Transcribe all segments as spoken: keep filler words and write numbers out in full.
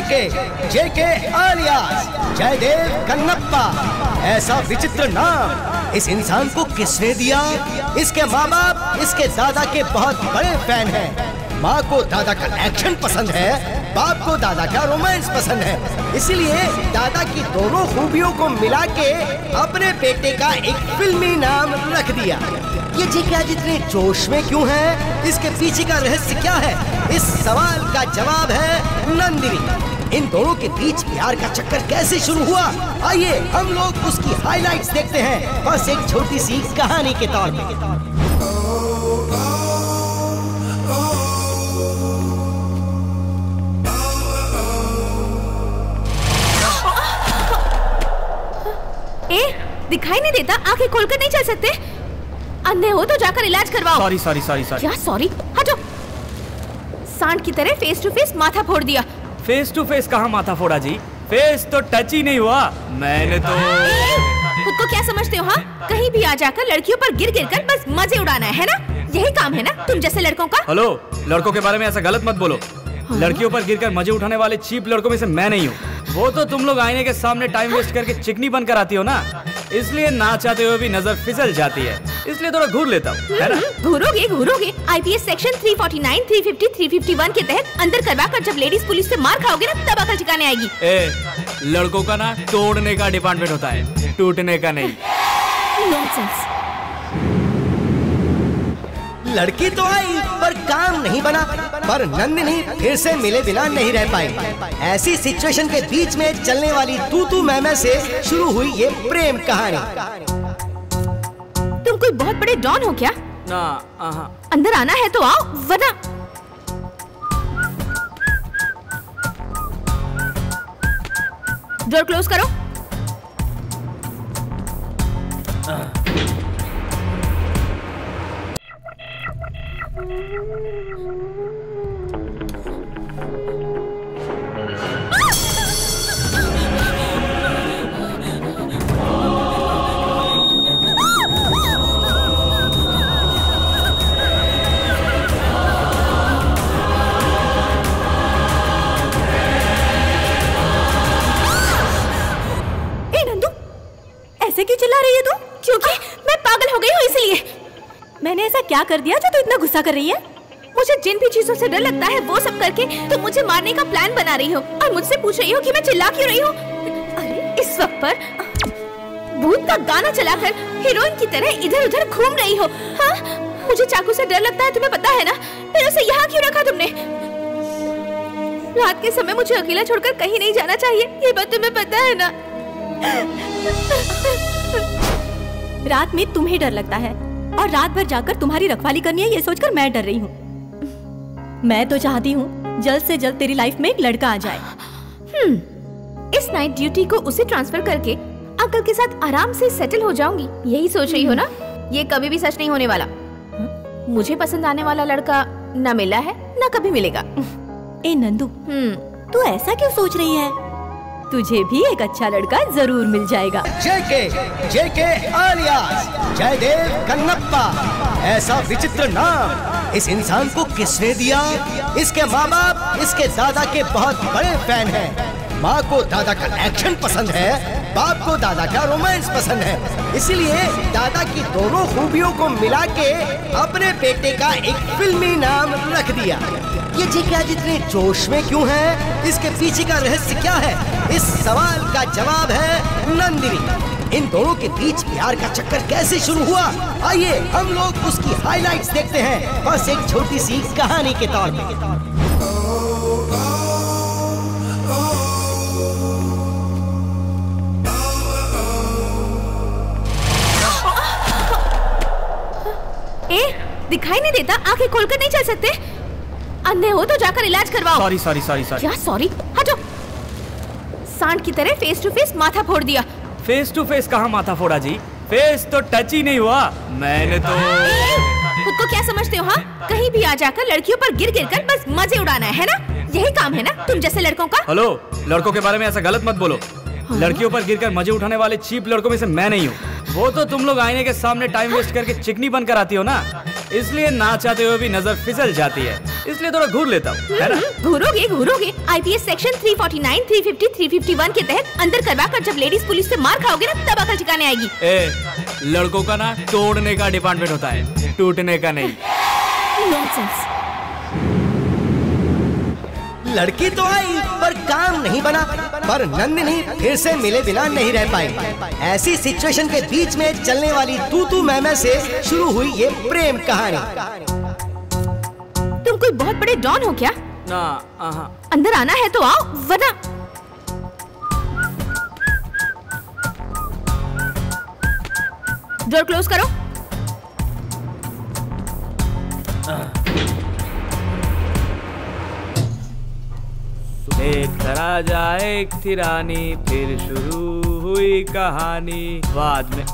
जेके जेके आलियास जयदेव कन्नप्पा। ऐसा विचित्र नाम इस इंसान को किसने दिया? इसके माँ बाप इसके दादा के बहुत बड़े फैन हैं। माँ को दादा का एक्शन पसंद है, बाप को दादा का रोमांस पसंद है, इसलिए दादा की दोनों खूबियों को मिला के अपने बेटे का एक फिल्मी नाम रख दिया। ये जेके आज इतने जोश में क्यों है? इसके पीछे का रहस्य क्या है? इस सवाल का जवाब है नंदिनी। इन दोनों के बीच प्यार का चक्कर कैसे शुरू हुआ? आइए हम लोग उसकी हाइलाइट्स देखते हैं, बस एक छोटी सी कहानी के तौर पे। ए, दिखाई नहीं देता? आंखें खोलकर नहीं चल सकते? अंधे हो तो जाकर इलाज करवाओ। Sorry sorry sorry sorry. क्या सॉरी? हटो। सांड की तरह फेस टू फेस माथा फोड़ दिया। फेस टू फेस कहाँ माथा फोड़ा जी? फेस तो टच ही नहीं हुआ। मैंने तो खुद को क्या समझते हो? हाँ, कहीं भी आ जाकर लड़कियों पर गिर गिर कर बस मजे उड़ाना है ना? यही काम है ना तुम जैसे लड़कों का? हेलो, लड़कों के बारे में ऐसा गलत मत बोलो। हाँ? लड़कियों पर गिरकर मजे उठाने वाले चीप लड़कों में से मैं नहीं हूँ। वो तो तुम लोग आईने के सामने टाइम वेस्ट करके चिकनी बनकर आती हो ना, इसलिए ना चाहते हुए भी नजर फिसल जाती है, इसलिए थोड़ा घूर लेता हूँ, है ना? घूरोगे घूरोगे। आईपीएस सेक्शन तीन सौ उनचास, तीन सौ पचास, तीन सौ इक्यावन के तहत अंदर करवा कर जब लेडीज पुलिस से मार खाओगे ना, तब अकल ठिकाने आएगी। ए, लड़कों का ना तोड़ने का डिपार्टमेंट होता है, टूटने का नहीं। नॉनसेंस। लड़की तो आई पर काम नहीं बना, पर नंदिनी फिर से मिले बिना नहीं रह पाई। ऐसी सिचुएशन के बीच में चलने वाली तू तू मैं मैं से शुरू हुई ये प्रेम कहानी। तुम कोई बहुत बड़े डॉन हो क्या? ना, आहा। अंदर आना है तो आओ, वरना डोर क्लोज करो। ऐसे क्यों चिल्ला रही है तू? क्योंकि मैं पागल हो गई हूँ इसलिए। मैंने ऐसा क्या कर दिया जो तू इतना गुस्सा कर रही है? मुझे जिन भी चीजों से डर लगता है वो सब करके तुम मुझे मारने का प्लान बना रही हो और मुझसे पूछ रही हो कि मैं चिल्ला क्यों रही हूँ। अरे इस वक्त पर भूत का गाना चलाकर हीरोइन की तरह इधर उधर घूम रही हो। हाँ, मुझे चाकू से डर लगता है, तुम्हें पता है ना? फिर उसे यहाँ क्यों रखा तुमने? रात के समय मुझे अकेला छोड़कर कहीं नहीं जाना चाहिए, ये बात तुम्हें पता है ना? रात में तुम्हें डर लगता है और रात भर जाकर तुम्हारी रखवाली करनी है, ये सोचकर मैं डर रही हूँ। मैं तो चाहती हूँ जल्द से जल्द तेरी लाइफ में एक लड़का आ जाए। हम्म, इस नाइट ड्यूटी को उसे ट्रांसफर करके अंकल के साथ आराम से सेटल हो जाऊंगी, यही सोच रही हो ना? ये कभी भी सच नहीं होने वाला। मुझे पसंद आने वाला लड़का न मिला है न कभी मिलेगा। ए नंदू, हम्म, तू ऐसा क्यों सोच रही है? तुझे भी एक अच्छा लड़का जरूर मिल जाएगा। जेके जेके आलियास जयदेव कन्नप्पा। ऐसा विचित्र नाम इस इंसान को किसने दिया? इसके माँ बाप इसके दादा के बहुत बड़े फैन हैं। माँ को दादा का एक्शन पसंद है, बाप को दादा का रोमांस पसंद है, इसलिए दादा की दोनों खूबियों को मिला के अपने बेटे का एक फिल्मी नाम रख दिया। ये जेके आज इतने जोश में क्यों है? इसके पीछे का रहस्य क्या है? इस सवाल का जवाब है नंदिनी। इन दोनों के बीच प्यार का चक्कर कैसे शुरू हुआ? आइए हम लोग उसकी हाइलाइट्स देखते हैं, बस एक छोटी सी कहानी के तौर पे। ए, दिखाई नहीं देता? आंखें खोलकर नहीं चल सकते? अंधे हो तो जाकर इलाज करवाओ। Sorry sorry sorry sorry. क्या सॉरी? हटो। सांड की तरह फेस टू फेस माथा फोड़ दिया। फेस टू फेस कहाँ माथा फोड़ा जी? फेस तो टच ही नहीं हुआ। मैंने तो खुद को क्या समझते हो? हाँ, कहीं भी आ जाकर लड़कियों पर गिर गिर कर बस मजे उड़ाना है ना? यही काम है ना तुम जैसे लड़कों का? हेलो, लड़कों के बारे में ऐसा गलत मत बोलो। हाँ? लड़कियों पर गिरकर मजे उठाने वाले चीप लड़कों में से मैं नहीं हूँ। वो तो तुम लोग आईने के सामने टाइम वेस्ट करके चिकनी बनकर आती हो ना, इसलिए ना चाहते हुए भी नजर फिसल जाती है, इसलिए थोड़ा घूर लेता हूँ, है ना? घूरोगे घूरोगे आईपीएस सेक्शन तीन सौ उनचास, तीन सौ पचास, तीन सौ इक्यावन के तहत अंदर करवा कर जब लेडीज पुलिस से मार खाओगे ना तब अकल ठिकाने आएगी। ए, लड़कों का ना तोड़ने का डिपार्टमेंट होता है, टूटने का नहीं। नॉनसेंस। लड़की तो आई पर काम नहीं बना, पर नंदिनी फिर से मिले बिना नहीं रह पाई। ऐसी सिचुएशन के बीच में चलने वाली तू तू मैं मैं से शुरू हुई ये प्रेम कहानी। तुम कोई बहुत बड़े डॉन हो क्या? ना, आहा। अंदर आना है तो आओ, वरना डोर क्लोज करो। एक तरह जाए एक थी रानी, फिर शुरू हुई कहानी बाद में।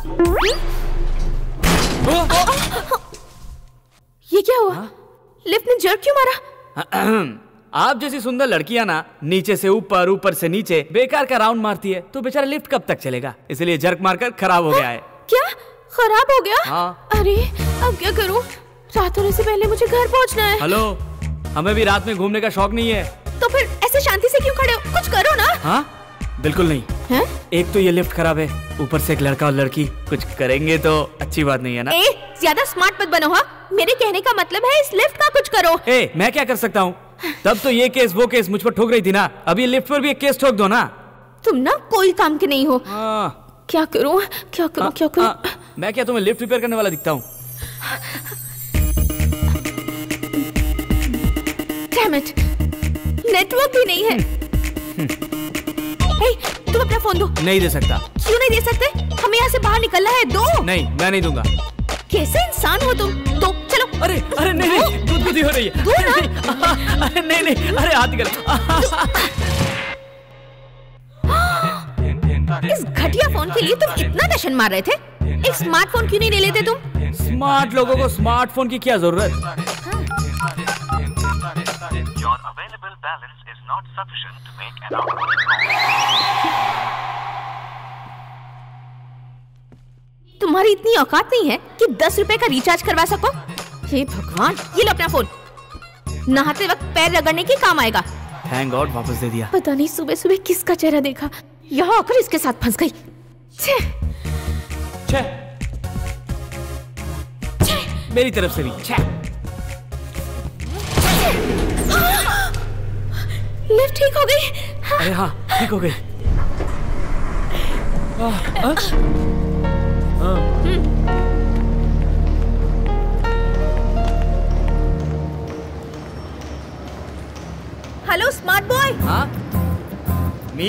ये क्या हुआ? लिफ्ट ने जर्क क्यों मारा? आप जैसी सुंदर लड़कियां ना नीचे से ऊपर, ऊपर से नीचे बेकार का राउंड मारती है, तो बेचारा लिफ्ट कब तक चलेगा, इसलिए जर्क मारकर खराब हो गया है। क्या खराब हो गया? हाँ। अरे अब क्या करूं? रात होने से पहले मुझे घर पहुंचना है। हेलो, हमें भी रात में घूमने का शौक नहीं है। तो फिर ऐसे शांति से क्यों खड़े हो? कुछ करो ना। हाँ, बिल्कुल नहीं है? एक तो ये लिफ्ट खराब है, ऊपर से एक लड़का और लड़की, कुछ करेंगे तो अच्छी बात नहीं है ना। ए, ज्यादा स्मार्ट मत बनो। हाँ, मेरे कहने का मतलब है इस लिफ्ट का कुछ करो। ए, मैं क्या कर सकता हूँ? तब तो ये केस वो केस मुझ पर ठोक रही थी ना, अभी लिफ्ट पर भी एक केस ठोक दो ना। तुम ना कोई काम के नहीं हो। हाँ। क्या करूं क्या करूं क्या करूं? आ, मैं क्या तुम्हें लिफ्ट रिपेयर करने वाला दिखता हूँ? डैम इट, नेटवर्क भी नहीं है। हे, तुम अपना फोन दो। नहीं दे सकता। क्यों नहीं दे सकते? हमें यहाँ से बाहर निकलना है। दो। नहीं, मैं नहीं दूंगा। कैसे इंसान हो तुम? दो, चलो। अरे अरे नहीं नहीं, गुदगुदी हो रही है। दो ना। अरे नहीं नहीं, अरे हाथ निकल। इस घटिया फोन के लिए तुम इतना टशन मार रहे थे? एक स्मार्टफोन क्यों नहीं ले लेते तुम? स्मार्ट लोगों को स्मार्टफोन की क्या जरूरत? Your available balance is not sufficient to make an outgoing call. तुम्हारी इतनी औकात नहीं है कि दस रुपए का रिचार्ज करवा सको? हे भगवान, ये लो अपना फोन। नहाते वक्त पैर रगड़ने के काम आएगा। थैंक गॉड वापस दे दिया। पता नहीं सुबह सुबह किसका चेहरा देखा, यहाँ आकर इसके साथ फंस गई। छे। छे। छे। मेरी तरफ से भी छे। लिफ्ट ठीक हो गई। अरे हाँ, ठीक हो गई। Hello smart boy. हाँ? Me?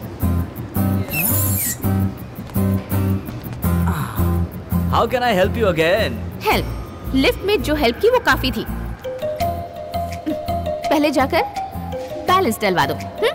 How can I help you again? Help? Lift में जो हेल्प की वो काफी थी। पहले जाकर बैलेंस डलवा दो। हुँ?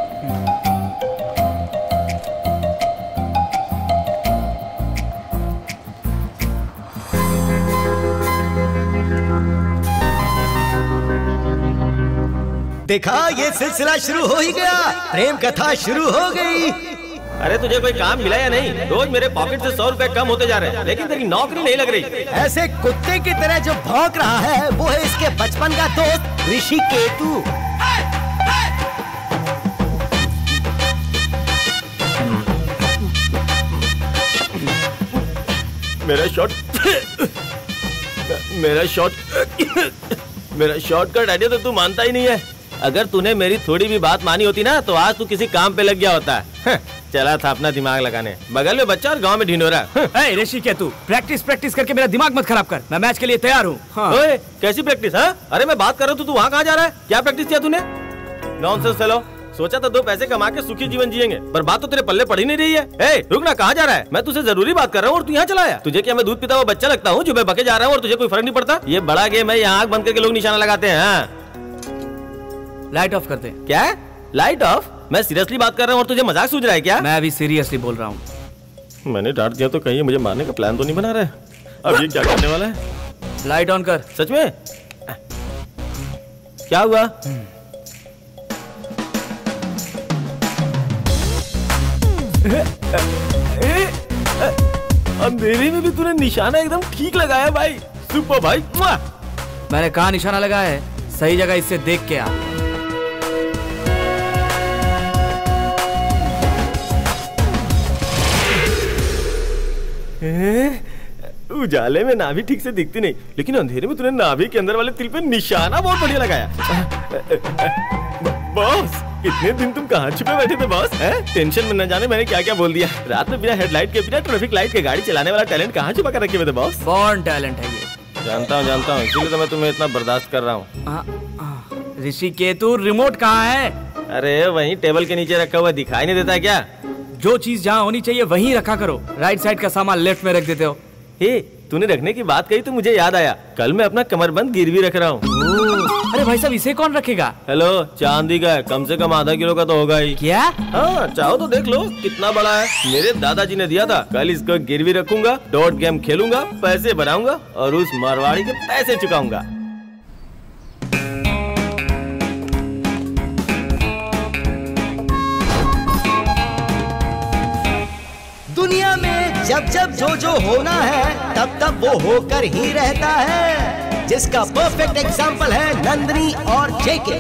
देखा, ये सिलसिला शुरू हो ही गया, प्रेम कथा शुरू हो गई। अरे तुझे कोई काम मिला या नहीं? रोज मेरे पॉकेट से सौ रुपए कम होते जा रहे हैं, लेकिन तेरी नौकरी नहीं लग रही। ऐसे कुत्ते की तरह जो भौंक रहा है वो है इसके बचपन का दोस्त ऋषि केतु। मेरा शॉर्ट मेरा शॉर्ट मेरा शॉर्टकट आइडिया तो तू मानता ही नहीं है। अगर तूने मेरी थोड़ी भी बात मानी होती ना तो आज तू किसी काम पे लग गया होता है। चला था अपना दिमाग लगाने, बगल में बच्चा और गांव में ढिंढोरा। ए ऋषि केतु, प्रैक्टिस प्रैक्टिस करके मेरा दिमाग मत खराब कर, मैं मैच के लिए तैयार हूँ। हाँ। ओए, कैसी प्रैक्टिस? हाँ, अरे मैं बात कर रहा हूँ, तू वहाँ कहाँ जा रहा है? क्या प्रैक्टिस किया तूने? Nonsense fellow. सोचा था दो पैसे कमा के सुखी जीवन जिएंगे, पर बात तो तेरे पल्ले पड़ ही नहीं रही है। ए, रुक ना, कहाँ जा रहा है? मैं तुझसे जरूरी बात कर रहा हूँ और तू यहाँ चला आया। तुझे क्या मैं दूध पीता हुआ बच्चा लगता हूँ जो मैं बके जा रहा हूँ और तुझे कोई फर्क नहीं पड़ता? ये बड़ा गेम है, यहाँ आँख बंद करके लोग निशाना लगाते हैं। हाँ। लाइट ऑफ करते हैं। क्या? Light of? मैं सीरियसली बात कर रहा हूँ और तुझे मजाक सूझ रहा है क्या? मैं अभी सीरियसली बोल रहा हूँ। मैंने डांट दिया तो कहीं मुझे मारने का प्लान तो नहीं बना रहा है? अब ये क्या करने वाला है? लाइट ऑन कर। सच में? क्या हुआ? अंधेरे में भी तूने निशाना एकदम ठीक लगाया भाई। सुपर भाई। मुआ। मैंने कहा निशाना लगाया है, सही जगह इससे देख के आ। उजाले में नाभि ठीक से दिखती नहीं, लेकिन अंधेरे में तूने नाभि के अंदर वाले तिल पे निशाना बहुत बढ़िया लगाया। बॉस, इतने दिन तुम कहाँ छुपे बैठे थे बॉस? टेंशन में न जाने मैंने क्या क्या बोल दिया। रात में बिना हेडलाइट के, बिना ट्रैफिक लाइट के गाड़ी चलाने वाला टैलेंट कहाँ छुपा कर रखे हुए थे बॉस? बॉर्न टैलेंट है ये। जानता हूँ जानता हूँ, इसीलिए तो मैं तुम्हें इतना बर्दाश्त कर रहा हूँ। ऋषिकेतु, रिमोट कहाँ है? अरे वहीं टेबल के नीचे रखा हुआ, दिखाई नहीं देता क्या? जो चीज जहाँ होनी चाहिए वहीं रखा करो। राइट साइड का सामान लेफ्ट में रख देते हो। हे, तूने रखने की बात कही तो मुझे याद आया, कल मैं अपना कमरबंद गिरवी रख रहा हूँ। अरे भाई साहब, इसे कौन रखेगा? हेलो, चांदी का है, कम से कम आधा किलो का तो होगा ही। क्या? हाँ, चाहो तो देख लो कितना बड़ा है। मेरे दादाजी ने दिया था। कल इसको गिरवी रखूंगा, डॉट गेम खेलूंगा, पैसे बनाऊंगा और उस मारवाड़ी के पैसे चुकाऊंगा। दुनिया में जब जब जो जो होना है तब तब वो होकर ही रहता है, जिसका परफेक्ट एग्जाम्पल है नंदिनी और जेके।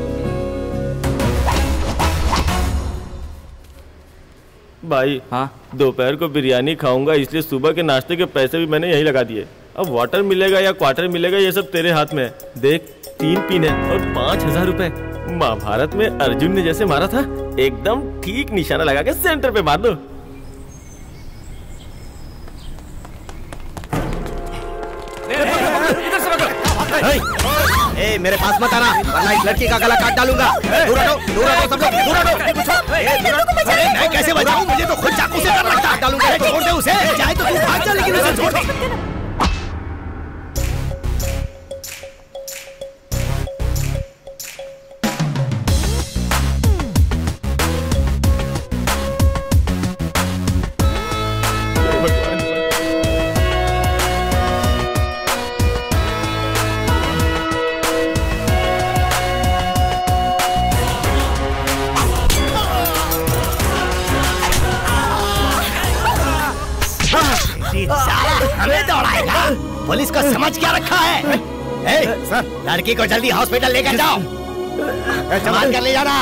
भाई, हाँ? दोपहर को बिरयानी खाऊंगा, इसलिए सुबह के नाश्ते के पैसे भी मैंने यही लगा दिए। अब वाटर मिलेगा या क्वार्टर मिलेगा ये सब तेरे हाथ में है। देख, तीन पिन है और पाँच हजार रुपए। महाभारत में अर्जुन ने जैसे मारा था, एकदम ठीक निशाना लगा के सेंटर पे मार दो। ए, मेरे पास मत आना, वरना इस लड़की का गला काट डालूंगा। दूर हटो, दूर हटो सब लोग, दूर हटो। ए, दूर हटो। अरे मैं कैसे बचाऊं? मुझे तो खुद चाकू से डर लगता है। डालूंगा, छोड़ दे उसे। चाहे तो तू भाग जा, लेकिन उसे छोड़ दे। हमें दौड़ाएगा? पुलिस को समझ क्या रखा है? ए, सर, लड़की को जल्दी हॉस्पिटल लेकर जाओ। संभाल कर ले जाना।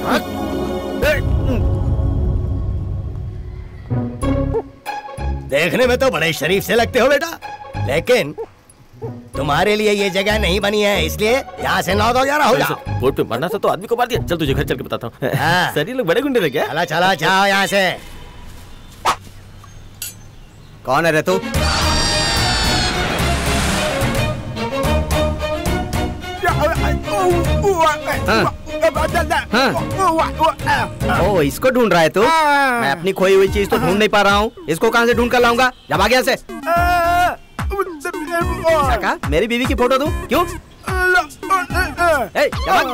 देखने में तो बड़े शरीफ से लगते हो बेटा, लेकिन तुम्हारे लिए ये जगह नहीं बनी है, इसलिए यहाँ से नौ दो ग्यारह हो जाओ। बोर्ड पे मरना था तो आदमी को मार दिया। चल तुझे घर चल के बताता हूँ। सर, ये लोग बड़े गुंडे थे क्या? चला चला जाओ यहाँ से। कौन है रे तू? ओ, इसको ढूंढ रहा है तू? मैं अपनी खोई हुई चीज तो ढूंढ नहीं पा रहा हूँ। इसको कहाँ से ढूंढ कर लाऊंगा? जब आ गया से। का? मेरी बीवी की फोटो दूं? क्यों? ए,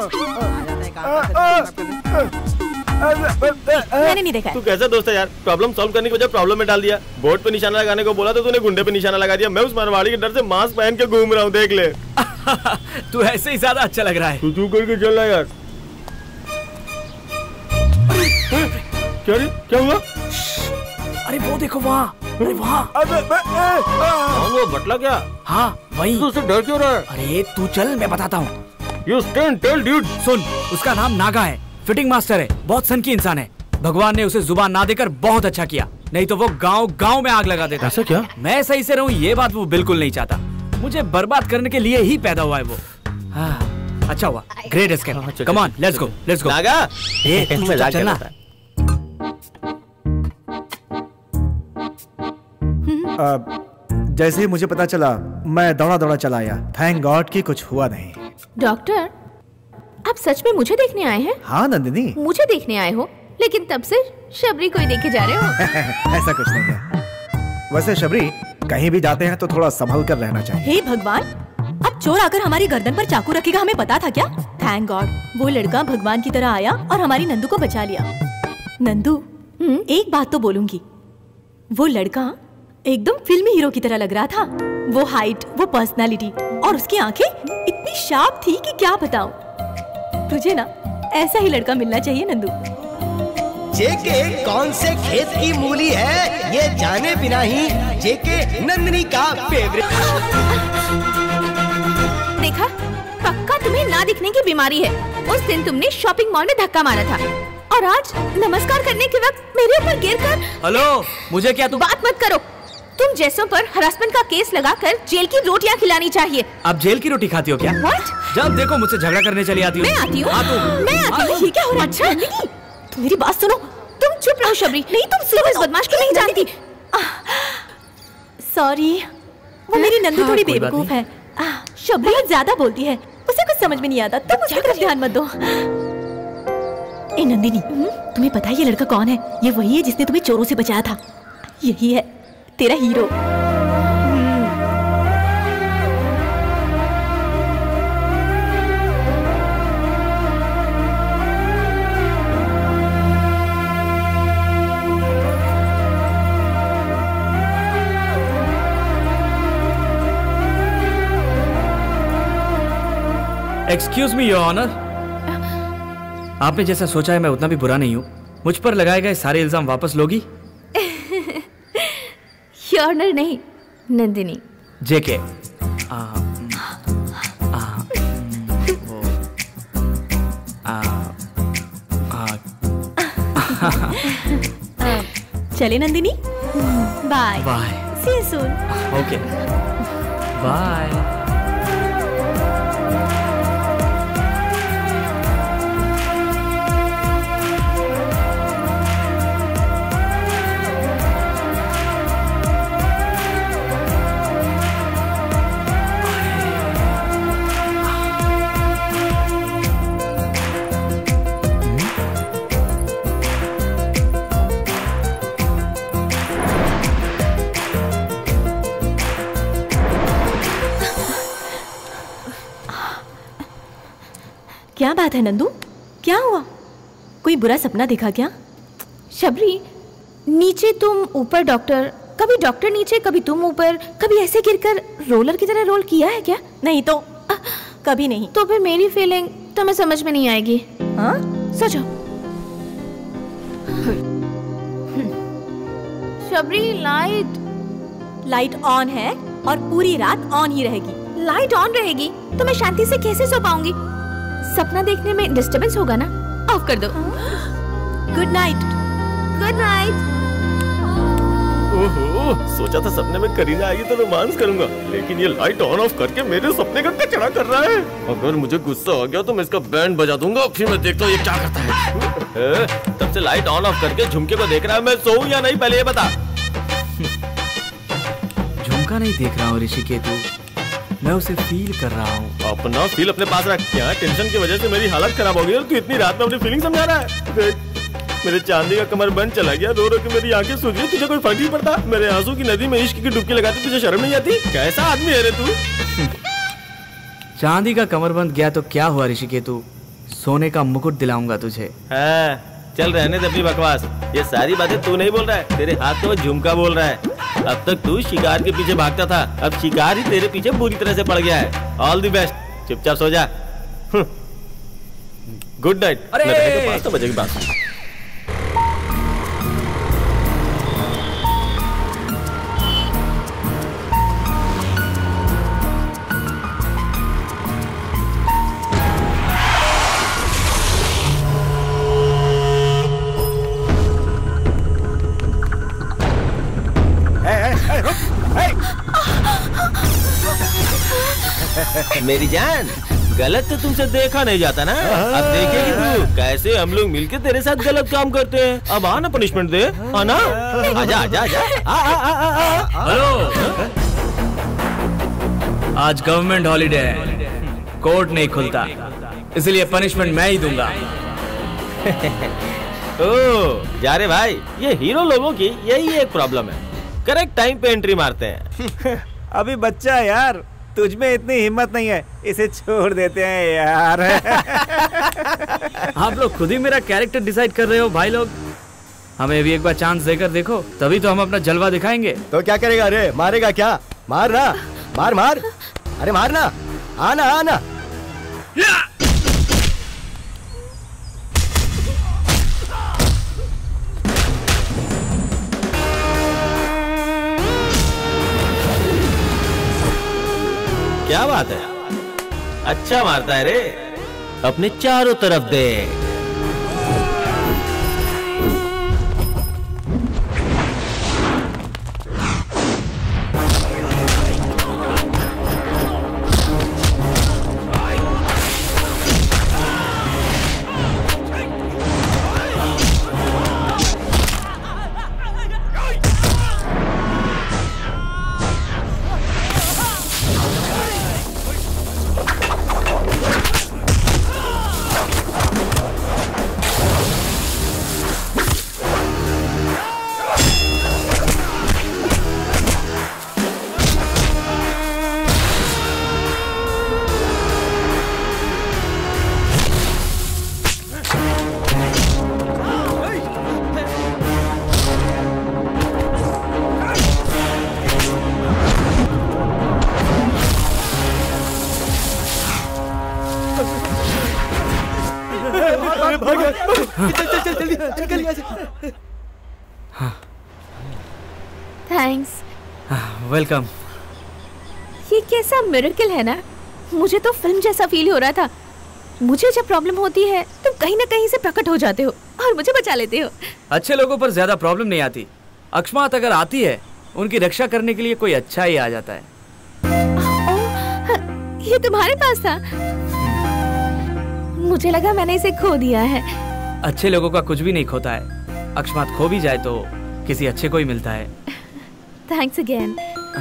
मैंने नहीं देखा। तू कैसा दोस्त है यार? प्रॉब्लम सॉल्व करने की वजह प्रॉब्लम में डाल दिया। बोर्ड पे निशाना लगाने को बोला तो तूने गुंडे पे निशाना लगा दिया। मैं उस मारवाड़ी के डर से मास्क पहन के घूम रहा हूँ, देख ले। तू ऐसे ही ज्यादा अच्छा लग रहा है। तू तू करके चल रहा यार। क्या रे? क्या हुआ? अरे वो देखो वहाँ, अरे वहाँ। कौन वो बटला क्या? हाँ वही। तू उससे डर क्यों रहा है? अरे तू चल, मैं बताता हूँ। You stand tall, dude. सुन, उसका नाम नागा है, फिटिंग मास्टर है, बहुत सन की इंसान है। भगवान ने उसे जुबान ना देकर बहुत अच्छा किया, नहीं तो वो गांव गांव में आग लगा देता। ऐसा क्या? मैं सही से रहूं ये बात वो बिल्कुल नहीं चाहता। मुझे बर्बाद करने के लिए ही पैदा हुआ है वो। हाँ, अच्छा हुआ, great escape. Come on, let's go, let's go. Naga, ए, तू चुपचाप चलना। जैसे ही मुझे पता चला, मैं दौड़ा दौड़ा चला आया। थैंक गॉड कि कुछ हुआ नहीं। डॉक्टर, आप सच में मुझे देखने आए हैं? हाँ नंदिनी, मुझे देखने आए हो, लेकिन तब से शबरी को ही देखे जा रहे हो। ऐसा कुछ नहीं है। वैसे शबरी, कहीं भी जाते हैं तो थोड़ा संभल कर रहना चाहिए। हे भगवान, अब चोर आकर हमारी गर्दन पर चाकू रखेगा, हमें पता था क्या? थैंक गॉड, वो लड़का भगवान की तरह आया और हमारी नंदू को बचा लिया। नंदू, एक बात तो बोलूंगी, वो लड़का एकदम फिल्मी हीरो की तरह लग रहा था। वो हाइट, वो पर्सनालिटी और उसकी आंखें इतनी शार्प थी कि क्या बताऊं। तुझे ना ऐसा ही लड़का मिलना चाहिए नंदू। जेके कौन से खेत की मूली है ये जाने बिना ही जेके नंदिनी का फेवरेट। देखा, पक्का तुम्हें ना दिखने की बीमारी है। उस दिन तुमने शॉपिंग मॉल में धक्का मारा था और आज नमस्कार करने के वक्त मेरे ऊपर गिरकर। हेलो, मुझे क्या तुम बात मत करो। तुम जैसों पर हरासमेंट का केस लगाकर जेल की रोटियां खिलानी चाहिए। आप जेल की रोटी खाती हो क्या? What? जब देखो मुझसे झगड़ा करने चली आती हो। मैं आती हूँ, हाँ, तुम। मैं आती हूँ। ये क्या हो रहा है? अच्छा, तुम मेरी बात सुनो। तुम चुप रहो शबरी। नहीं, तुम सिर्फ इस बदमाश को नहीं जानती। सॉरी, वो मेरी नंदू हाँ, थोड़ी कोई बात बेवकूफ है। शबरी बहुत ज्यादा बोलती है, उसे कुछ समझ में नहीं आता। तुम उसकी तरफ ध्यान मत दो। ए नंदिनी, तुम्हें पता है ये लड़का कौन है? ये वही है जिसने तुम्हें चोरों से बचाया था। यही है तेरा hero. Excuse me your honour, आपने जैसा सोचा है मैं उतना भी बुरा नहीं हूँ। मुझ पर लगाए गए सारे इल्जाम वापस लोगी? ऑनर नहीं, नंदिनी। जेके आ, आ, वो, आ, आ, चले Nandini, bye bye. See you soon. Okay, bye. क्या बात है नंदू, क्या हुआ? कोई बुरा सपना देखा क्या? शबरी, नीचे तुम ऊपर डॉक्टर, कभी डॉक्टर नीचे कभी तुम ऊपर, कभी ऐसे गिरकर रोलर की तरह रोल किया है क्या? नहीं तो आ, कभी नहीं। तो फिर मेरी फीलिंग तुम्हें समझ में नहीं आएगी। हाँ, सोचो। शबरी, लाइट लाइट ऑन है और पूरी रात ऑन ही रहेगी। लाइट ऑन रहेगी तो मैं शांति से कैसे सो पाऊंगी? सपना देखने में डिस्टरबेंस होगा ना। ऑफ कर दो। Good night. Good night. ओहो, सोचा था सपने में करीना आएगी तो रोमांस करूंगा, लेकिन ये लाइट ऑन ऑफ करके मेरे सपने का कचरा कर रहा है। अगर मुझे गुस्सा आ गया तो मैं इसका बैंड बजा दूंगा, फिर मैं देखता हूँ ये क्या करता है। तब से लाइट ऑन ऑफ करके झुमके को देख रहा है। मैं सोऊं या नहीं पहले ये बता। झुमका नहीं देख रहा हूँ ऋषिकेतु, मैं उसे फील कर रहा हूँ। अपना फील अपने पास रख। क्या टेंशन की वजह से मेरी हालत खराब हो गई और तू इतनी रात में अपनी फीलिंग समझा रहा है। देख, मेरे चांदी का कमर बंद चला गया, रो रो के मेरी आंखें सूज गई। तुझे कोई फर्क नहीं पड़ता? मेरे आंसू की नदी में इश्क की डुबकी लगाती तुझे शर्म नहीं आती? कैसा आदमी है रे तू? चांदी का कमरबंद गया तो क्या हुआ ऋषिकेतु, सोने का मुकुट दिलाऊंगा तुझे। हाँ, चल रहने दे अपनी बकवास। ये सारी बातें तू नहीं बोल रहा है, तेरे हाथ तो झुमका बोल रहा है। अब तक तू शिकार के पीछे भागता था, अब शिकार ही तेरे पीछे पूरी तरह से पड़ गया है। ऑल द बेस्ट, चुपचाप सो जा। Good night. अरे! मैं रहे तो पाँच तो बजेगी बात। मेरी जान, गलत तो तुमसे देखा नहीं जाता ना। अब देखेगी तू कैसे हम लोग मिलके तेरे साथ गलत काम करते हैं। अब आ ना पनिशमेंट दे, आना। आजा आजा आजा। आ आ आ आ आ। हेलो, आज गवर्नमेंट हॉलीडे है, कोर्ट नहीं खुलता, इसलिए पनिशमेंट मैं ही दूंगा। ओ जा रे भाई, ये हीरो लोगों की यही एक प्रॉब्लम है, करेक्ट टाइम पे एंट्री मारते हैं। अभी बच्चा है यार, तुझ में इतनी हिम्मत नहीं है, इसे छोड़ देते हैं यार। आप लोग खुद ही मेरा कैरेक्टर डिसाइड कर रहे हो भाई लोग। हमें भी एक बार चांस देकर देखो, तभी तो हम अपना जलवा दिखाएंगे। तो क्या करेगा? अरे मारेगा क्या? मार ना, मार मार, अरे मारना, आना आना। क्या बात है, अच्छा मारता है रे, अपने चारों तरफ देख। थैंक्स। वेलकम। ये कैसा मिरेकल है ना, मुझे तो फिल्म जैसा फील हो रहा था। मुझे जब प्रॉब्लम होती है तुम कहीं ना कहीं से प्रकट हो जाते हो और मुझे बचा लेते हो। अच्छे लोगों पर ज्यादा प्रॉब्लम नहीं आती, अकस्मात अगर आती है उनकी रक्षा करने के लिए कोई अच्छा ही आ जाता है। ओ, ये तुम्हारे पास था? मुझे लगा मैंने इसे खो दिया है। अच्छे लोगों का कुछ भी नहीं खोता है, अकस्मात खो भी जाए तो किसी अच्छे को ही मिलता है। Thanks again.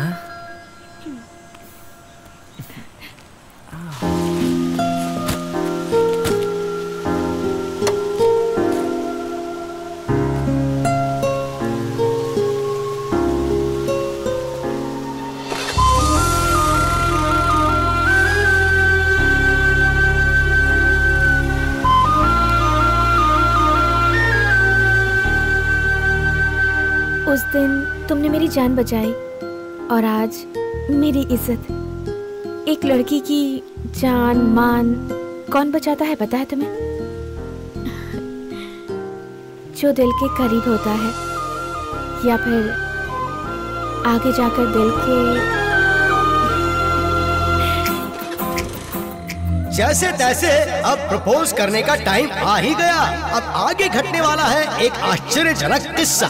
उस दिन तुमने मेरी जान बचाई और आज मेरी इज्जत। एक लड़की की जान मान कौन बचाता है पता है तुम्हें? जो दिल के करीब होता है या फिर आगे जाकर दिल के। जैसे तैसे अब प्रपोज करने का टाइम आ ही गया। अब आगे घटने वाला है एक आश्चर्यजनक किस्सा।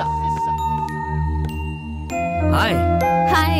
हाय। हाय।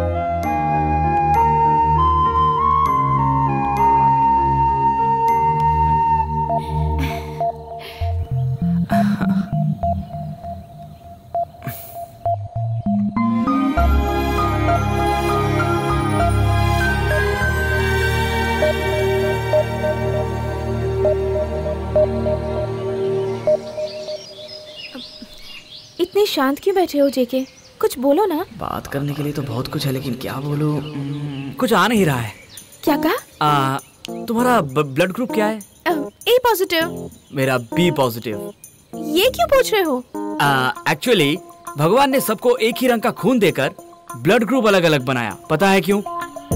इतने शांत क्यों बैठे हो जेके? कुछ बोलो ना। बात करने के लिए तो बहुत कुछ है लेकिन क्या बोलूं, कुछ आ नहीं रहा है। क्या कहा? आ, तुम्हारा ब्लड ग्रुप क्या है? A positive. मेरा बी पॉजिटिव। ये क्यों पूछ रहे हो? एक्चुअली भगवान ने सबको एक ही रंग का खून देकर ब्लड ग्रुप अलग अलग बनाया, पता है क्यों?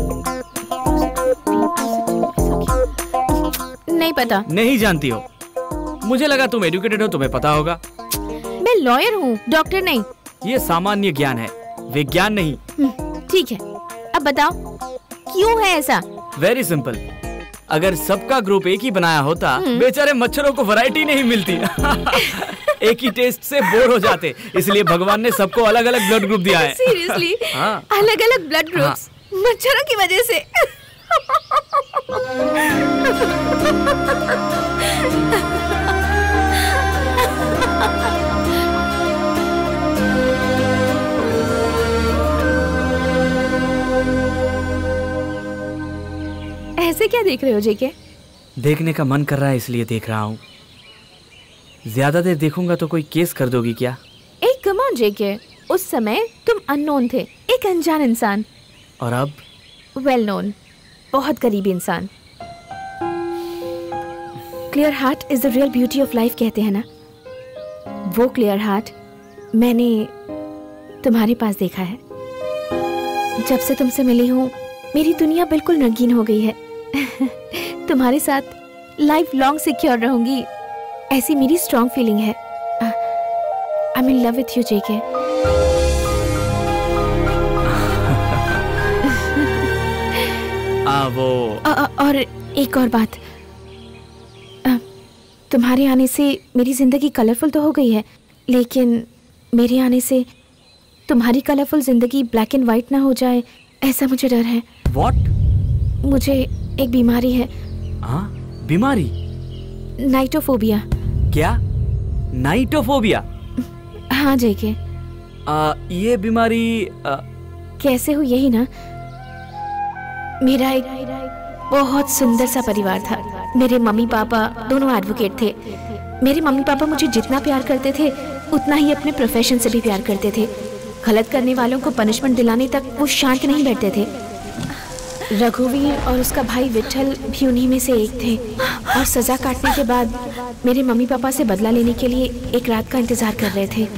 नहीं पता। नहीं जानती हो? मुझे लगा तुम एजुकेटेड हो, तुम्हें पता होगा। मैं लॉयर हूँ, डॉक्टर नहीं। ये सामान्य ज्ञान है, विज्ञान नहीं। ठीक है, अब बताओ क्यों है ऐसा? वेरी सिंपल, अगर सबका ग्रुप एक ही बनाया होता बेचारे मच्छरों को वैरायटी नहीं मिलती। एक ही टेस्ट से बोर हो जाते, इसलिए भगवान ने सबको अलग अलग ब्लड ग्रुप दिया है। सीरियसली? हाँ। अलग अलग ब्लड ग्रुप्स मच्छरों की वजह से। ऐसे क्या देख रहे हो जेके? देखने का मन कर रहा है इसलिए देख रहा हूँ। ज्यादा देर देखूंगा तो कोई केस कर दोगी क्या? एक कम ऑन जेके, उस समय तुम अननोन थे, एक अनजान इंसान। और अब? वेल नोन, बहुत करीबी इंसान। Clear heart is the real beauty of life कहते हैं ना, वो क्लियर हार्ट मैंने तुम्हारे पास देखा है। जब से तुमसे मिली हूँ मेरी दुनिया बिल्कुल रंगीन हो गई है। तुम्हारे साथ लाइफ लॉन्ग सिक्योर रहूंगी, ऐसी मेरी स्ट्रॉन्ग फीलिंग है। I am in love with you JK. हाँ वो अ, अ, और एक और बात, अ, तुम्हारे आने से मेरी जिंदगी कलरफुल तो हो गई है, लेकिन मेरे आने से तुम्हारी कलरफुल जिंदगी ब्लैक एंड व्हाइट ना हो जाए, ऐसा मुझे डर है। व्हाट? मुझे एक बीमारी है। हाँ, बीमारी? नाइटोफोबिया। क्या? नाइटोफोबिया? हाँ जेके। आ, ये बीमारी आ... कैसे हुई यही ना। मेरा एक बहुत सुंदर सा परिवार था। मेरे मम्मी पापा दोनों एडवोकेट थे। मेरे मम्मी पापा मुझे जितना प्यार करते थे उतना ही अपने प्रोफेशन से भी प्यार करते थे। गलत करने वालों को पनिशमेंट दिलाने तक वो शांत नहीं बैठते थे। रघुवीर और उसका भाई विठल भी उन्हीं में से एक थे, और सजा काटने के बाद मेरे मम्मी पापा से बदला लेने के लिए एक रात का इंतजार कर रहे थे।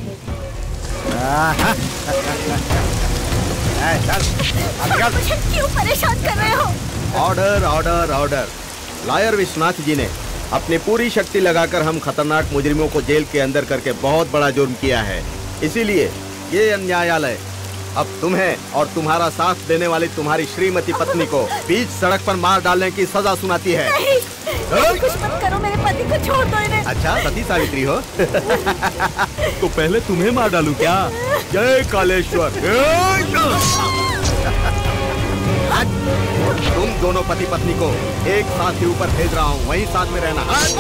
मुझे क्यों परेशान कर रहे हो? Order order order. Lawyer Vishwanath ji ने अपनी पूरी शक्ति लगाकर हम खतरनाक मुजरिमों को जेल के अंदर करके बहुत बड़ा जुर्म किया है। इसीलिए ये न्यायालय अब तुम्हें और तुम्हारा साथ देने वाली तुम्हारी श्रीमती पत्नी को बीच सड़क पर मार डालने की सजा सुनाती है। नहीं, नहीं, कुछ मत करो, मेरे पति को छोड़ दो इन्हें। अच्छा, सती सावित्री हो? तो पहले तुम्हें मार डालूं क्या? जय कालेश्वर। तुम दोनों पति पत्नी को एक साथ ही ऊपर भेज रहा हूँ, वहीं साथ में रहना।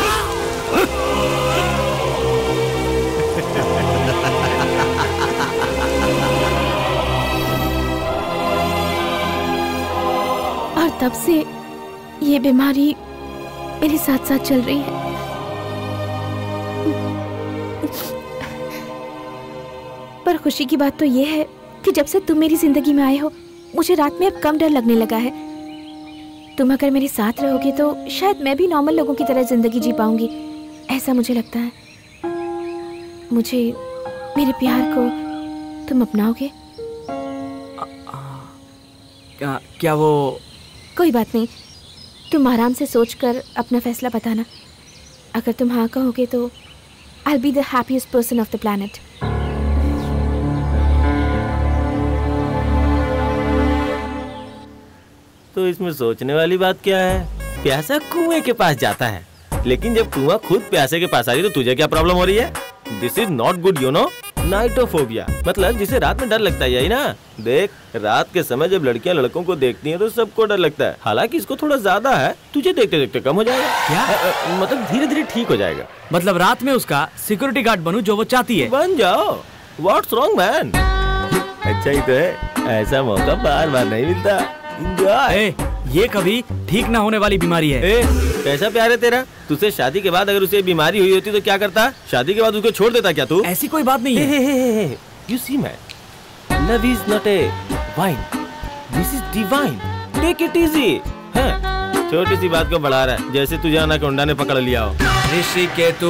और तब से ये बीमारी मेरे साथ साथ चल रही है। पर खुशी की बात तो ये है कि जब से तुम मेरी जिंदगी में आए हो, मुझे रात में अब कम डर लगने लगा है। तुम अगर मेरे साथ रहोगे तो शायद मैं भी नॉर्मल लोगों की तरह जिंदगी जी पाऊंगी, ऐसा मुझे लगता है। मुझे, मेरे प्यार को तुम अपनाओगे? क्या, क्या वो? कोई बात नहीं, तुम आराम से सोचकर अपना फैसला बताना। अगर तुम हाँ कहोगे तो I'll be the happiest person of the planet. तो इसमें सोचने वाली बात क्या है? प्यासा कुएं के पास जाता है, लेकिन जब कुआं खुद प्यासे के पास आ रही तो तुझे क्या प्रॉब्लम हो रही है? This is not good you know. Nyctophobia मतलब जिसे रात में डर लगता है, यही ना? देख, रात के समय जब लड़कियां लड़कों को देखती हैं तो सबको डर लगता है। हालांकि इसको थोड़ा ज्यादा है, तुझे देखते देखते कम हो जाएगा। क्या? आ, आ, मतलब धीरे धीरे ठीक हो जाएगा। मतलब रात में उसका सिक्योरिटी गार्ड बनूं जो वो चाहती है? बन जाओ। What's wrong man? अच्छा ही तो है, ऐसा मौका बार बार नहीं मिलता। ए, ये कभी ठीक ना होने वाली बीमारी है। ए, कैसा प्यार है तेरा? तुझसे शादी के बाद अगर उसे बीमारी हुई होती तो क्या करता? शादी के बाद उसको छोड़ देता क्या तू? ऐसी कोई बात नहीं है। You see man, love is not a wine, this is divine. Take it easy. हैं? छोटी सी बात को बढ़ा रहा है, जैसे तुझे अनाकोंडा ने पकड़ लिया हो। ऋषिकेतु,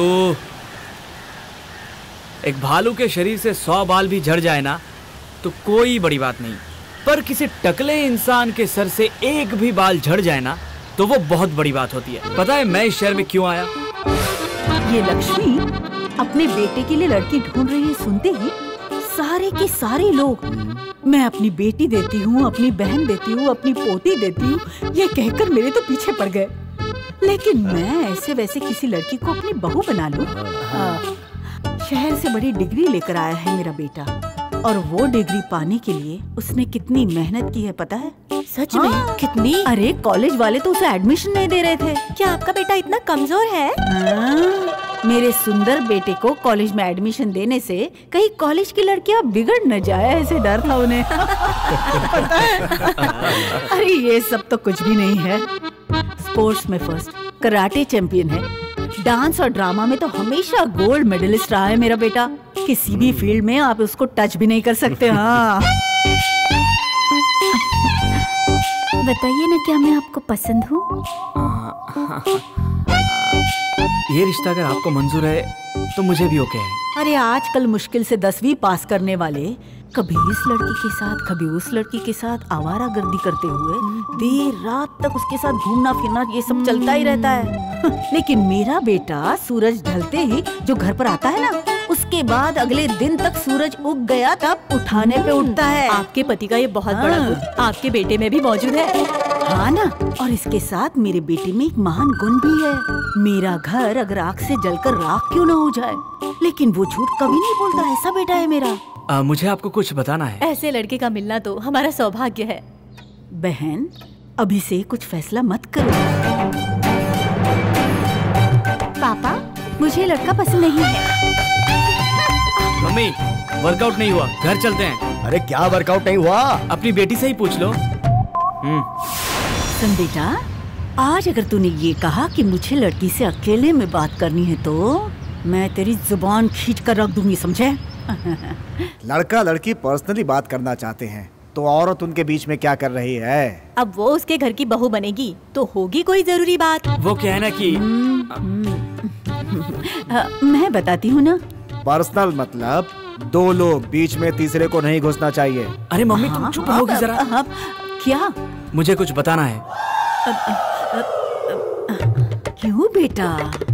एक भालू के शरीर से सौ बाल भी झड़ जाए ना तो कोई बड़ी बात नहीं, पर किसी टकले इंसान के सर से एक भी बाल झड़ जाए ना तो वो बहुत बड़ी बात होती है। पता है मैं इस शहर में क्यों आया? ये लक्ष्मी अपने बेटे के लिए लड़की ढूंढ रही है, सुनते ही सारे के सारे लोग मैं अपनी बेटी देती हूँ, अपनी बहन देती हूँ, अपनी पोती देती हूँ, ये कहकर मेरे तो पीछे पड़ गए। लेकिन मैं ऐसे वैसे किसी लड़की को अपनी बहू बना लूं? शहर से बड़ी डिग्री लेकर आया है मेरा बेटा, और वो डिग्री पाने के लिए उसने कितनी मेहनत की है पता है? सच में? हाँ। कितनी? अरे कॉलेज वाले तो उसे एडमिशन नहीं दे रहे थे। क्या आपका बेटा इतना कमजोर है? हाँ, मेरे सुंदर बेटे को कॉलेज में एडमिशन देने से कहीं कॉलेज की लड़कियां बिगड़ न जाए, ऐसे डर था उन्हें। पता है? अरे ये सब तो कुछ भी नहीं है। स्पोर्ट्स में फर्स्ट, कराटे चैंपियन है, डांस और ड्रामा में तो हमेशा गोल्ड मेडलिस्ट रहा है मेरा बेटा। किसी भी फील्ड में आप उसको टच भी नहीं कर सकते। हाँ, बताइए ना, क्या मैं आपको पसंद हूँ? ये रिश्ता अगर आपको मंजूर है तो मुझे भी ओके है। अरे आजकल मुश्किल से दसवीं पास करने वाले कभी इस लड़की के साथ कभी उस लड़की के साथ आवारागर्दी करते हुए देर रात तक उसके साथ घूमना फिरना ये सब चलता ही रहता है। लेकिन मेरा बेटा सूरज ढलते ही जो घर पर आता है ना, उसके बाद अगले दिन तक सूरज उग गया तब उठाने पे उठता है। आपके पति का ये बहुत बड़ा गुण आपके बेटे में भी मौजूद है। हाँ ना, और इसके साथ मेरे बेटे में एक महान गुण भी है। मेरा घर अगर आग से जलकर राख क्यों न हो जाए, लेकिन वो झूठ कभी नहीं बोलता। ऐसा बेटा है मेरा। आ, मुझे आपको कुछ बताना है। ऐसे लड़के का मिलना तो हमारा सौभाग्य है। बहन, अभी से कुछ फैसला मत करो। पापा, मुझे लड़का पसंद नहीं है। मम्मी, वर्कआउट नहीं हुआ, घर चलते हैं। अरे क्या वर्कआउट नहीं हुआ? अपनी बेटी से ही पूछ लो। सुन बेटा, आज अगर तूने ये कहा कि मुझे लड़की से अकेले में बात करनी है तो मैं तेरी जुबान खींच कर रख दूंगी, समझे? लड़का लड़की पर्सनली बात करना चाहते हैं तो औरत उनके बीच में क्या कर रही है? अब वो उसके घर की बहू बनेगी तो होगी कोई जरूरी बात। वो क्या है ना कि आ, मैं बताती हूँ ना। पर्सनल मतलब दो लोग, बीच में तीसरे को नहीं घुसना चाहिए। अरे मम्मी, तुम चुप रहोगी जरा। हाँ, क्या? मुझे कुछ बताना है। अब, अब, अब, अब, क्यों बेटा?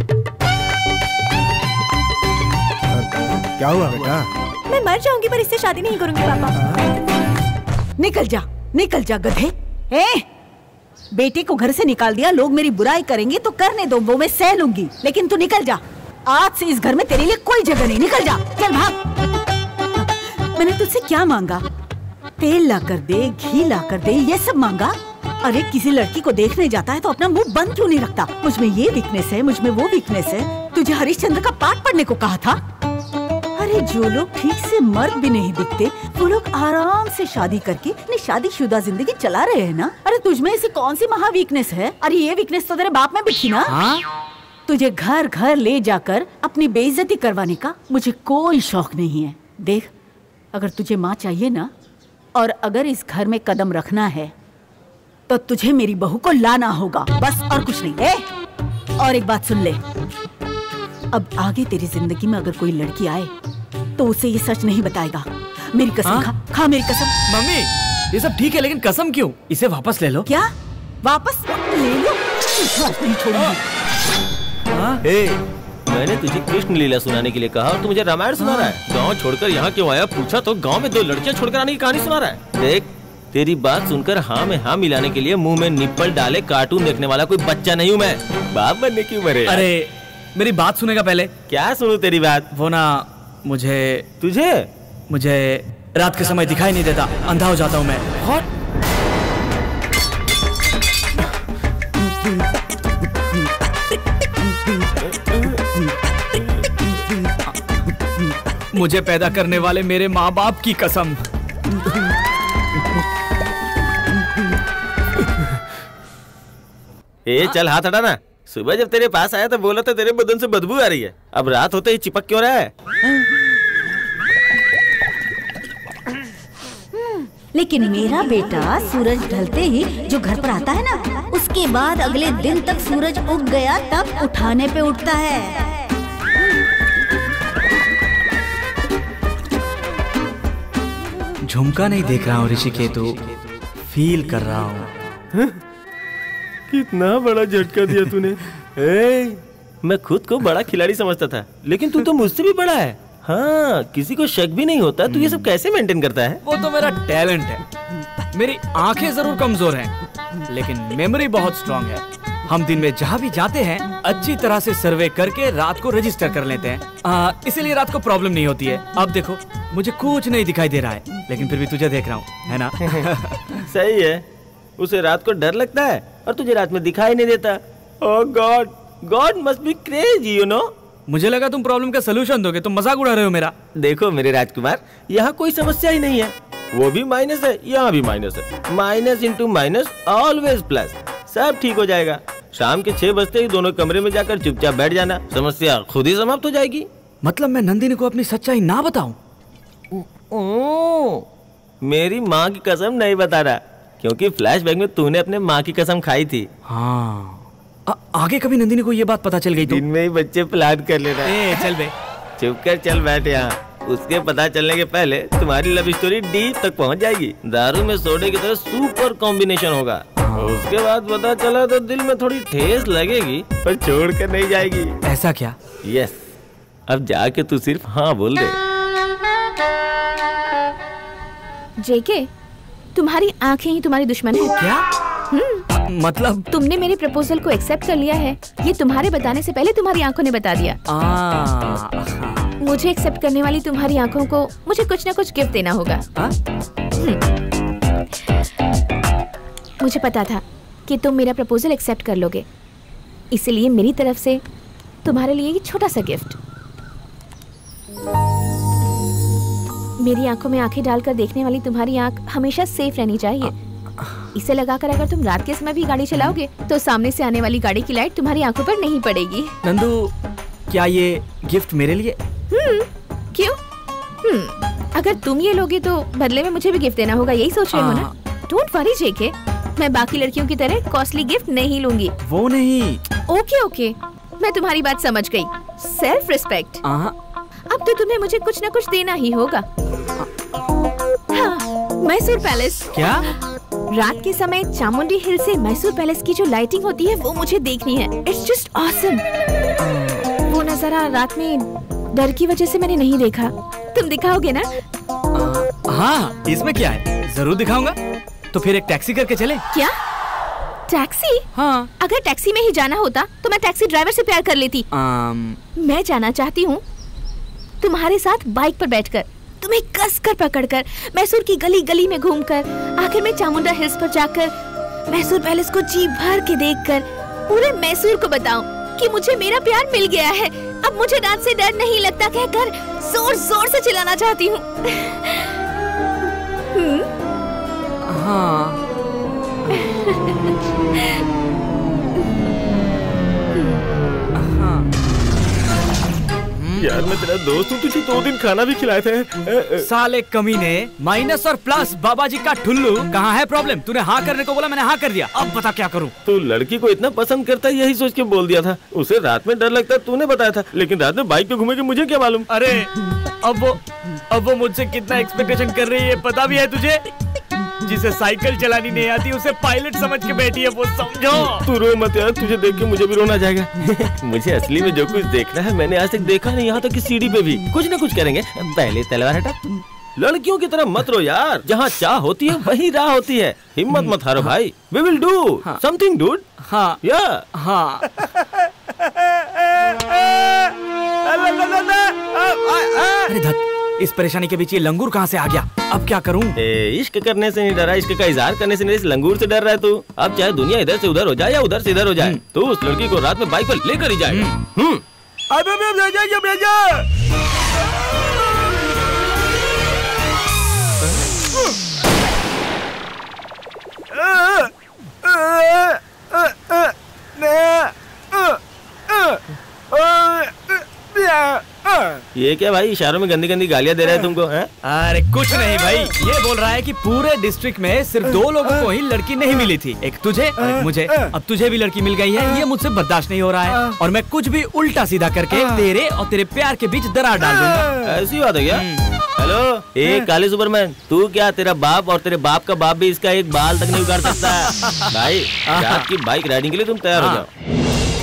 क्या हुआ बेटा? मैं मर जाऊंगी पर इससे शादी नहीं करूंगी पापा। निकल जा, निकल जा गधे। ए, बेटे को घर से निकाल दिया, लोग मेरी बुराई करेंगे तो करने दो, वो मैं सह लूंगी, लेकिन तू निकल जा। आज से इस घर में तेरे लिए कोई जगह नहीं। निकल जा, चल भाग। मैंने तुझसे क्या मांगा? तेल ला कर दे, घी ला कर दे, ये सब मांगा? अरे किसी लड़की को देखने जाता है तो अपना मुंह बंद क्यों नहीं रखता? मुझ में ये वीकनेस है, मुझ में वो वीकनेस है। तुझे हरिश्चंद्र का पाठ पढ़ने को कहा था। अरे जो लोग ठीक से मर्द भी नहीं दिखते, वो लोग आराम से शादी करके अपनी शादीशुदा जिंदगी चला रहे हैं ना। अरे तुझ में ऐसी कौन सी महा वीकनेस है? अरे ये वीकनेस तो तेरे बाप में भी थी ना। हाँ? तुझे घर घर ले जाकर अपनी बेइज्जती करवाने का मुझे कोई शौक नहीं है। देख, अगर तुझे माँ चाहिए ना, और अगर इस घर में कदम रखना है तो तुझे मेरी बहू को लाना होगा, बस, और कुछ नहीं। ए, और एक बात सुन ले, अब आगे तेरी जिंदगी में अगर कोई लड़की आए तो उसे ये सच नहीं बताएगा। मेरी कसम। हाँ? खा खा मेरी कसम। मम्मी, ये सब ठीक है लेकिन कसम क्यों? इसे वापस ले लो। क्या वापस ले लो? नहीं छोड़ूंगी। ए, मैंने तुझे कृष्ण लीला सुनाने के लिए कहा और तू मुझे रामायण सुना रहा है। गांव छोड़कर यहाँ क्यों आया? पूछा तो गांव में दो लड़कियां छोड़कर आने की कहानी सुना रहा है। देख, तेरी बात सुनकर हाँ में हाँ मिलाने के लिए मुंह में निप्पल डाले कार्टून देखने वाला कोई बच्चा नहीं हूँ मैं। बाप बनने की उम्र है। अरे मेरी बात सुनेगा पहले? क्या सुनूं तेरी बात? वो ना, मुझे तुझे मुझे रात के समय दिखाई नहीं देता, अंधा हो जाता हूँ मैं। और मुझे पैदा करने वाले मेरे माँ बाप की कसम, ए चल हाथ हटा ना। सुबह जब तेरे पास आया तो बोला था तेरे बदन से बदबू आ रही है, अब रात होते ही चिपक क्यों रहा है? लेकिन मेरा बेटा सूरज ढलते ही जो घर पर आता है ना, उसके बाद अगले दिन तक सूरज उग गया तब उठाने पे उठता है। झुमका नहीं देख रहा हूँ ऋषिकेतु, फील कर रहा हूँ। कितना बड़ा झटका दिया तूने। ए, मैं खुद को बड़ा खिलाड़ी समझता था, लेकिन तू तो मुझसे भी बड़ा है। हाँ, किसी को शक भी नहीं होता। तू ये सब कैसे मेंटेन करता है? वो तो मेरा टैलेंट है। मेरी आंखें जरूर कमजोर हैं, लेकिन मेमोरी बहुत स्ट्रांग है। हम दिन में जहाँ भी जाते हैं अच्छी तरह से सर्वे करके रात को रजिस्टर कर लेते हैं, इसीलिए रात को प्रॉब्लम नहीं होती है। अब देखो, मुझे कुछ नहीं दिखाई दे रहा है, लेकिन फिर भी तुझे देख रहा हूँ, है ना? सही है। उसे रात को डर लगता है और तुझे रात में दिखाई नहीं देता। Oh god, god must be crazy, you know. मुझे लगा तुम प्रॉब्लम का सलूशन दोगे, तुम मजाक उड़ा रहे हो मेरा। देखो मेरे राजकुमार, यहाँ कोई समस्या ही नहीं है। वो भी माइनस है, यहाँ भी माइनस है। Minus into minus always plus. सब ठीक हो जाएगा। शाम के छह बजते ही दोनों कमरे में जाकर चुपचाप बैठ जाना, समस्या खुद ही समाप्त हो जाएगी। मतलब मैं नंदिनी को अपनी सच्चाई ना बताऊं? मेरी माँ की कसम नहीं बता रहा, क्योंकि फ्लैशबैक में तूने अपने माँ की कसम खाई थी। हाँ, आ, आगे कभी नंदिनी को ये बात पता चल गई तो? दिन में ही बच्चे प्लान कर लेना। ए, चल बे, चुप कर, चल बैठ यहाँ। उसके पता चलने के पहले तुम्हारी लव स्टोरी डीप तक पहुंच जाएगी। दारू में सोडे की तरह सुपर कॉम्बिनेशन होगा। उसके बाद पता चला तो दिल में थोड़ी ठेस लगेगी पर छोड़ कर नहीं जाएगी। ऐसा क्या? यस, अब जाके तू सिर्फ हाँ बोल दे। जेके, तुम्हारी आंखें ही तुम्हारी दुश्मन है। क्या? हम्म, मतलब तुमने मेरे प्रपोजल को एक्सेप्ट कर लिया है, ये तुम्हारे बताने से पहले तुम्हारी आंखों ने बता दिया। आ, मुझे एक्सेप्ट करने वाली तुम्हारी आंखों को मुझे कुछ ना कुछ गिफ्ट देना होगा। मुझे पता था कि तुम मेरा प्रपोजल एक्सेप्ट कर लोगे, इसलिए मेरी तरफ से तुम्हारे लिए ये छोटा सा गिफ्ट। मेरी आंखों में आंखें डालकर देखने वाली तुम्हारी आंख हमेशा सेफ रहनी चाहिए। इसे लगाकर अगर तुम रात के समय भी गाड़ी चलाओगे तो सामने से आने वाली गाड़ी की लाइट तुम्हारी आंखों पर नहीं पड़ेगी। नंदू, क्या ये गिफ्ट मेरे लिए? हम्म, क्यों? हम्म, अगर तुम ये लोगे तो बदले में मुझे भी गिफ्ट देना होगा, यही सोच रहे हो ना? डोंट वरी जेके, मैं बाकी लड़कियों की तरह कॉस्टली गिफ्ट नहीं लूंगी। वो नहीं। ओके ओके, मैं तुम्हारी बात समझ गई। Self respect. अब तो तुम्हें मुझे कुछ ना कुछ देना ही होगा। हाँ, मैसूर पैलेस। क्या? रात के समय चामुंडी हिल से मैसूर पैलेस की जो लाइटिंग होती है वो मुझे देखनी है। It's just awesome. वो नजारा रात में डर की वजह से मैंने नहीं देखा। तुम दिखाओगे ना? आ, हाँ, इसमें क्या है, जरूर दिखाऊंगा। तो फिर एक टैक्सी करके चले? क्या? टैक्सी? हाँ। अगर टैक्सी में ही जाना होता तो मैं टैक्सी ड्राइवर से प्यार कर लेती। आम... मैं जाना चाहती हूँ तुम्हारे साथ बाइक पर बैठकर, तुम्हें कसकर पकड़कर, मैसूर की गली गली में घूमकर, आखिर में चामुंडा हिल्स पर जाकर मैसूर पैलेस को जी भर के देखकर पूरे मैसूर को बताऊं कि मुझे मेरा प्यार मिल गया है। अब मुझे रात से डर नहीं लगता कहकर जोर जोर से चिल्लाना चाहती हूँ। हाँ। यार मैं तेरा दोस्त हूँ, तुझे दो दिन खाना भी खिलाए थे। साले कमीने, माइनस और प्लस बाबा जी का ठुल्लू। कहाँ है प्रॉब्लम? तूने हाँ करने को बोला, मैंने हाँ कर दिया। अब बता क्या करूँ? तू लड़की को इतना पसंद करता है यही सोच के बोल दिया था। उसे रात में डर लगता है तूने बताया था, लेकिन रात में बाइक पे घूमेगी मुझे क्या मालूम। अरे अब वो अब वो मुझसे कितना एक्सपेक्टेशन कर रही है पता भी है तुझे? जिसे साइकिल चलानी नहीं आती उसे पायलट समझ के बैठी है वो, समझो। तू रो मत यार, तुझे देख के मुझे भी रोना जाएगा। मुझे असली में जो कुछ देखना है मैंने आज तक देखा नहीं। यहाँ तक कि सीढ़ी पे भी कुछ न कुछ करेंगे। पहले तलवार हटा। लड़कियों की तरह मत रो यार, जहाँ चाह होती है वही राह होती है। हिम्मत मत हारो भाई। We will do something, dude. हाँ या हाँ। अरे धत, इस परेशानी के बीच ये लंगूर कहाँ से आ गया? अब क्या करूँ? इश्क करने से नहीं डरा, इश्क का इजहार करने से नहीं, इस लंगूर से डर रहा है तू। अब चाहे दुनिया इधर से उधर हो जाए या उधर से इधर हो जाए, तो उस लड़की को रात में बाइक पर लेकर ही जाएगा। हम्म। अबे मैं भेजा भेजा। ये क्या भाई, इशारों में गंदी गंदी गालियां दे रहा है तुमको? हैं? अरे कुछ नहीं भाई, ये बोल रहा है कि पूरे डिस्ट्रिक्ट में सिर्फ दो लोगों को ही लड़की नहीं मिली थी, एक तुझे और एक मुझे। अब तुझे भी लड़की मिल गई है, ये मुझसे बर्दाश्त नहीं हो रहा है और मैं कुछ भी उल्टा सीधा करके तेरे और तेरे प्यार के बीच दरार डाल दूंगा। ऐसी बात है क्या? हेलो, एक काले सुपरमैन, तू क्या तेरा बाप और तेरे बाप का बाप भी इसका एक बाल तक नहीं उगाड़ सकता है। भाई रात की बाइक राइडिंग के लिए तुम तैयार हो जाओ।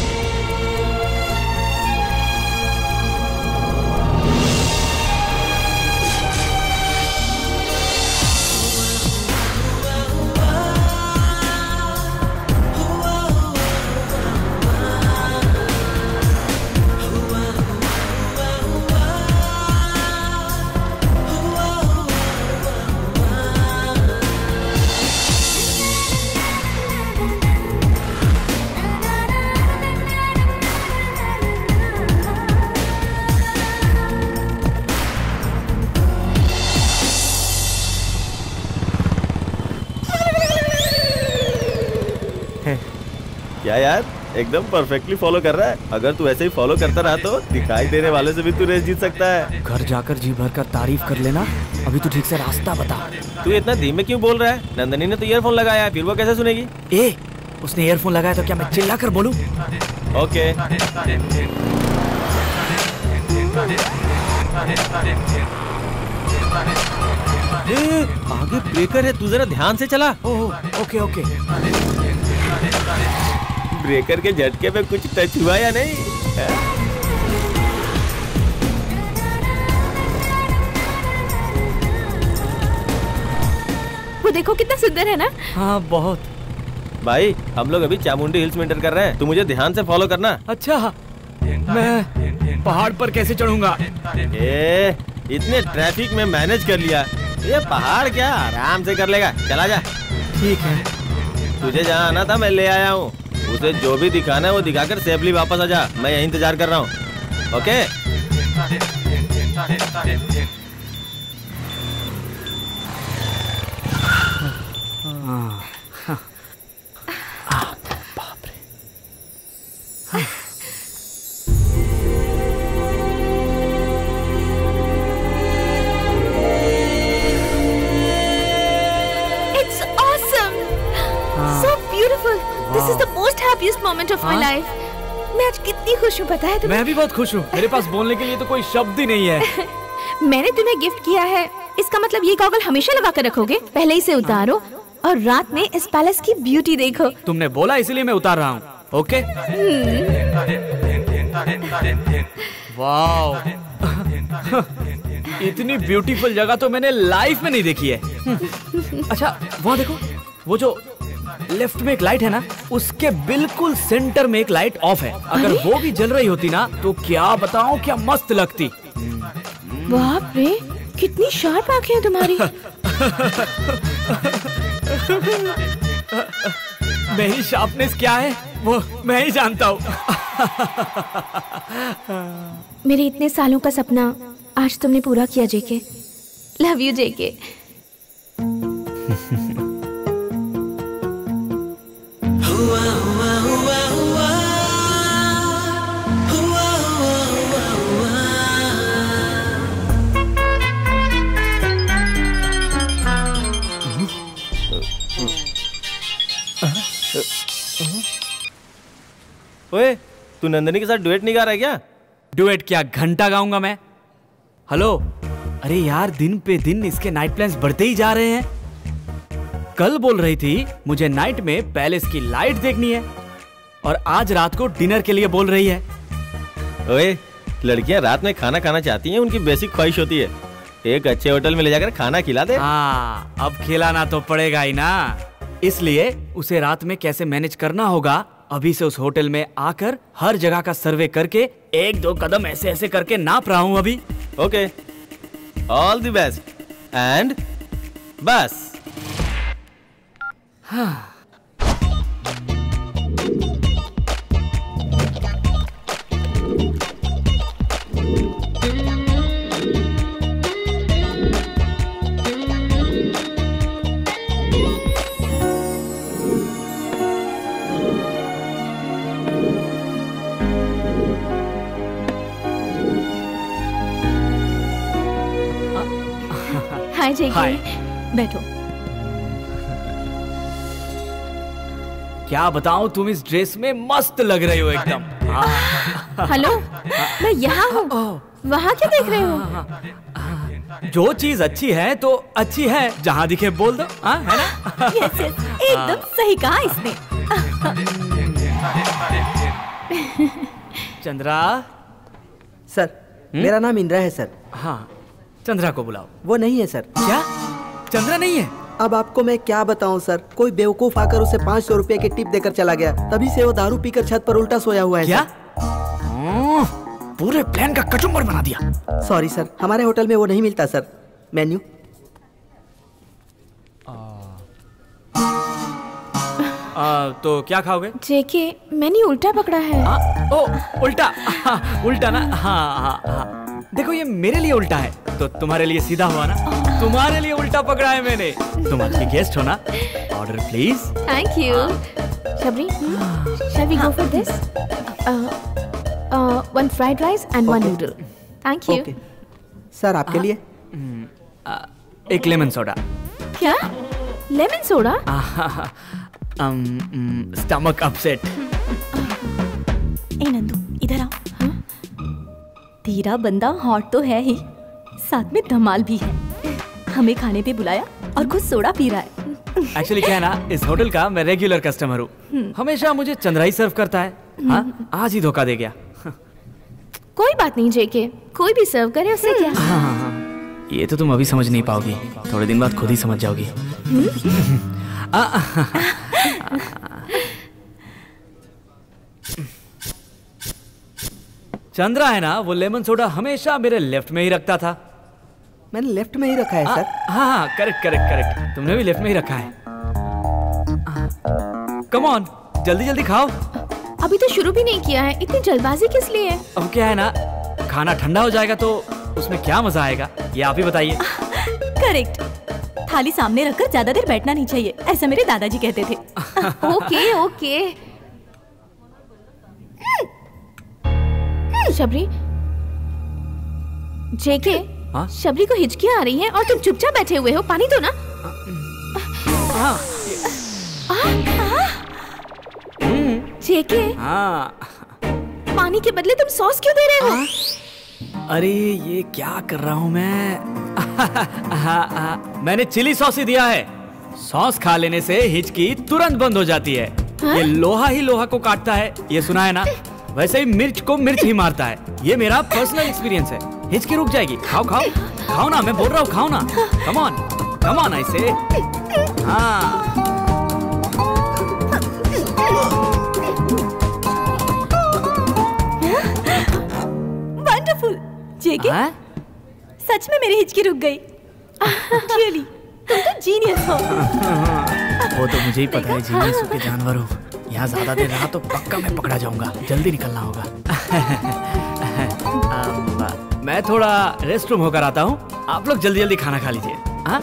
क्या यार, एकदम परफेक्टली फॉलो कर रहा है। अगर तू ऐसे ही फॉलो करता रहा तो दिखाई देने वाले से भी तू रेस जीत सकता है। घर जाकर जी भर कर तारीफ कर लेना। अभी तू ठीक से रास्ता बता। तू इतना धीमे क्यों बोल रहा है? नंदनी ने तो ईयरफोन लगाया है, फिर वो कैसे सुनेगी? ए, उसने ईयरफोन लगाया तो क्या मैं चिल्ला कर बोलूं? ओके। ए, आगे ब्रेकर है, तू जरा ध्यान से चला। Oh okay okay. ब्रेकर के झटके पे कुछ टच हुआ या नहीं? वो देखो कितना सुंदर है ना। हाँ बहुत। भाई हम लोग अभी चामुंडी हिल्स में एंटर कर रहे हैं, तू मुझे ध्यान से फॉलो करना। अच्छा, मैं पहाड़ पर कैसे चढ़ूंगा? ए, इतने ट्रैफिक में मैनेज कर लिया, ये पहाड़ क्या आराम से कर लेगा। चला जा। ठीक है। तुझे जहाँ आना था मैं ले आया हूँ, उसे जो भी दिखाना है वो दिखाकर सेफली वापस आ जा। मैं यहीं इंतजार कर रहा हूँ। Okay. This is the most happiest moment of my life. मैं आज कितनी खुश हूँ पता है तुम्हें? मैं भी बहुत खुश हूँ। मेरे पास बोलने के लिए तो कोई शब्द ही नहीं है। मैंने तुम्हें गिफ्ट किया है, इसका मतलब ये गॉगल हमेशा लगा कर रखोगे? पहले इसे उतारो और रात में इस पैलेस की ब्यूटी देखो। तुमने बोला इसलिए मैं उतार रहा हूँ। ओके। वाओ, इतनी ब्यूटीफुल जगह तो मैंने लाइफ में नहीं देखी है। अच्छा वहाँ देखो, वो जो लेफ्ट में एक लाइट है ना, उसके बिल्कुल सेंटर में एक लाइट ऑफ है। अगर वो भी जल रही होती ना तो क्या बताऊं, क्या मस्त लगती। बाप रे, कितनी शार्प आंखें हैं तुम्हारी। मेरी शार्पनेस क्या है वो मैं ही जानता हूँ। मेरे इतने सालों का सपना आज तुमने पूरा किया जेके। लव यू जेके। हुआ हुआ हुआ हुआ हुआ हुआ हुआ ओए, तू नंदनी के साथ डुएट नहीं गा रहा है क्या? डुएट क्या, घंटा गाऊंगा मैं। हेलो, अरे यार दिन पे दिन इसके नाइट प्लान्स बढ़ते ही जा रहे हैं। कल बोल रही थी मुझे नाइट में पैलेस की लाइट देखनी है और आज रात को डिनर के लिए बोल रही है। ओए, लड़कियां रात में खाना खाना चाहती हैं, उनकी बेसिक ख्वाहिश होती है। एक अच्छे होटल में ले जाकर खाना खिला दे। हाँ, अब खिलाना तो पड़ेगा ही ना, इसलिए उसे रात में कैसे मैनेज करना होगा अभी से उस होटल में आकर हर जगह का सर्वे करके एक दो कदम ऐसे ऐसे करके नाप रहा हूँ अभी। Okay, all the best and बस। हाँ। हाय जेके। बैठो। क्या बताऊं, तुम इस ड्रेस में मस्त लग रही हो एकदम। हेलो, मैं यहाँ हूँ, वहाँ क्या देख रहे हो? जो चीज अच्छी है तो अच्छी है, जहाँ दिखे बोल दो। आ, है ना? यस यस, एकदम सही कहा इसने। चंद्रा। सर, मेरा नाम इंद्रा है सर। हाँ, चंद्रा को बुलाओ। वो नहीं है सर। क्या? चंद्रा नहीं है? अब आपको मैं क्या बताऊं सर, कोई बेवकूफ आकर उसे पाँच सौ रुपए की टिप देकर चला गया, तभी से वो दारू पीकर छत पर उल्टा सोया हुआ है। क्या? पूरे प्लान का कचुम्बर बना दिया। सॉरी सर, हमारे होटल में वो नहीं मिलता सर। मेन्यू। आ, तो क्या खाओगे? जेके, मैंने उल्टा पकड़ा है। आ, ओ, उल्टा। हाँ, उल्टा ना। हाँ, हाँ, हाँ। देखो ये मेरे लिए उल्टा है तो तुम्हारे लिए सीधा हुआ ना। तुम्हारे लिए उल्टा पकड़ा है मैंने। तुम अच्छी गेस्ट हो ना। Order please. Thank you. Shabari, shall we go for this? One fried rice and one noodle. Thank you. Sir आपके लिए एक लेमन सोडा। क्या? Lemon soda? Stomach upset. ए नंदू, इधर आओ। तेरा बंदा हॉट तो है ही, साथ में धमाल भी है। हमें खाने पे बुलाया और खुद सोडा पी रहा है। एक्चुअली क्या है ना, इस होटल का मैं रेगुलर कस्टमर हूँ। हमेशा मुझे चंद्रा ही सर्व करता है। हाँ, आज ही धोखा दे गया। कोई बात नहीं जेके, कोई भी सर्व करे उससे क्या। हाँ, हाँ, हाँ। ये तो तुम अभी समझ नहीं पाओगी, थोड़े दिन बाद खुद ही समझ जाओगी। चंद्रा है ना, वो लेमन सोडा हमेशा मेरे लेफ्ट में ही रखता था। मैंने लेफ्ट में ही रखा है सर। हाँ हाँ, करेक्ट करेक्ट करेक्ट, तुमने भी लेफ्ट में ही रखा है। कम ऑन, जल्दी जल्दी खाओ। अभी तो शुरू भी नहीं किया है, इतनी जल्दबाजी किस लिए है? अब क्या है ना, खाना ठंडा हो जाएगा तो उसमें क्या मजा आएगा, ये आप ही बताइए। करेक्ट। थाली सामने रखकर ज्यादा देर बैठना नहीं चाहिए, ऐसा मेरे दादाजी कहते थे। Okay okay. शबरी, जेके, हाँ? शबरी को हिचकियां आ रही हैं और तुम चुपचाप बैठे हुए हो, पानी दो ना। हाँ। जेके, हाँ। पानी के बदले तुम सॉस क्यों दे रहे हो? अरे ये क्या कर रहा हूँ मैं? हाँ, हाँ, मैंने चिली सॉस ही दिया है। सॉस खा लेने से हिचकी तुरंत बंद हो जाती है। हाँ? ये लोहा ही लोहा को काटता है, ये सुना है ना? वैसे ही मिर्च को मिर्च ही मारता है। ये मेरा पर्सनल एक्सपीरियंस है। हिचकी रुक जाएगी। खाओ खाओ खाओ ना, मैं बोल रहा हूँ खाओ ना। कम ऑन कम ऑन ऐसे। हाँ। वंडरफुल जेके, सच में मेरी हिचकी रुक गई। रियली, तुम तो जीनियस हो। वो तो मुझे ही पता है, जीनियस के जानवर हूँ। यहाँ ज्यादा देर रहा तो पक्का मैं पकड़ा जाऊंगा, जल्दी निकलना होगा। मैं थोड़ा रेस्ट रूम होकर आता हूँ, आप लोग जल्दी जल्दी खाना खा लीजिए। हाँ?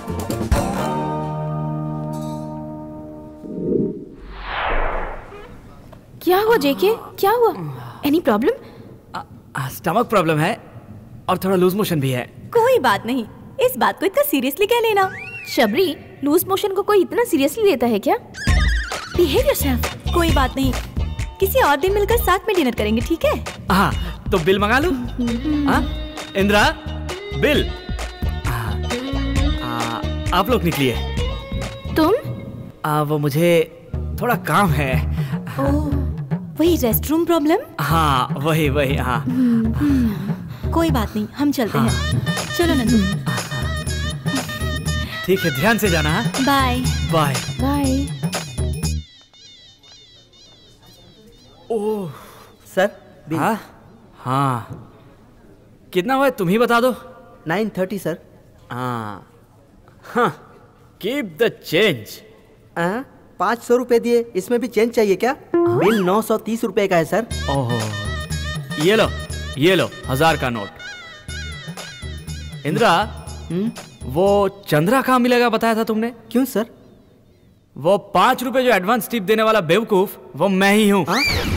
क्या हुआ जेके, क्या हुआ? Any problem? स्टमक प्रॉब्लम है और थोड़ा लूज मोशन भी है। कोई बात नहीं, इस बात को इतना सीरियसली क्या लेना। शबरी, लूज मोशन को कोई इतना सीरियसली लेता है क्या? Behave yourself. कोई बात नहीं, किसी और दिन मिलकर साथ में डिनर करेंगे, ठीक है? हाँ, तो बिल मंगा लूं? हाँ? इंद्रा, बिल। आ, आ, आप लोग निकलिए। तुम? आ, वो मुझे थोड़ा काम है। ओह, वही रेस्ट रूम प्रॉब्लम? हाँ, वही वही। हाँ। कोई बात नहीं, हम चलते हाँ। हैं। चलो नंदू। ठीक है, ध्यान से जाना। Bye bye bye. Oh sir, हाँ हाँ, कितना हुआ तुम ही बता दो। Nine thirty sir. हाँ हाँ, कीप द चेंज। पाँच सौ रुपए दिए, इसमें भी चेंज चाहिए क्या? बिल नौ सौ तीस रुपए का है सर। ओहो, ये लो ये लो, हजार का नोट। इंद्रा, हुँ? वो चंद्रा कहाँ मिलेगा बताया था तुमने? क्यों सर? वो पांच रुपए जो एडवांस टिप देने वाला बेवकूफ, वो मैं ही हूँ।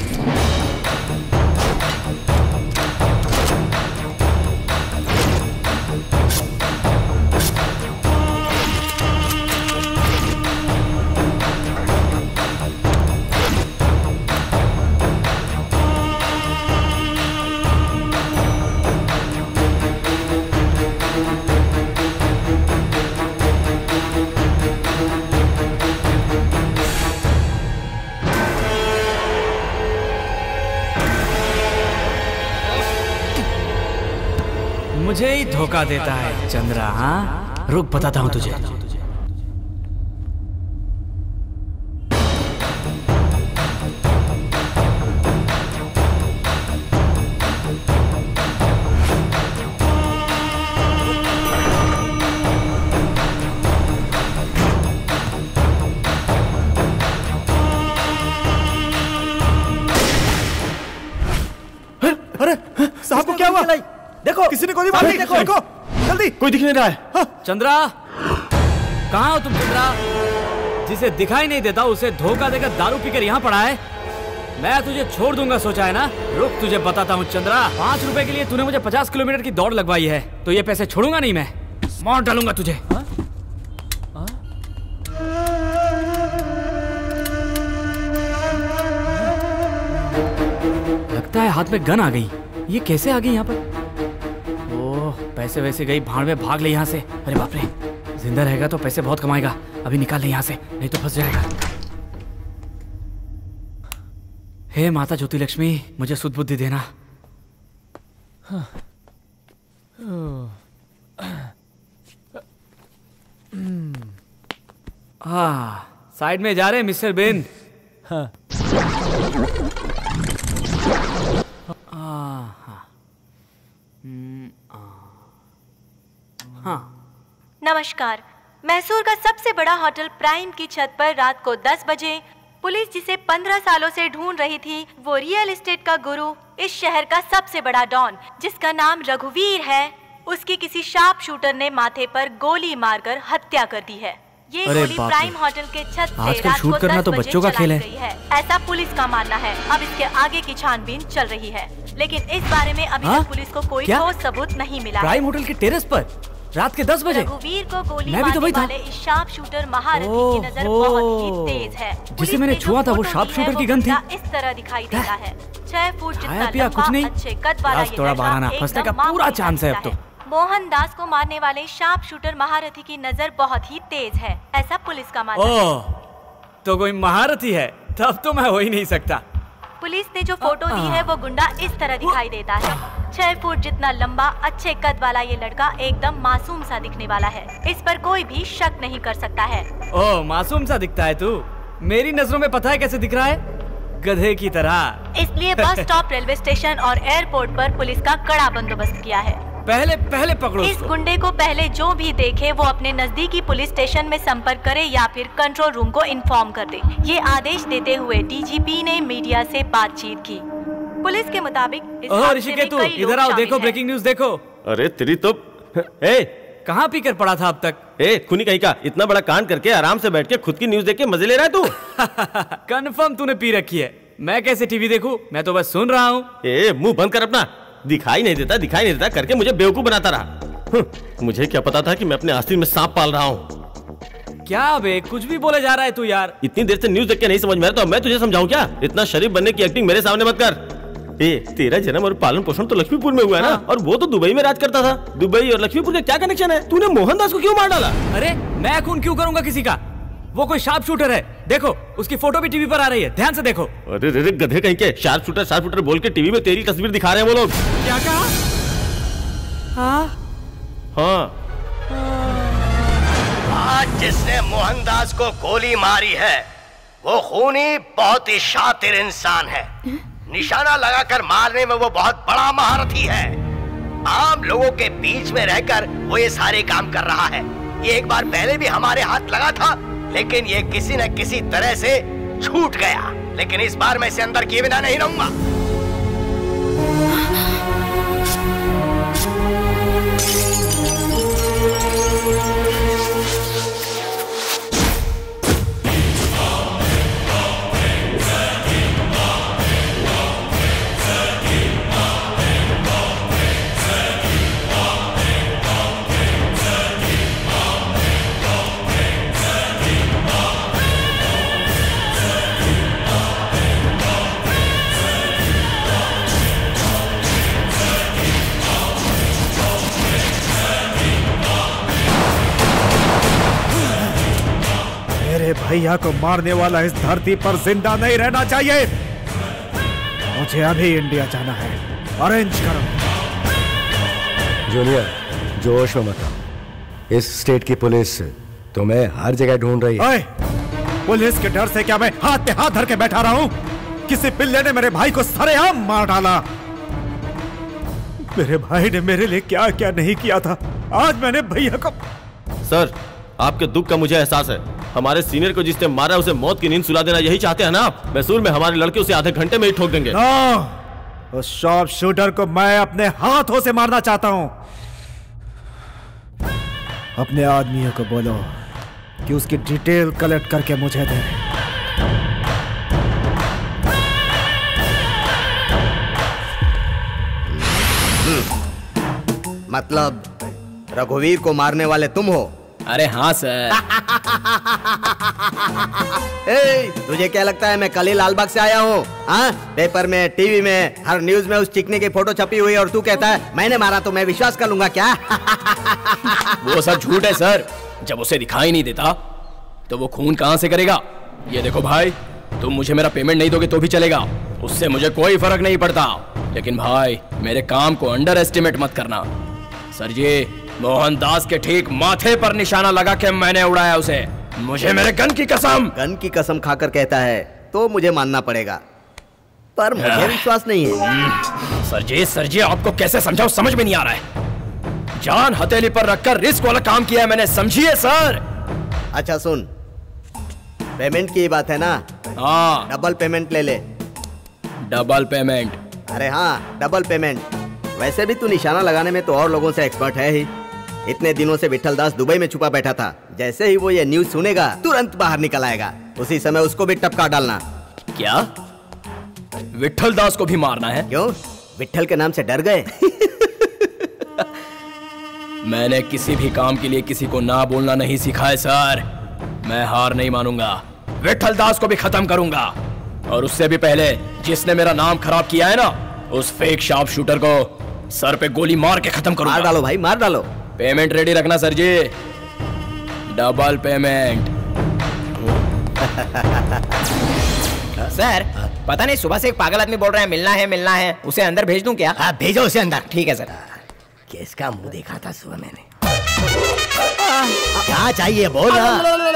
मुझे ही धोखा देता है चंद्रा। हाँ, रुक बताता हूँ तुझे। अरे साहब को क्या हुआ? देखो, किसी ने गोली मार दी। देखो, देखो जल्दी। कोई दिख नहीं रहा है। हाँ। चंद्रा, कहाँ हो तुम? चंद्रा, जिसे दिखाई नहीं देता उसे धोखा देकर दारू पीकर यहाँ पड़ा है। मैं तुझे छोड़ दूंगा सोचा है ना? रुक, तुझे बताता हूँ चंद्रा। पांच रुपए के लिए तूने मुझे पचास किलोमीटर की दौड़ लगवाई है, तो ये पैसे छोड़ूंगा नहीं मैं, मार डालूंगा तुझे। हा? हा? लगता है हाथ में गन आ गई। ये कैसे आ गई यहाँ पर? पैसे वैसे गई भाड़ में, भाग ले यहाँ से। अरे बाप रे, जिंदा रहेगा तो पैसे बहुत कमाएगा। अभी निकाल ले यहाँ से, नहीं तो फंस जाएगा। हे माता ज्योति लक्ष्मी, मुझे सुध बुद्धि देना। हाँ, साइड में जा रहे हैं मिस्टर बेन। हाँ। हाँ। नमस्कार। मैसूर का सबसे बड़ा होटल प्राइम की छत पर रात को दस बजे पुलिस जिसे पंद्रह सालों से ढूंढ रही थी, वो रियल एस्टेट का गुरु, इस शहर का सबसे बड़ा डॉन जिसका नाम रघुवीर है, उसकी किसी शार्प शूटर ने माथे पर गोली मारकर हत्या कर दी है। ये गोली प्राइम होटल के छत से रात को दस बजे चलाई गई है, ऐसा पुलिस का मानना है। अब इसके आगे की छानबीन चल रही है, लेकिन इस बारे में अभी तक पुलिस को कोई ठोस सबूत नहीं मिला। प्राइम होटल के टेरेस पर रात के दस बजे रघुवीर को गोली मारने वाले इस शार्प शूटर महारथी की नजर बहुत ही तेज है। जिसे मैंने छुआ था वो शार्प शूटर की गन थी। इस तरह दिखाई देता है। छह फुट जितना लंबा, कुछ नहीं, अच्छे कद वाला ये थोड़ा बहाना, फंसने का पूरा चांस है अब तो। मोहन दास को मारने वाले शार्प शूटर महारथी की नजर बहुत ही तेज है, ऐसा पुलिस का मानना है। ओह, तो कोई महारथी है, तब तो मैं हो ही नहीं सकता। पुलिस ने जो फोटो दी है वो गुंडा इस तरह दिखाई देता है। छह फुट जितना लंबा, अच्छे कद वाला ये लड़का एकदम मासूम सा दिखने वाला है, इस पर कोई भी शक नहीं कर सकता है। ओह, मासूम सा दिखता है तू? मेरी नजरों में पता है कैसे दिख रहा है? गधे की तरह। इसलिए बस स्टॉप, रेलवे स्टेशन और एयरपोर्ट पर पुलिस का कड़ा बंदोबस्त किया है। पहले पहले पकड़ो इस गुंडे को। पहले जो भी देखे वो अपने नजदीकी पुलिस स्टेशन में संपर्क करे या फिर कंट्रोल रूम को इन्फॉर्म कर दे। ये आदेश देते हुए डीजीपी ने मीडिया से बातचीत की। पुलिस के मुताबिक ऋषिकेतु, इधर आओ, देखो ब्रेकिंग न्यूज देखो। अरे तेरी तो ए, कहाँ पीकर पड़ा था अब तक? ए खूनी कहीं का, इतना बड़ा कांड करके आराम से बैठ के खुद की न्यूज देख के मजे ले रहा है तू? कंफर्म तूने पी रखी है। मैं कैसे टीवी देखूं? मैं तो बस सुन रहा हूँ। ए मुंह बंद कर अपना। दिखाई नहीं देता दिखाई नहीं देता करके मुझे बेवकूफ बनाता रहा। मुझे क्या पता था कि मैं अपने आस्तीन में सांप पाल रहा हूँ। क्या बे, कुछ भी बोले जा रहा है तू यार। इतनी देर से न्यूज देख के नहीं समझ में आ रहा तो मैं तुझे समझाऊं क्या? इतना शरीफ बनने की एक्टिंग मेरे सामने मत कर। ए तेरा जन्म और पालन पोषण तो लक्ष्मीपुर में हुआ है ना? और वो तो दुबई में राज करता था। दुबई और लक्ष्मीपुर का क्या कनेक्शन है? तूने मोहनदास को क्यों मार डाला? अरे मैं खून क्यों करूंगा किसी का? वो कोई शार्प शूटर है, देखो उसकी फोटो भी टीवी पर आ रही है, ध्यान से देखो। अरे रे रे गधे कहीं के, शार्प शूटर शार्प शूटर बोल के टीवी में तेरी तस्वीर दिखा रहे हैं वो लोग। क्या कहा? हाँ हाँ। आज जिसने मोहनदास को गोली मारी है वो खूनी बहुत ही शातिर इंसान है। निशाना लगाकर मारने में वो बहुत बड़ा महारथी है। आम लोगों के बीच में रहकर वो ये सारे काम कर रहा है। ये एक बार पहले भी हमारे हाथ लगा था, लेकिन ये किसी न किसी तरह से छूट गया। लेकिन इस बार मैं इसे अंदर किए बिना नहीं रहूंगा। मेरे भैया को मारने वाला इस धरती पर जिंदा नहीं रहना चाहिए। मुझे अभी इंडिया जाना है, अरेंज करो। जूनियर, जोश में मत आओ। इस स्टेट की पुलिस तुम्हें हर जगह ढूंढ रही है। ओए, पुलिस के डर से क्या मैं हाथ पे हाथ धर के बैठा रहा हूँ? किसी पिल्ले ने मेरे भाई को सरेआम मार डाला। मेरे भाई ने मेरे लिए क्या क्या नहीं किया था, आज मैंने भैया को। सर, आपके दुख का मुझे एहसास है। हमारे सीनियर को जिसने मारा उसे मौत की नींद सुला देना यही चाहते हैं ना आप? मैसूर में हमारे लड़के उसे आधे घंटे में ही ठोक देंगे। नो, उस शॉर्प शूटर को मैं अपने हाथों से मारना चाहता हूं। अपने आदमियों को बोलो कि उसकी डिटेल कलेक्ट करके मुझे दे। मतलब रघुवीर को मारने वाले तुम हो? अरे हाँ सर। ए, तुझे क्या लगता है मैं कल ही लालबाग से आया हूँ? हाँ, पेपर में, टीवी में, हर न्यूज में उस चिकनी की फोटो छपी हुई और तू कहता है मैंने मारा तो मैं विश्वास कर लूंगा क्या? वो सब झूठ है सर। जब उसे दिखाई नहीं देता तो वो खून कहाँ से करेगा? ये देखो भाई, तुम मुझे मेरा पेमेंट नहीं दोगे तो भी चलेगा, उससे मुझे कोई फर्क नहीं पड़ता। लेकिन भाई मेरे काम को अंडर एस्टिमेट मत करना। सर जी, मोहनदास के ठीक माथे पर निशाना लगा के मैंने उड़ाया उसे। मुझे मेरे गन की कसम। गन की कसम खाकर कहता है तो मुझे मानना पड़ेगा, पर मुझे विश्वास नहीं है। सर जी, सर जी आपको कैसे समझाऊं समझ में नहीं आ रहा है। जान हथेली पर रखकर रिस्क वाला काम किया है मैंने, समझिए सर। अच्छा सुन, पेमेंट की बात है ना? हाँ, डबल पेमेंट ले ले। Double payment? अरे हाँ, डबल पेमेंट। वैसे भी तू निशाना लगाने में तो और लोगों से एक्सपर्ट है ही। इतने दिनों से विठल दास दुबई में छुपा बैठा था, जैसे ही वो ये न्यूज सुनेगा तुरंत बाहर निकल आएगा। उसी समय उसको भी टपका डालना। क्या विठल दास को भी मारना है? क्यों, विठल के नाम से डर गए? मैंने किसी भी काम के लिए किसी को ना बोलना नहीं सिखाया सर। मैं हार नहीं मानूंगा, विठल दास को भी खत्म करूंगा। और उससे भी पहले जिसने मेरा नाम खराब किया है ना, उस फेक शार्प शूटर को सर पे गोली मार के खत्म करूंगा। मार डालो भाई, मार डालो। पेमेंट रेडी रखना sir ji, double payment. Sir पता नहीं सुबह से एक पागल आदमी बोल रहा है मिलना है मिलना है, उसे अंदर भेज दूं क्या? हाँ भेजो उसे अंदर। ठीक है सर। किसका मुंह देखा था सुबह मैंने? क्या चाहिए बोल रहा?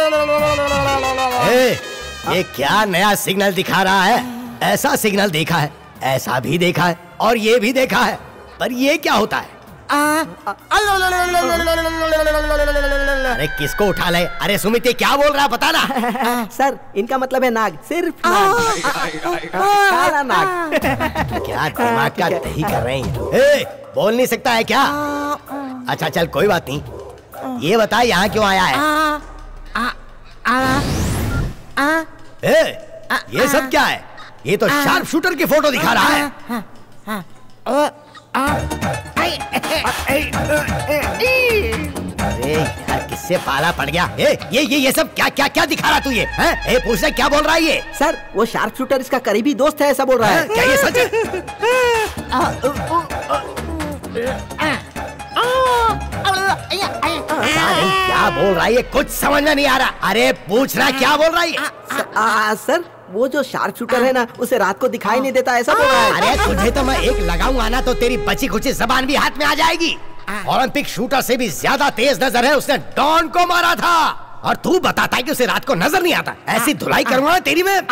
ए, ये क्या नया सिग्नल दिखा रहा है? ऐसा सिग्नल देखा है, ऐसा भी देखा है और ये भी देखा है, पर ये क्या होता है? अरे किसको उठा ले? अरे सुमित ये क्या बोल रहा है बता ना। सर इनका मतलब है नाग, सिर्फ नाग। काला नाग। क्या दिमाग का दही कर रहे हैं? ए, बोल नहीं सकता है क्या? अच्छा चल कोई बात नहीं, ये बता यहाँ क्यों आया है? ए, ये सब क्या है? ये तो शार्प शूटर की फोटो दिखा रहा है। अरे यार किससे पाला पड़ गया? ए, ये ये ये सब क्या क्या क्या दिखा रहा तू? ये हैं? ए, पूछ रहा क्या बोल रहा है ये? सर वो शार्प शूटर इसका करीबी दोस्त है, ऐसा बोल रहा है। क्या ये सच है? क्या बोल रहा है ये? कुछ समझ में नहीं आ रहा। अरे पूछ रहा क्या बोल रहा है ये? सर वो जो शार्प शूटर है ना, उसे रात को दिखाई नहीं देता, ऐसा बोल रहा है। अरे तुझे तो मैं एक लगाऊंगा ना तो तेरी बची खुची जबान भी हाथ में आ जाएगी। ओलंपिक शूटर से भी ज्यादा तेज नजर है, उसने डॉन को मारा था और तू बताता है कि उसे रात को नजर नहीं आता। ऐसी धुलाई करूंगा तेरी में।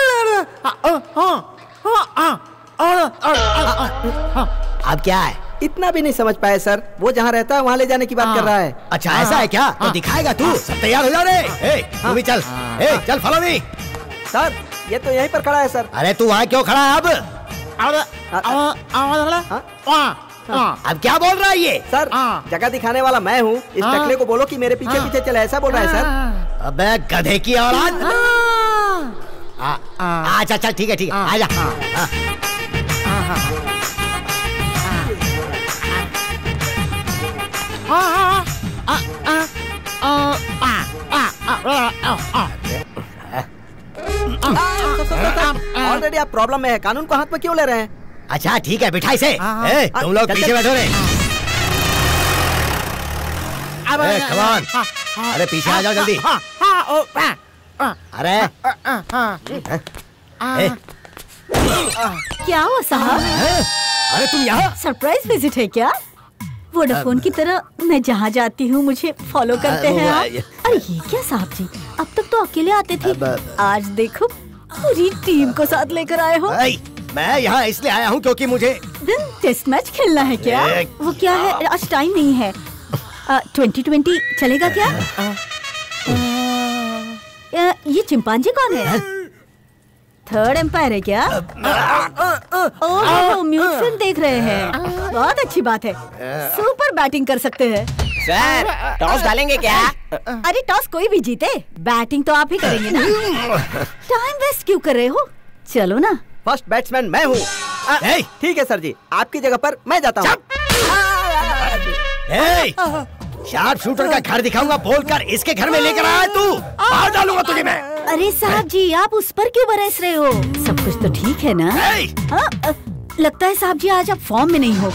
अब क्या है? इतना भी नहीं समझ पाए सर, वो जहाँ रहता है वहाँ ले जाने की बात कर रहा है। अच्छा ऐसा है क्या? तो दिखाएगा तू? सब तैयार हो जा रे। ए, तू भी चल। ए, चल फॉलो मी। सर ये तो यहीं पर खड़ा है सर। अरे तू वहाँ क्यों खड़ा है अब? अब क्या बोल रहा है ये? सर जगह दिखाने वाला मैं हूँ, इस टकले को बोलो कि मेरे पीछे पीछे चले, ऐसा बोल रहा है सर। अबे गधे की औलाद। अच्छा चल ठीक है ठीक है, आजा। ऑलरेडी आप प्रॉब्लम में है, कानून को हाथ में क्यों ले रहे हैं? अच्छा ठीक है बिठाई से। ए, तुम लोग पीछे बैठो रे। कम ऑन, अरे पीछे आ जाओ जल्दी। अरे क्या हुआ साहब? अरे तुम यहाँ? सरप्राइज विजिट है क्या? वोडाफोन की तरह मैं जहाँ जाती हूँ मुझे फॉलो करते हैं आप? अरे ये क्या साहब जी, अब तक तो अकेले आते थे, आज देखो पूरी टीम को साथ लेकर आए हो। मैं यहाँ इसलिए आया हूँ क्योंकि मुझे दिन टेस्ट मैच खेलना है क्या? वो क्या है, आज टाइम नहीं है। ट्वेंटी ट्वेंटी चलेगा क्या? आ, ये चिंपांजी कौन है? थर्ड एम्पायर है क्या? ओह म्यूट फिल्म देख रहे हैं, बहुत अच्छी बात है, सुपर बैटिंग कर सकते हैं। सर टॉस डालेंगे क्या? अरे टॉस कोई भी जीते, बैटिंग तो आप ही करेंगे ना। टाइम वेस्ट क्यों कर रहे हो? चलो ना। फर्स्ट बैट्समैन मैं हूँ। ठीक है सर जी, आपकी जगह पर मैं जाता हूँ। शार्प शूटर का घर दिखाऊंगा बोलकर इसके घर में लेकर आया तू। बाहर डालूंगा तुझे मैं। अरे साहब जी, आप उस पर क्यों बरस रहे हो? सब कुछ तो ठीक है ना? हाँ, लगता है साहब जी आज आप फॉर्म में नहीं हो।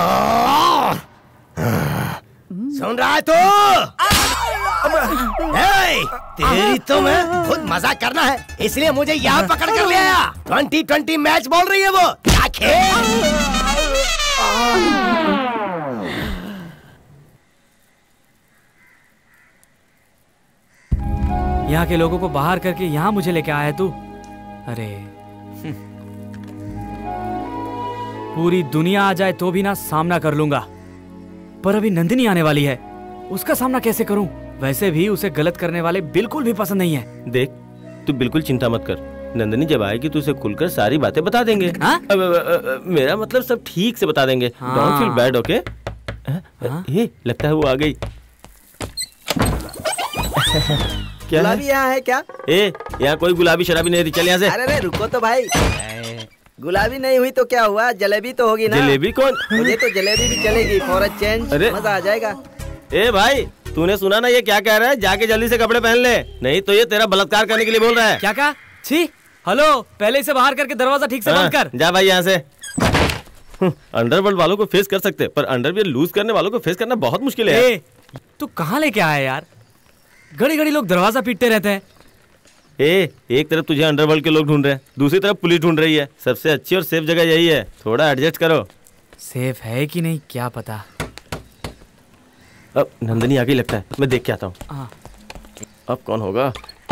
सुन रहा है तू? तेरी तो मैं खुद मजाक करना है इसलिए मुझे यहाँ पकड़ कर ले आया। ट्वेंटी ट्वेंटी मैच बोल रही है वो। क्या खेल? यहाँ के लोगों को बाहर करके यहाँ मुझे लेके आया तू। अरे पूरी दुनिया आ जाए तो भी ना सामना कर लूंगा, पर अभी नंदिनी आने वाली है, उसका सामना कैसे करूं? वैसे भी उसे गलत करने वाले बिल्कुल भी पसंद नहीं है। देख, तू बिल्कुल चिंता मत कर, नंदिनी जब आएगी तो उसे खुलकर सारी बातें बता देंगे। हाँ? अब, अब, अब, मेरा मतलब सब ठीक से बता देंगे। Don't feel bad, okay? ये लगता है वो आ गई। क्या गुलाबी यहाँ है क्या? ए, यहाँ कोई गुलाबी शराबी नहीं थी, चल यहाँ से। अरे रे रुको तो भाई, गुलाबी नहीं हुई तो क्या हुआ, जलेबी तो होगी ना। जलेबी कौन? मुझे तो जलेबी भी चलेगी, फॉर अ चेंज मजा आ जाएगा। ए भाई, तूने सुना ना ये क्या कह रहा है? जाके जल्दी से कपड़े पहन ले, नहीं तो ये तेरा बलात्कार करने के लिए बोल रहा है। क्या कहा? छी, हेलो, पहले इसे बाहर करके दरवाजा ठीक से बंद कर। जा भाई यहाँ से। अंडरवर्ल्ड वालों को फेस कर सकते, पर अंडरवियर लूज करने वालों को फेस करना बहुत मुश्किल है। तू कहाँ लेके आया यार? घड़ी घड़ी लोग दरवाजा पीटते रहते हैं। ए, एक तरफ तुझे अंडरवर्ल्ड के लोग ढूंढ रहे हैं, दूसरी तरफ पुलिस ढूंढ रही है। सबसे अच्छी और सेफ जगह यही है, थोड़ा एडजस्ट करो। सेफ है कि नहीं क्या पता। अब नंदिनी आ गई लगता है, मैं देख के आता हूँ। अब कौन होगा?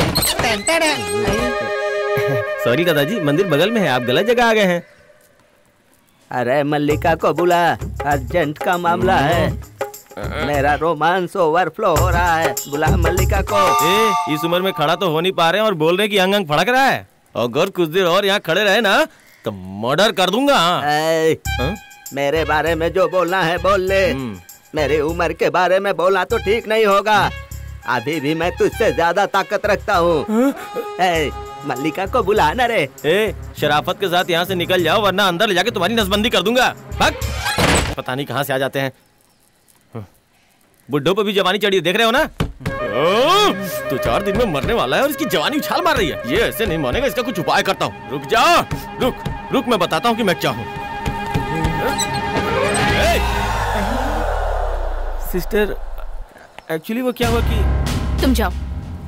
सॉरी दादाजी, मंदिर बगल में है, आप गलत जगह आ गए हैं। अरे मल्लिका को बुला, अर्जेंट का मामला है। मेरा रोमांस ओवरफ्लो हो रहा है, बुला मल्लिका को। ए, इस उम्र में खड़ा तो हो नहीं पा रहे हैं और बोल रहे हैं कि अंग अंग फड़क रहा है। अगर कुछ देर और यहाँ खड़े रहे ना तो मर्डर कर दूंगा। ए, मेरे बारे में जो बोलना है बोल ले, मेरी उम्र के बारे में बोलना तो ठीक नहीं होगा। अभी भी मैं तुझसे ज्यादा ताकत रखता हूँ। मल्लिका को बुला ना रे। ए, शराफत के साथ यहाँ से निकल जाओ वरना अंदर ले जाके तुम्हारी नसबंदी कर दूंगा। भाग। पता नहीं कहाँ से आ जाते हैं। बुड्ढों पे भी जवानी चढ़ी है, देख रहे हो ना? तो चार दिन में मरने वाला है और इसकी जवानी उछाल मार रही है। ये ऐसे नहीं मानेगा, इसका कुछ उपाय करता हूँ। रुक जा, रुक रुक मैं बताता हूँ कि मैं क्या हूँ। सिस्टर, एक्चुअली वो क्या हुआ कि तुम जाओ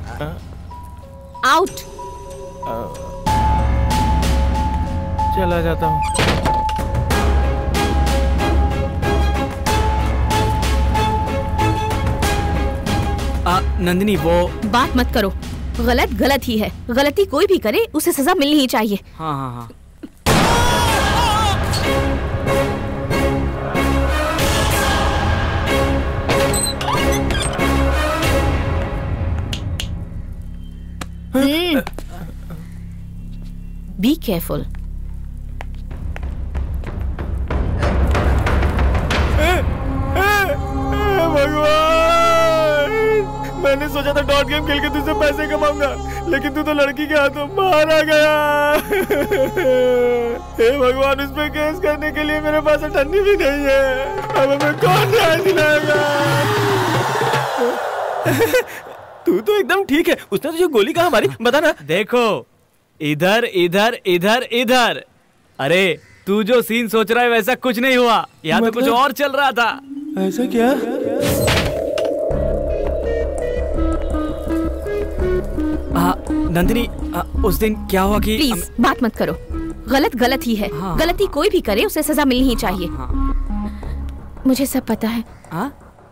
आउट। चला जाता हूँ। आ, नंदिनी वो बात मत करो, गलत गलत ही है। गलती कोई भी करे उसे सजा मिलनी ही चाहिए। हाँ हाँ हाँ। Be careful. मैंने सोचा था डॉट गेम खेल के तुझसे पैसे कमाऊंगा, लेकिन तू तो लड़की के हाथों मारा गया। हे भगवान, उस पे केस करने के लिए मेरे पास अटर्नी भी नहीं है। अब हमें कौन न्याय दिलाएगा? तू तो एकदम ठीक है। उसने तुझे गोली कहाँ मारी बता ना। देखो, इधर इधर इधर इधर। अरे तू जो सीन सोच रहा है वैसा कुछ नहीं हुआ, यहाँ मतलब? तो कुछ और चल रहा था। ऐसा क्या? आ, नंदिनी, आ, उस दिन क्या हुआ कि प्लीज बात मत करो। गलत गलत ही है। हाँ, गलती कोई भी करे उसे सजा मिलनी ही चाहिए। हाँ, मुझे सब पता है। हाँ?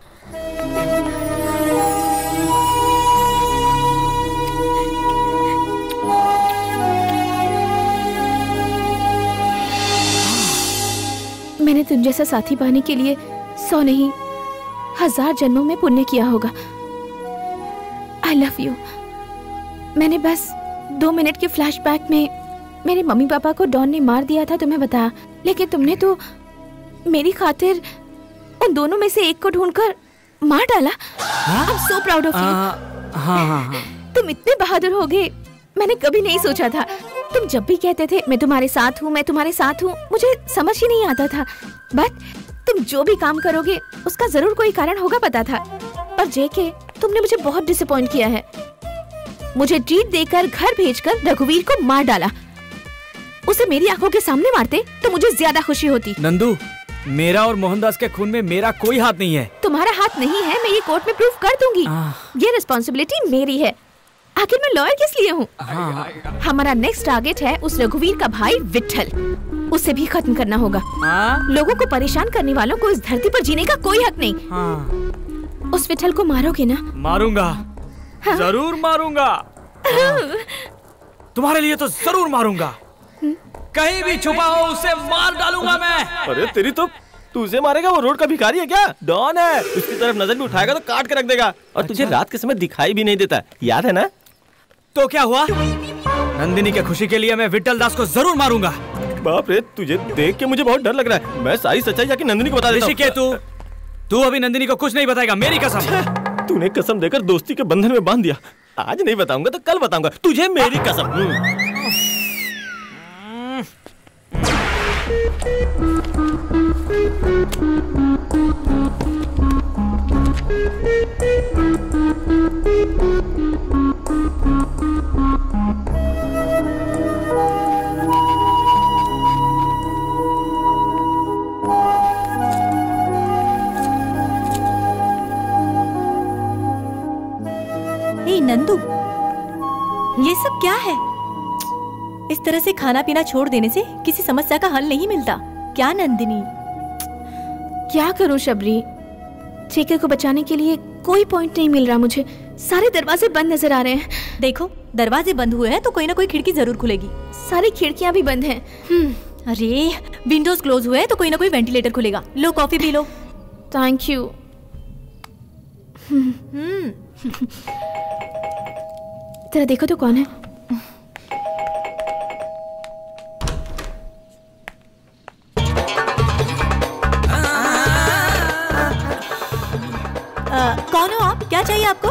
मैंने तुम जैसा साथी पाने के लिए सौ नहीं हजार जन्मों में पुण्य किया होगा। I love you. मैंने बस दो मिनट के फ्लैशबैक में मेरे मम्मी पापा को डॉन ने मार दिया था तुम्हें बताया, लेकिन तुमने तो मेरी खातिर उन दोनों में से एक को ढूंढकर मार डाला। I am so proud of you. तुम इतने बहादुर हो गए, मैंने कभी नहीं सोचा था। तुम जब भी कहते थे मैं तुम्हारे साथ हूँ, मैं तुम्हारे साथ हूँ, मुझे समझ ही नहीं आता था। बट तुम जो भी काम करोगे उसका जरूर कोई कारण होगा पता था। और जेके, तुमने मुझे बहुत डिसअपॉइंट किया है। मुझे ट्रीट देकर घर भेजकर रघुवीर को मार डाला। उसे मेरी आंखों के सामने मारते तो मुझे ज्यादा खुशी होती। नंदू, मेरा और मोहनदास के खून में मेरा कोई हाथ नहीं है। तुम्हारा हाथ नहीं है, मैं ये कोर्ट में प्रूफ कर दूंगी। ये रिस्पॉन्सिबिलिटी मेरी है। आखिर मैं लॉयर किस लिए हूँ? हाँ। हमारा नेक्स्ट टारगेट है उस रघुवीर का भाई विट्ठल। उसे भी खत्म करना होगा। हाँ? लोगों को परेशान करने वालों को इस धरती पर जीने का कोई हक नहीं। हाँ। उस विट्ठल को मारोगे ना? मारूंगा। हाँ? जरूर मारूंगा। हाँ। तुम्हारे लिए तो जरूर मारूंगा। कहीं भी छुपा हो उसे मार डालूंगा मैं। अरे तेरी तो, तू उसे मारेगा? वो रोड का भिखारी है क्या? डॉन है। उसकी तरफ नजर भी उठाएगा तो काट के रख देगा। और अच्छा? तुझे रात के समय दिखाई भी नहीं देता, याद है ना? तो क्या हुआ? नंदिनी के खुशी के लिए मैं विट्ठल दास को जरूर मारूंगा। बाप रे, तुझे देख के मुझे बहुत डर लग रहा है। मैं सारी सच्चाई जाके नंदिनी को बता देता हूँ। तू तू अभी नंदिनी को कुछ नहीं बताएगा, मेरी कसम। तूने कसम देकर दोस्ती के बंधन में बांध दिया। आज नहीं बताऊंगा तो कल बताऊंगा, तुझे मेरी कसम। ए नंदू, ये सब क्या है? इस तरह से खाना पीना छोड़ देने से किसी समस्या का हल नहीं मिलता क्या नंदिनी? क्या करूं शबरी, जेके को बचाने के लिए कोई पॉइंट नहीं मिल रहा मुझे। सारे दरवाजे बंद नजर आ रहे हैं। देखो, दरवाजे बंद हुए हैं तो कोई ना कोई खिड़की जरूर खुलेगी। सारी खिड़कियां भी बंद हैं। अरे, विंडोज क्लोज हुए हैं तो कोई ना कोई वेंटिलेटर खुलेगा। लो कॉफी पी लो। Thank you. तेरा देखो तो कौन है? आ, कौन हो आप? क्या चाहिए आपको?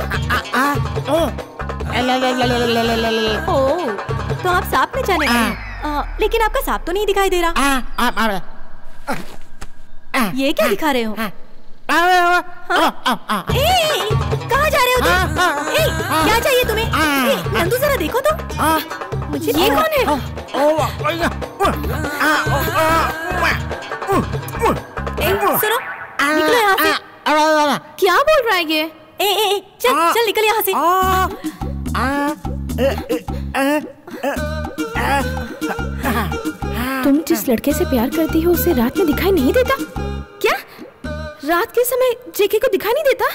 ओ, तो आप सांप में जाने वाले? लेकिन आपका सांप तो नहीं दिखाई दे रहा। ये क्या दिखा रहे हो? कहाँ जा रहे हो तुम? ए, क्या चाहिए तुम्हें? ए, नंदू जरा देखो तो। मुझे ये कौन है? ए, सुनो, निकलो यहाँ से। क्या बोल रहा है ये? ए, ए, ए, चल चल निकल यहाँ से। तुम जिस लड़के से प्यार करती हो उसे रात में दिखाई नहीं देता क्या? रात के समय जेके को दिखाई नहीं देता?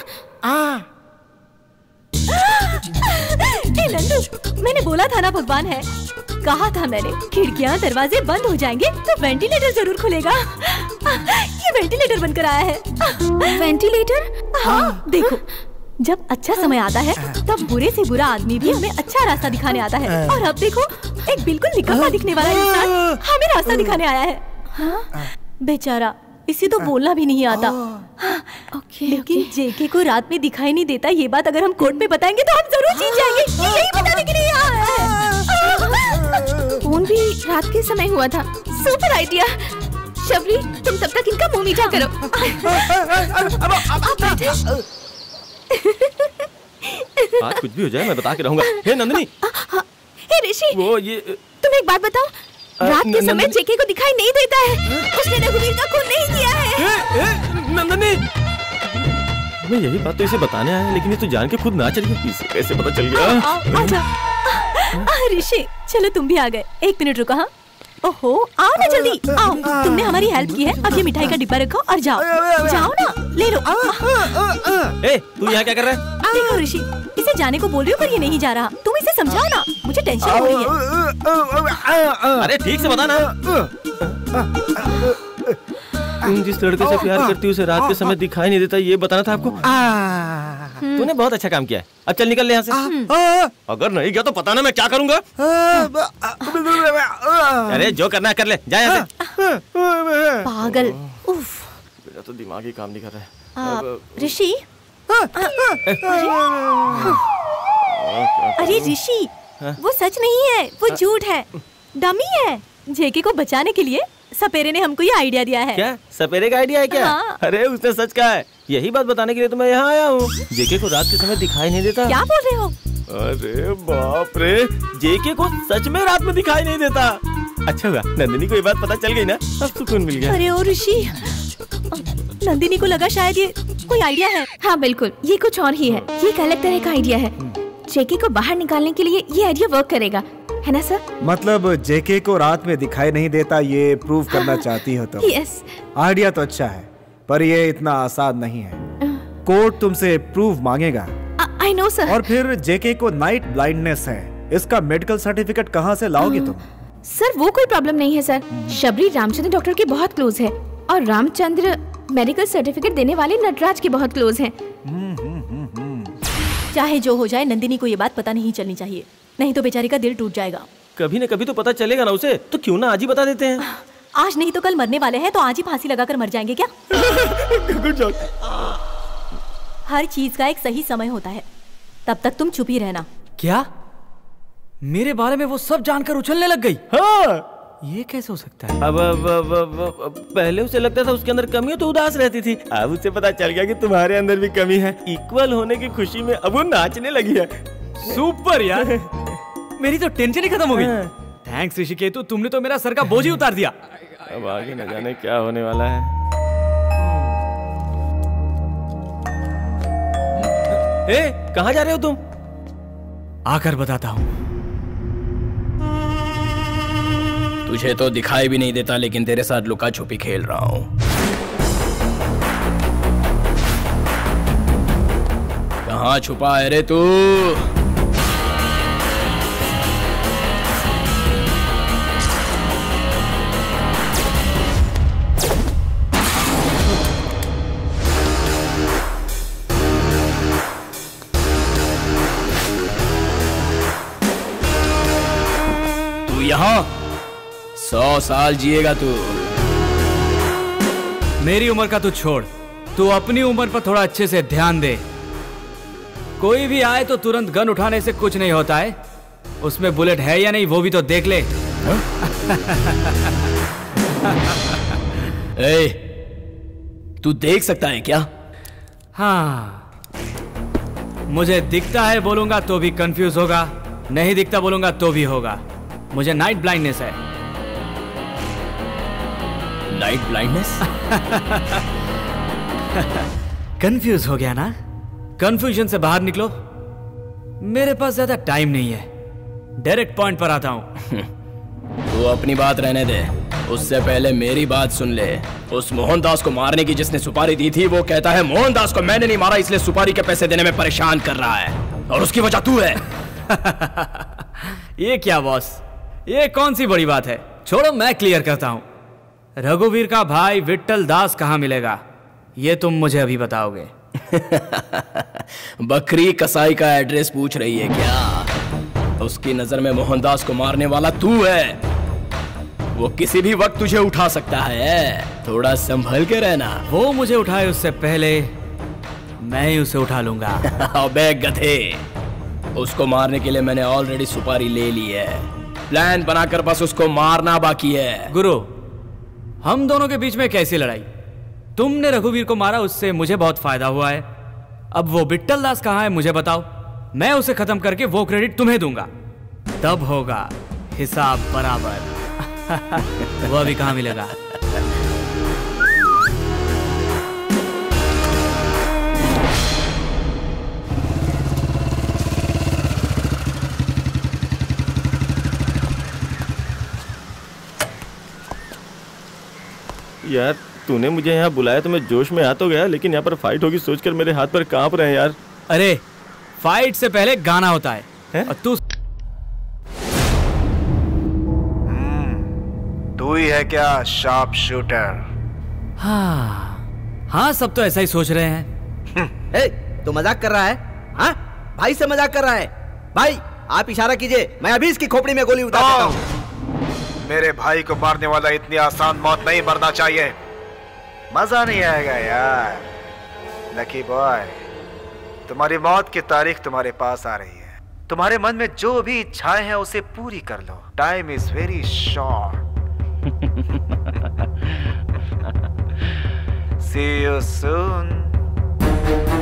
ए नंदू, मैंने बोला था ना भगवान है। कहा था मैंने, खिड़कियां दरवाजे बंद हो जाएंगे तो वेंटिलेटर जरूर खुलेगा। ये वेंटिलेटर बनकर आया है। वेंटिलेटर? हाँ, देखो, जब अच्छा समय आता है तब बुरे से बुरा आदमी भी हमें अच्छा रास्ता दिखाने आता है। और अब देखो, एक बिल्कुल निकम्मा दिखने वाला इंसान हमें रास्ता दिखाने आया है। हाँ? बेचारा, इसे तो बोलना भी नहीं आता। ओके, लेकिन जेके को रात में दिखाई नहीं देता, ये बात अगर हम कोर्ट में बताएंगे तो हम जरूर जीत जाएंगे। यही बताने के लिए आया है। फोन भी रात के समय हुआ था। Super idea. शबरी, तुम तब तक इनका मुंह मीठा करो। आज कुछ भी हो जाए मैं बता के रहूंगा। हे नंदिनी। हे ऋषि, वो ये तुम एक बात बताओ, रात के समय जेके को दिखाई नहीं देता है। उसने रघुवीर का खून नहीं किया है। नंदिनी, मैं यही बात तो इसे बताने आया, लेकिन ये तो जान के खुद ना चली। इसे कैसे पता चल गया? आजा। ऋषि, चलो तुम भी आ गए। एक मिनट रुको। हाँ, ओहो, आओ ना जल्दी आओ। तुमने हमारी हेल्प की है, अब ये मिठाई का डिब्बा रखो और जाओ। जाओ ना, ले लो। ए, तू यहाँ क्या कर रहा है? देखो ऋषि, इसे जाने को बोल रही हो पर ये नहीं जा रहा। तुम इसे समझाओ ना, मुझे टेंशन हो रही है। अरे ठीक से बता ना। तुम जिस लड़के से प्यार करती हो उसे रात के समय दिखाई नहीं देता, ये बताना था आपको। तूने बहुत अच्छा काम किया है। अब चल निकल ले यहाँ से। अगर नहीं गया तो पता ना मैं क्या करूँगा। अरे जो करना है कर ले, जा यहाँ से। पागल। उफ, मेरा तो दिमाग ही काम नहीं कर रहा है। ऋषि, अरे ऋषि, वो सच नहीं है, वो झूठ है, डमी है। जेके को बचाने के लिए सपेरे ने हमको ये आइडिया दिया है। क्या सपेरे का आइडिया है क्या? हाँ। अरे उसने सच कहा है। यही बात बताने के लिए तो मैं यहाँ आया हूँ। जेके को रात के समय दिखाई नहीं देता। क्या बोल रहे हो? अरे बाप रे, जेके को सच में रात में दिखाई नहीं देता। अच्छा हुआ नंदिनी को ये बात पता चल गई ना, अब सुकून मिल गया। अरे ओ ऋषि, नंदिनी को लगा शायद ये कोई आइडिया है। हाँ बिल्कुल, ये कुछ और ही है। ये एक अलग तरह का आइडिया है। जेके को बाहर निकालने के लिए ये आइडिया वर्क करेगा, है ना सर? मतलब जेके को रात में दिखाई नहीं देता ये प्रूव करना चाहती हो तुम? यस। आइडिया तो अच्छा है, पर ये इतना आसान नहीं है। कोर्ट तुमसे प्रूफ मांगेगा। I know sir. और फिर जेके को नाइट ब्लाइंडनेस है, इसका मेडिकल सर्टिफिकेट कहाँ से लाओगी तुम? सर वो कोई प्रॉब्लम नहीं है सर। शबरी रामचंद्र डॉक्टर के बहुत क्लोज है और रामचंद्र मेडिकल सर्टिफिकेट देने वाले नटराज के बहुत क्लोज हैं। चाहे जो हो जाए, नंदिनी को ये बात पता नहीं चलनी चाहिए, नहीं तो बेचारी का दिल टूट जाएगा। कभी न कभी तो पता चलेगा ना उसे, तो क्यों ना आज ही बता देते हैं। आज नहीं तो कल मरने वाले हैं, तो आज ही फांसी लगाकर मर जाएंगे क्या? हर चीज का एक सही समय होता है, तब तक तुम चुप ही रहना। क्या मेरे बारे में वो सब जानकर उछलने लग गई? हाँ। ये कैसे हो सकता है? अब, अब, अब, अब, अब पहले उसे लगता था उसके अंदर कमी है तो उदास रहती थी, अब उसे पता चल गया कि तुम्हारे अंदर भी कमी है। इक्वल होने की खुशी में अब वो नाचने लगी है। सुपर यार, मेरी तो टेंशन ही खत्म हो गई। थैंक्स ऋषिकेतु, तुमने तो मेरा सर का बोझ ही उतार दिया। अब आगे न जाने क्या होने वाला है। ए, कहाँ जा रहे हो तुम? आकर बताता हूँ। तुझे तो दिखाई भी नहीं देता, लेकिन तेरे साथ लुका छुपी खेल रहा हूँ। कहाँ छुपा है रे तू? तू यहाँ सौ साल जिएगा तू। मेरी उम्र का तू छोड़, तू अपनी उम्र पर थोड़ा अच्छे से ध्यान दे। कोई भी आए तो तुरंत गन उठाने से कुछ नहीं होता है, उसमें बुलेट है या नहीं वो भी तो देख ले। ए, तू देख सकता है क्या? हाँ, मुझे दिखता है बोलूंगा तो भी कंफ्यूज होगा, नहीं दिखता बोलूंगा तो भी होगा। मुझे नाइट ब्लाइंडनेस है। Night blindness? कंफ्यूज हो गया ना? कंफ्यूजन से बाहर निकलो, मेरे पास ज्यादा टाइम नहीं है, डायरेक्ट पॉइंट पर आता हूं। तू अपनी बात रहने दे, उससे पहले मेरी बात सुन ले। उस मोहनदास को मारने की जिसने सुपारी दी थी, वो कहता है मोहनदास को मैंने नहीं मारा, इसलिए सुपारी के पैसे देने में परेशान कर रहा है, और उसकी वजह तू है। ये क्या बॉस, ये कौन सी बड़ी बात है? छोड़ो, मैं क्लियर करता हूं। रघुवीर का भाई विट्ठल दास कहां मिलेगा, ये तुम मुझे अभी बताओगे। बकरी कसाई का एड्रेस पूछ रही है क्या? उसकी नजर में मोहनदास को मारने वाला तू है, वो किसी भी वक्त तुझे उठा सकता है, थोड़ा संभल के रहना। वो मुझे उठाए उससे पहले मैं ही उसे उठा लूंगा। अबे गधे, उसको मारने के लिए मैंने ऑलरेडी सुपारी ले ली है, प्लान बनाकर बस उसको मारना बाकी है। गुरु, हम दोनों के बीच में कैसी लड़ाई? तुमने रघुवीर को मारा, उससे मुझे बहुत फायदा हुआ है। अब वो विट्ठल दास कहाँ है मुझे बताओ, मैं उसे खत्म करके वो क्रेडिट तुम्हें दूंगा, तब होगा हिसाब बराबर। वो अभी कहाँ मिलेगा? यार तूने मुझे यहाँ बुलाया तो मैं जोश में आ तो गया, लेकिन यहाँ पर फाइट होगी सोचकर मेरे हाथ पर कांप रहे हैं यार। अरे फाइट से पहले गाना होता है, है? और तू तू ही है क्या शार्प शूटर? हाँ हाँ, सब तो ऐसा ही सोच रहे हैं। ए, तू मजाक कर रहा है? हाँ, भाई से मजाक कर रहा है? भाई आप इशारा कीजिए, मैं अभी इसकी खोपड़ी में गोली उतार देता हूँ। मेरे भाई को मारने वाला इतनी आसान मौत नहीं मरना चाहिए, मजा नहीं आएगा यार। लकी बॉय, तुम्हारी मौत की तारीख तुम्हारे पास आ रही है, तुम्हारे मन में जो भी इच्छाएं हैं उसे पूरी कर लो, time is very short. See you soon.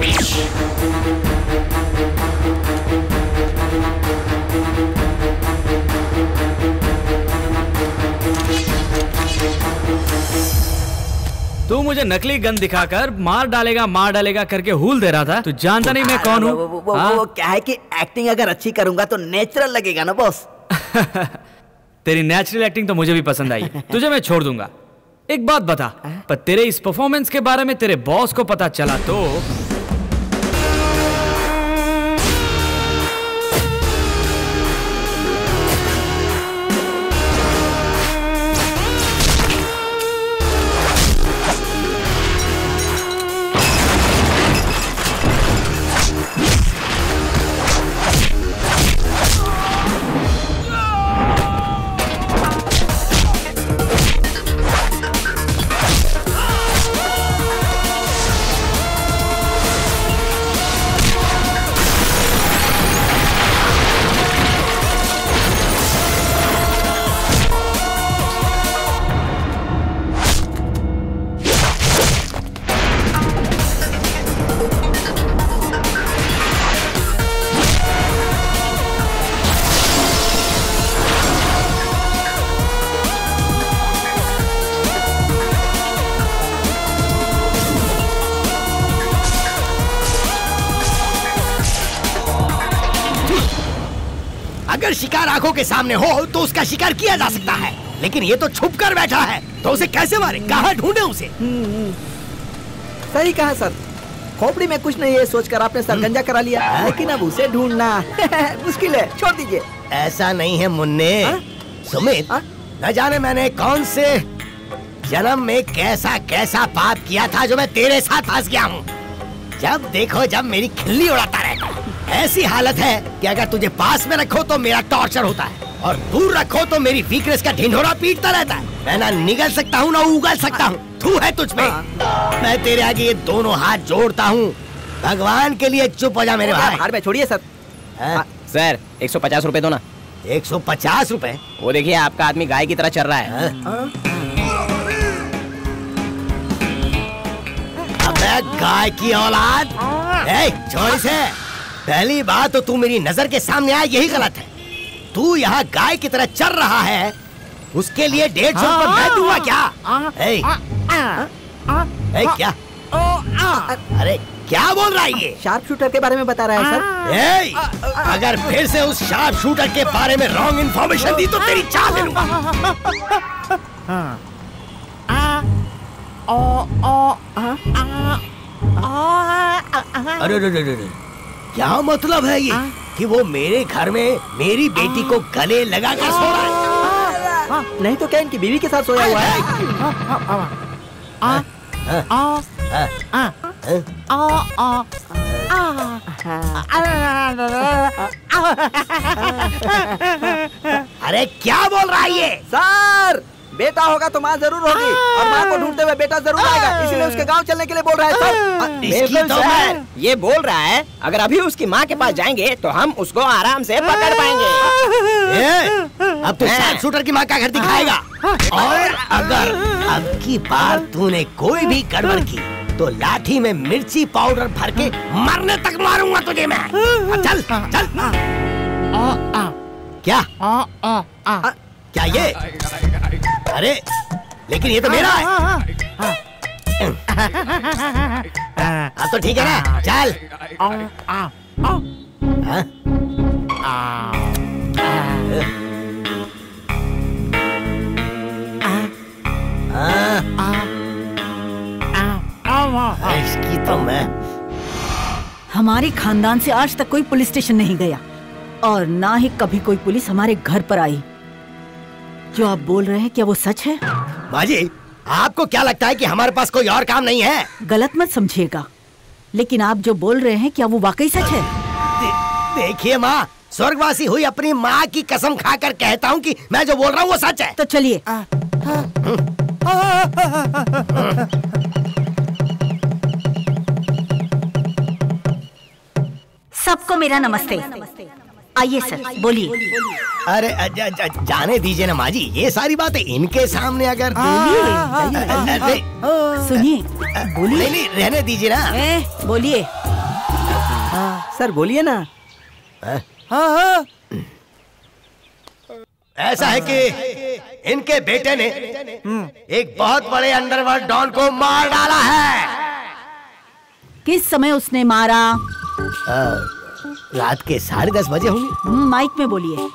तू मुझे नकली गन दिखाकर मार डालेगा मार डालेगा करके हुल दे रहा था। तू जानता नहीं मैं कौन हूँ? वो, वो, वो, वो क्या है कि एक्टिंग अगर अच्छी करूंगा तो नेचुरल लगेगा ना बॉस। तेरी नेचुरल एक्टिंग तो मुझे भी पसंद आई। तुझे मैं छोड़ दूंगा। एक बात बता, पर तेरे इस परफॉर्मेंस के बारे में तेरे बॉस को पता चला तो? अगर शिकार आंखों के सामने हो तो उसका शिकार किया जा सकता है, लेकिन ये तो छुप कर बैठा है, तो उसे कैसे मारे? कहाँ ढूंढे उसे? सही कहा सर। खोपड़ी में कुछ नहीं है सोचकर आपने सरगंजा करा लिया, लेकिन अब उसे ढूंढना मुश्किल है। छोड़ दीजिए। ऐसा नहीं है मुन्ने। सुमित, न जाने मैंने कौन से जन्म में कैसा कैसा पाप किया था जो मैं तेरे साथ फंस गया हूँ। जब देखो जब मेरी खिल्ली उड़ाता रहता है। ऐसी हालत है कि अगर तुझे पास में रखो तो मेरा टॉर्चर होता है, और दूर रखो तो मेरी वीकनेस का ढिंढोरा पीटता रहता है। मैं ना निगल सकता हूँ ना उगल सकता हूँ। तू है तुझ में। मैं तेरे आगे ये दोनों हाथ जोड़ता हूँ। भगवान के लिए चुप हो जा मेरे भाई। हार में छोड़िए सर। सर एक सौ पचास रुपए दो ना। एक सौ पचास रुपए? वो देखिए आपका आदमी गाय की तरह चल रहा है। अबे गाय की औलाद, ए, छोड़ इसे। पहली बात तो तू मेरी नजर के सामने आया यही गलत है। तू यहाँ गाय की तरह चल रहा है, उसके लिए डेढ़ सौ रुपए मैं दूंगा क्या? ए, ए, क्या? अरे क्या बोल रहा है ये? शार्प शूटर के बारे में बता रहा है सर। ए, अगर फिर से उस शार्प शूटर के बारे में रॉन्ग इन्फॉर्मेशन दी तो तेरी चाल ले लूंगा। अरे अरे अरे, क्या मतलब है ये कि वो मेरे घर में मेरी बेटी को गले लगा कर सो रहा है? नहीं तो क्या इनकी बीवी के साथ सोया हुआ है? अरे क्या बोल रहा है ये? सर बेटा होगा तो माँ जरूर होगी, और माँ को ढूंढते हुए बेटा जरूर आएगा, इसीलिए उसके गांव चलने के लिए बोल रहा है सर। इसकी तो मैं ये बोल रहा है अगर अभी उसकी माँ के पास जाएंगे तो हम उसको आराम से पकड़ पाएंगे। ए, अब तो शार्प शूटर की माँ का घर दिखाएगा, और अगर अब की बार तूने कोई भी गड़बड़ की तो लाठी में मिर्ची पाउडर भर के मरने तक मारूंगा तुझे मैं। चल चल। क्या क्या ये? अरे लेकिन ये तो मेरा है। अब तो ठीक है ना, चल। इसकी तो मैं। हमारे खानदान से आज तक कोई पुलिस स्टेशन नहीं गया, और ना ही कभी कोई पुलिस हमारे घर पर आई। जो आप बोल रहे हैं क्या वो सच है? माँ जी, आपको क्या लगता है कि हमारे पास कोई और काम नहीं है? गलत मत समझिएगा, लेकिन आप जो बोल रहे हैं क्या वो वाकई सच है? दे, देखिए माँ, स्वर्गवासी हुई अपनी माँ की कसम खाकर कहता हूँ कि मैं जो बोल रहा हूँ वो सच है। तो चलिए। सबको मेरा नमस्ते। आइए सर, बोलिए। अरे ज, ज, जाने दीजिए ना माँ जी, ये सारी बातें इनके सामने अगर सुनिए, बोलिए। नहीं नहीं, रहने दीजिए ना। बोलिए। सर बोलिए ना। हाँ हाँ ऐसा है कि इनके बेटे ने एक बहुत बड़े अंडरवर्ल्ड डॉन को मार डाला है। किस समय उसने मारा? आ, रात के साढ़े दस बजे होंगे। माइक में बोलिए।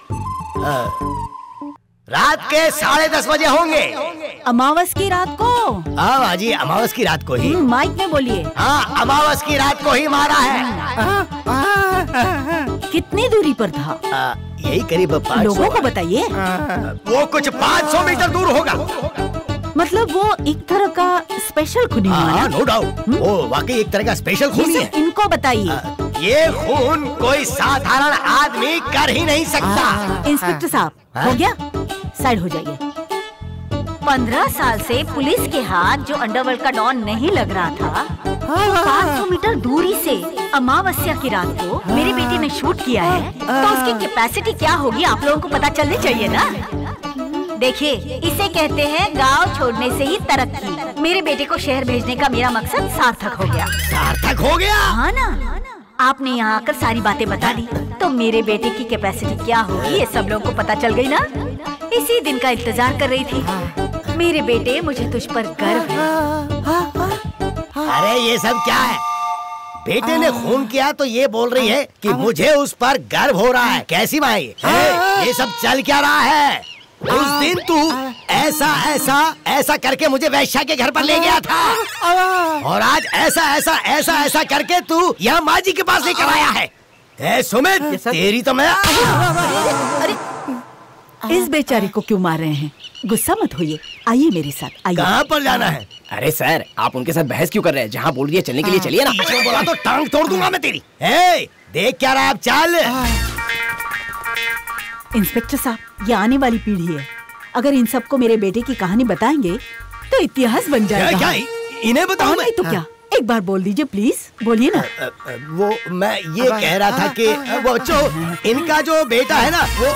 रात के साढ़े दस बजे होंगे। अमावस की रात को? हाँ बाजी, अमावस की रात को ही। माइक में बोलिए। हाँ, अमावस की रात को ही मारा है। कितनी दूरी पर था? आ, यही करीब पाँच सौ। लोगों को बताइए। वो कुछ पाँच सौ मीटर दूर होगा। मतलब वो एक तरह का स्पेशल खूनी हुआ ना? नो डाउट, वो वाकई एक तरह का स्पेशल खूनी है। इनको बताइए। ये खून कोई साधारण आदमी कर ही नहीं सकता। इंस्पेक्टर साहब, हो गया? साइड हो जाइए। पंद्रह साल से पुलिस के हाथ जो अंडरवर्ल्ड का डॉन नहीं लग रहा था, पाँच सौ मीटर दूरी से अमावस्या की रात को मेरे बेटे ने शूट किया है, तो उसकी कैपेसिटी क्या होगी आप लोगों को पता चलनी चाहिए ना। देखिए, इसे कहते हैं गांव छोड़ने से ही तरक्की। मेरे बेटे को शहर भेजने का मेरा मकसद सार्थक हो गया। सार्थक हो गया? हाँ ना, आपने यहाँ आकर सारी बातें बता दी, तो मेरे बेटे की कैपेसिटी क्या होगी ये सब लोगों को पता चल गई ना। इसी दिन का इंतजार कर रही थी। मेरे बेटे, मुझे तुझ पर गर्व है। अरे ये सब क्या है? बेटे ने खून किया तो ये बोल रही है कि मुझे उस पर गर्व हो रहा है। कैसी भाई? ये सब चल क्या रहा है? उस दिन तू ऐसा ऐसा ऐसा करके मुझे वैश्या के घर पर ले गया था, और आज ऐसा ऐसा ऐसा ऐसा करके तू यहाँ माँ जी के पास लेकर आया है। ए सुमित, तेरी तो मैं। अरे इस बेचारी को क्यों मार रहे हैं? गुस्सा मत होइए, आइए मेरे साथ। आइए। कहाँ पर जाना है? अरे सर, आप उनके साथ बहस क्यों कर रहे हैं? जहाँ बोल रही है चलने के लिए चलिए ना। पीछे बोला तो टांग तोड़ दूंगा मैं तेरी। ए, देख क्या रहा, आप चल। इंस्पेक्टर साहब, ये आने वाली पीढ़ी है। अगर इन सबको मेरे बेटे की कहानी बताएंगे तो इतिहास बन जाएगा। क्या, क्या? इन्हें बताऊं मैं? नहीं तो क्या? एक बार बोल दीजिए प्लीज, बोलिए ना। वो मैं ये कह रहा था कि वो जो इनका जो बेटा है ना, वो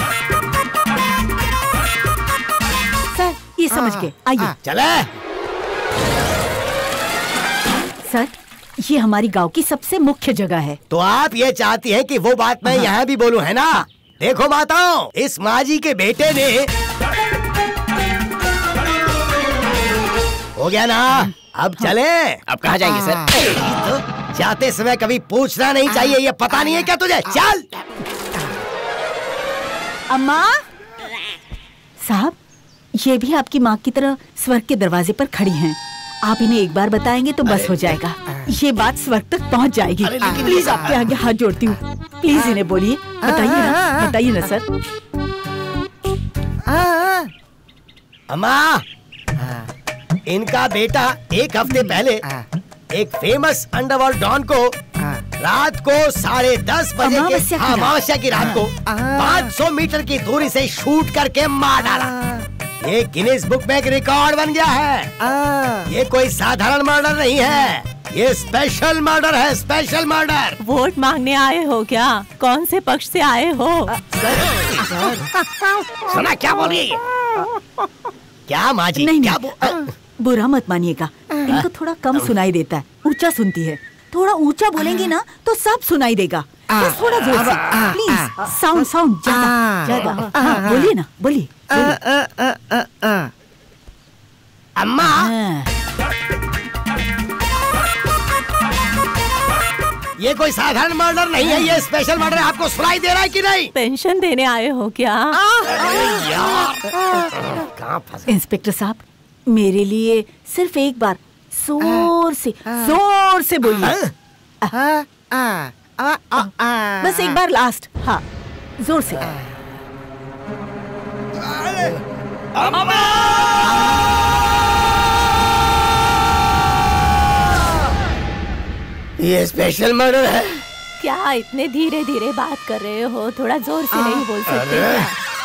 सर ये समझ के आइए। चले। सर, ये हमारी गांव की सबसे मुख्य जगह है। तो आप ये चाहती हैं कि वो बात मैं यहाँ भी बोलूं, है ना? देखो माताओं, इस माँ जी के बेटे ने, हो गया ना? अब चले। अब कहाँ जाएंगे सर? तो जाते समय कभी पूछना नहीं चाहिए, ये पता नहीं है क्या तुझे? चल। अम्मा साहब, ये भी आपकी माँ की तरह स्वर्ग के दरवाजे पर खड़ी हैं। आप इन्हें एक बार बताएंगे तो बस हो जाएगा। ये बात स्वर्ग तक पहुँच जाएगी। प्लीज आपके आगे हाथ जोड़ती हूँ, प्लीज इन्हें बोलिए। बताइए ना, बताइए ना सर। अम्मा, इनका बेटा एक हफ्ते पहले एक फेमस अंडरवर्ल्ड डॉन को रात को साढ़े दस बजे के अमावस्या की रात को पाँच सौ मीटर की दूरी से शूट करके मार डाला। ये गिनीज बुक में एक रिकॉर्ड बन गया है। ये कोई साधारण मर्डर नहीं है, ये स्पेशल मर्डर है, स्पेशल मर्डर। वोट मांगने आए हो क्या? कौन से पक्ष से आए हो? सुना क्या बोल रही है? क्या माँ जी? नहीं, क्या नहीं, बुरा मत मानिएगा, इनको थोड़ा कम सुनाई देता है, ऊंचा सुनती है। थोड़ा ऊंचा बोलेंगी ना तो सब सुनाई देगा। बस थोड़ा जोर से, प्लीज। साउंड साउंड ज्यादा ज्यादा। हाँ, बोलिए ना, बोलिए। अम्मा, ये कोई साधारण मर्डर नहीं है, ये स्पेशल मर्डर है। आपको सुनाई दे रहा है कि नहीं? पेंशन देने आए हो क्या? इंस्पेक्टर साहब, मेरे लिए सिर्फ एक बार जोर से जोर से बोलिए। बस एक बार लास्ट। हाँ, जोर से। ये स्पेशल मर्डर है। क्या इतने धीरे धीरे बात कर रहे हो? थोड़ा जोर से नहीं बोल सकते क्या?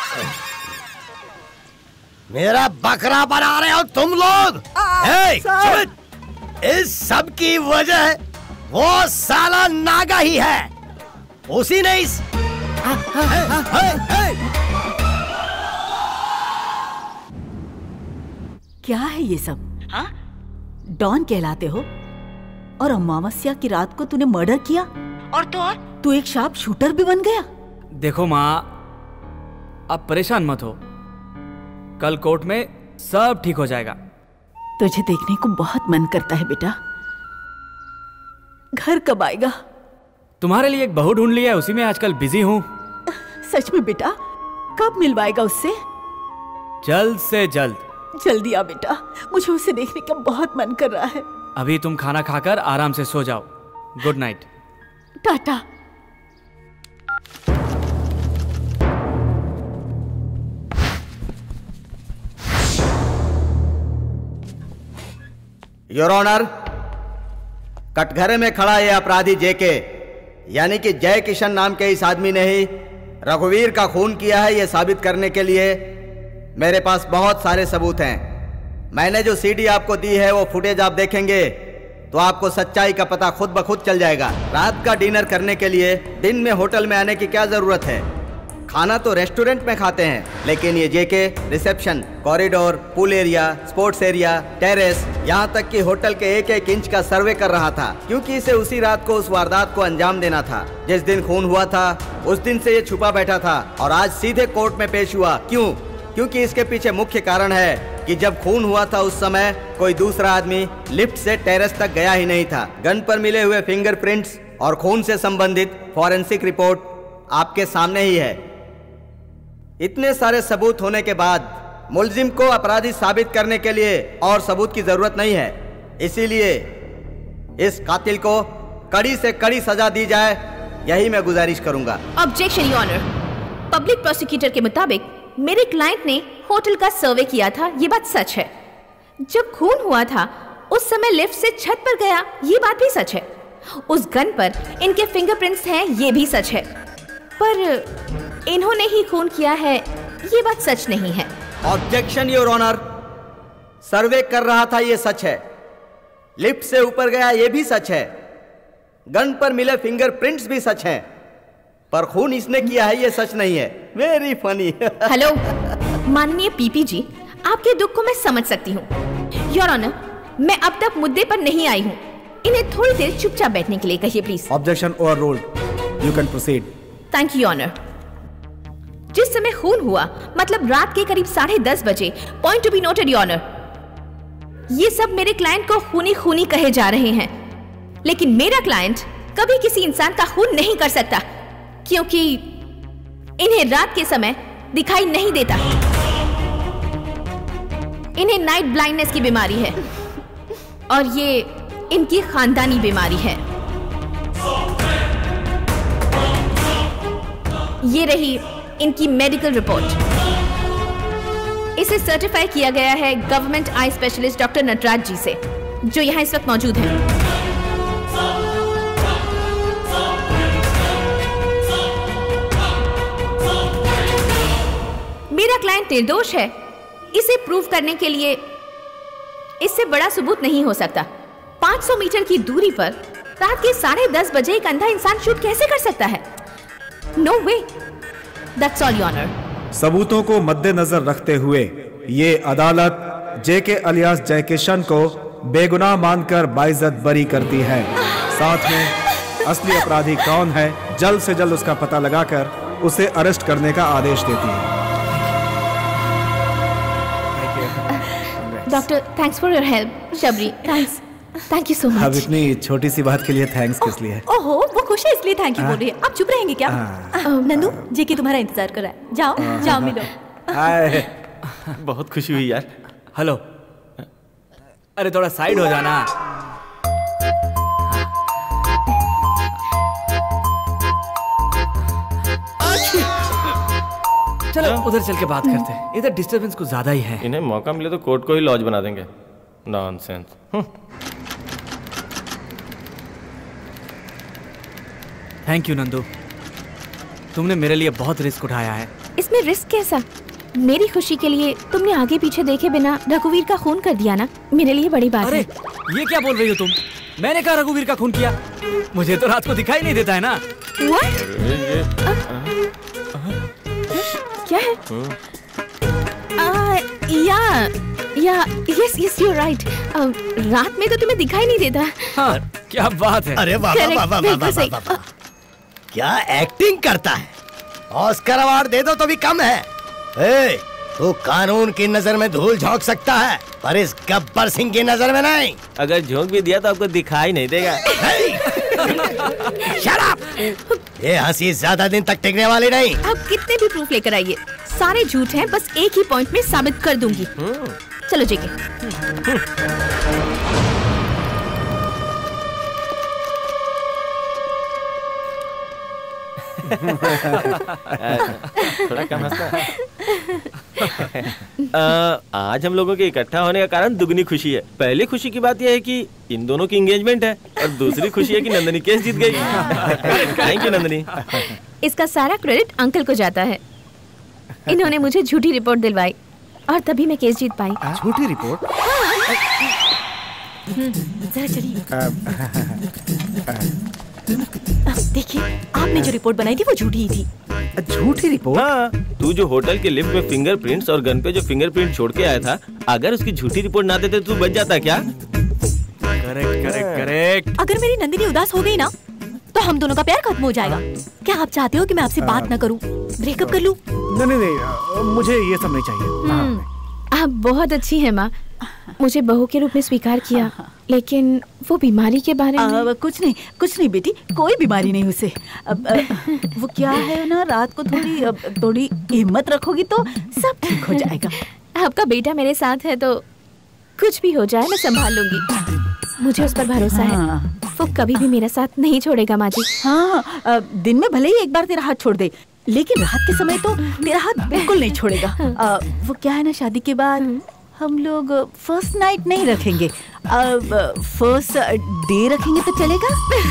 मेरा बकरा बना रहे हो तुम लोग। ए, सुमित, इस सब की वजह वो साला नागा ही है। उसी ने इस क्या है ये सब? डॉन कहलाते हो और अमावस्या की रात को तूने मर्डर किया और तो और तू एक शार्प शूटर भी बन गया। देखो माँ, अब परेशान मत हो, कल कोर्ट में सब ठीक हो जाएगा। तुझे देखने को बहुत मन करता है बेटा। घर कब आएगा? तुम्हारे लिए एक बहू ढूंढ लिया है, उसी में आजकल बिजी हूँ। सच में बेटा? कब मिलवाएगा उससे? जल्द से जल्द। जल्दी आ बेटा, मुझे उसे देखने का बहुत मन कर रहा है। अभी तुम खाना खाकर आराम से सो जाओ। Good night. Tata. Your honour, कटघरे में खड़ा ये अपराधी जेके यानी कि जय किशन नाम के इस आदमी ने ही रघुवीर का खून किया है, ये साबित करने के लिए मेरे पास बहुत सारे सबूत हैं। मैंने जो सीडी आपको दी है वो फुटेज आप देखेंगे तो आपको सच्चाई का पता खुद ब खुद चल जाएगा। रात का डिनर करने के लिए दिन में होटल में आने की क्या जरूरत है? खाना तो रेस्टोरेंट में खाते हैं, लेकिन ये JK reception, corridor, pool area, sports area, terrace, यहाँ तक कि होटल के एक एक इंच का सर्वे कर रहा था, क्योंकि इसे उसी रात को उस वारदात को अंजाम देना था। जिस दिन खून हुआ था उस दिन से ये छुपा बैठा था और आज सीधे कोर्ट में पेश हुआ। क्यों? क्योंकि इसके पीछे मुख्य कारण है कि जब खून हुआ था उस समय कोई दूसरा आदमी लिफ्ट से टेरेस तक गया ही नहीं था। गन पर मिले हुए फिंगरप्रिंट्स और खून से संबंधित फॉरेंसिक रिपोर्ट आपके सामने ही है। इतने सारे सबूत होने के बाद मुलजिम को अपराधी साबित करने के लिए और सबूत की जरूरत नहीं है, इसीलिए इस कातिल को कड़ी से कड़ी सजा दी जाए, यही मैं गुजारिश करूंगा। Objection your honour. Public prosecutor के मुताबिक मेरे क्लाइंट ने होटल का सर्वे किया था, ये बात सच है। जब खून हुआ था उस समय लिफ्ट से छत पर गया, ये बात भी सच है। उस गन पर इनके फिंगरप्रिंट्स हैं, ये भी सच है। पर इन्होंने ही खून किया है, ये बात सच नहीं है। Objection your honour. सर्वे कर रहा था, ये सच है। लिफ्ट से ऊपर गया, ये भी सच है। गन पर मिले फिंगरप्रिंट्स भी सच हैं, पर खून इसने किया है ये सच नहीं है। Very funny. हेलो माननीय पीपी जी, आपके दुख को मैं समझ सकती हूँ। योर ऑनर, मैं अब तक मुद्दे पर नहीं आई हूँ। इन्हें थोड़ी देर चुपचाप बैठने के लिए कहिए please. Objection overruled. You can proceed. Thank you honour. जिस समय खून हुआ मतलब रात के करीब साढ़े दस बजे, point to be noted your honour, ये सब मेरे क्लाइंट को खूनी खूनी कहे जा रहे हैं, लेकिन मेरा क्लाइंट कभी किसी इंसान का खून नहीं कर सकता, क्योंकि इन्हें रात के समय दिखाई नहीं देता। इन्हें नाइट ब्लाइंडनेस की बीमारी है और ये इनकी खानदानी बीमारी है। ये रही इनकी मेडिकल रिपोर्ट। इसे सर्टिफाई किया गया है government eye specialist doctor Nataraj ji से, जो यहाँ इस वक्त मौजूद हैं। मेरा क्लाइंट निर्दोष है, इसे प्रूव करने के लिए इससे बड़ा सबूत नहीं हो सकता। पाँच सौ मीटर की दूरी पर रात के साढ़े दस बजे एक अंधा इंसान शूट कैसे कर सकता है? No way. That's all your honour. सबूतों को मद्देनजर रखते हुए ये अदालत जेके अलियास जयकिशन को बेगुनाह मानकर बाइज्जत बरी करती है। साथ में असली अपराधी कौन है जल्द से जल्द उसका पता लगाकर उसे अरेस्ट करने का आदेश देती है। Doctor, thanks for your help. Shabari, thanks. Thank you so much. अब इतनी छोटी सी बात के लिए थैंक्स किस लिए? ओहो, वो खुश है इसलिए थैंक यू बोल रही है। आप चुप रहेंगे क्या? नंदू, जेके तुम्हारा इंतजार कर रहा है। जाओ जाओ मिलो। बहुत खुशी हुई यार। हेलो, अरे थोड़ा साइड हो जाना। चलो उधर चल के बात करते हैं, इधर डिस्टरबेंस कुछ ज्यादा ही है। इन्हें मौका मिले तो कोर्ट को ही लॉज बना देंगे। नॉनसेंस। थैंक यू नंदू, तुमने मेरे लिए बहुत रिस्क उठाया है। इसमें रिस्क कैसा? मेरी खुशी के लिए तुमने आगे पीछे देखे बिना रघुवीर का खून कर दिया ना, मेरे लिए बड़ी बात अरे, है। ये क्या बोल रही हो तुम? मैंने कहा रघुवीर का खून किया? मुझे तो रात को दिखाई नहीं देता है ना। क्या है? आ, या या यस यस यू राइट। रात में तो तुम्हें दिखाई नहीं देता। हाँ, क्या बात है। अरे वाह वाह वाह वाह वाह वाह। क्या एक्टिंग करता है? ऑस्कर अवार्ड दे दो तो भी कम है। ए, तू कानून की नजर में धूल झोंक सकता है, पर इस गब्बर सिंह की नजर में नहीं। अगर झोंक भी दिया तो आपको दिखाई नहीं देगा। Shut up! ये हंसी ज्यादा दिन तक टिकने वाली नहीं। आप कितने भी प्रूफ लेकर आइए, सारे झूठ हैं, बस एक ही पॉइंट में साबित कर दूंगी। चलो जेके। थोड़ा कम हंसना। आ, आज हम लोगों के इकट्ठा होने का कारण दुगनी खुशी है। पहली खुशी की बात यह है कि इन दोनों की एंगेजमेंट है, और दूसरी खुशी है कि नंदनी केस जीत गई। Thank you Nandini. इसका सारा क्रेडिट अंकल को जाता है। इन्होंने मुझे झूठी रिपोर्ट दिलवाई और तभी मैं केस जीत पाई। झूठी रिपोर्ट? जरा चलिए। देखिए, आपने जो रिपोर्ट बनाई थी वो झूठी ही थी। झूठी रिपोर्ट? हाँ, तू जो होटल के लिफ्ट में फिंगरप्रिंट्स और गन पे जो फिंगरप्रिंट छोड़ के आया था, अगर उसकी झूठी रिपोर्ट ना देते तो तू बच जाता क्या? Correct correct correct. अगर मेरी नंदिनी उदास हो गई ना, तो हम दोनों का प्यार खत्म हो जाएगा। क्या आप चाहते हो कि मैं आपसे बात ना करूं, ब्रेकअप कर लूं? नहीं नहीं नहीं, मुझे ये सब नहीं चाहिए। आप बहुत अच्छी हैं माँ, मुझे बहू के रूप में स्वीकार किया, लेकिन वो बीमारी के बारे में। आ, कुछ नहीं कुछ नहीं बेटी, कोई बीमारी नहीं उसे। अब आ, वो क्या है ना, रात को थोड़ी अब, थोड़ी हिम्मत रखोगी तो सब ठीक हो जाएगा। आपका बेटा मेरे साथ है तो कुछ भी हो जाए मैं संभाल लूंगी। मुझे उस पर भरोसा हाँ। है, वो कभी भी मेरा साथ नहीं छोड़ेगा माँ जी। हाँ, आ, दिन में भले ही एक बार तेरा हाथ छोड़ दे, लेकिन रात के समय तो तेरा हाथ बिल्कुल नहीं छोड़ेगा। आ, वो क्या है ना, शादी के बाद हम लोग फर्स्ट नाइट नहीं रखेंगे, अब फर्स्ट डे रखेंगे तो चलेगा?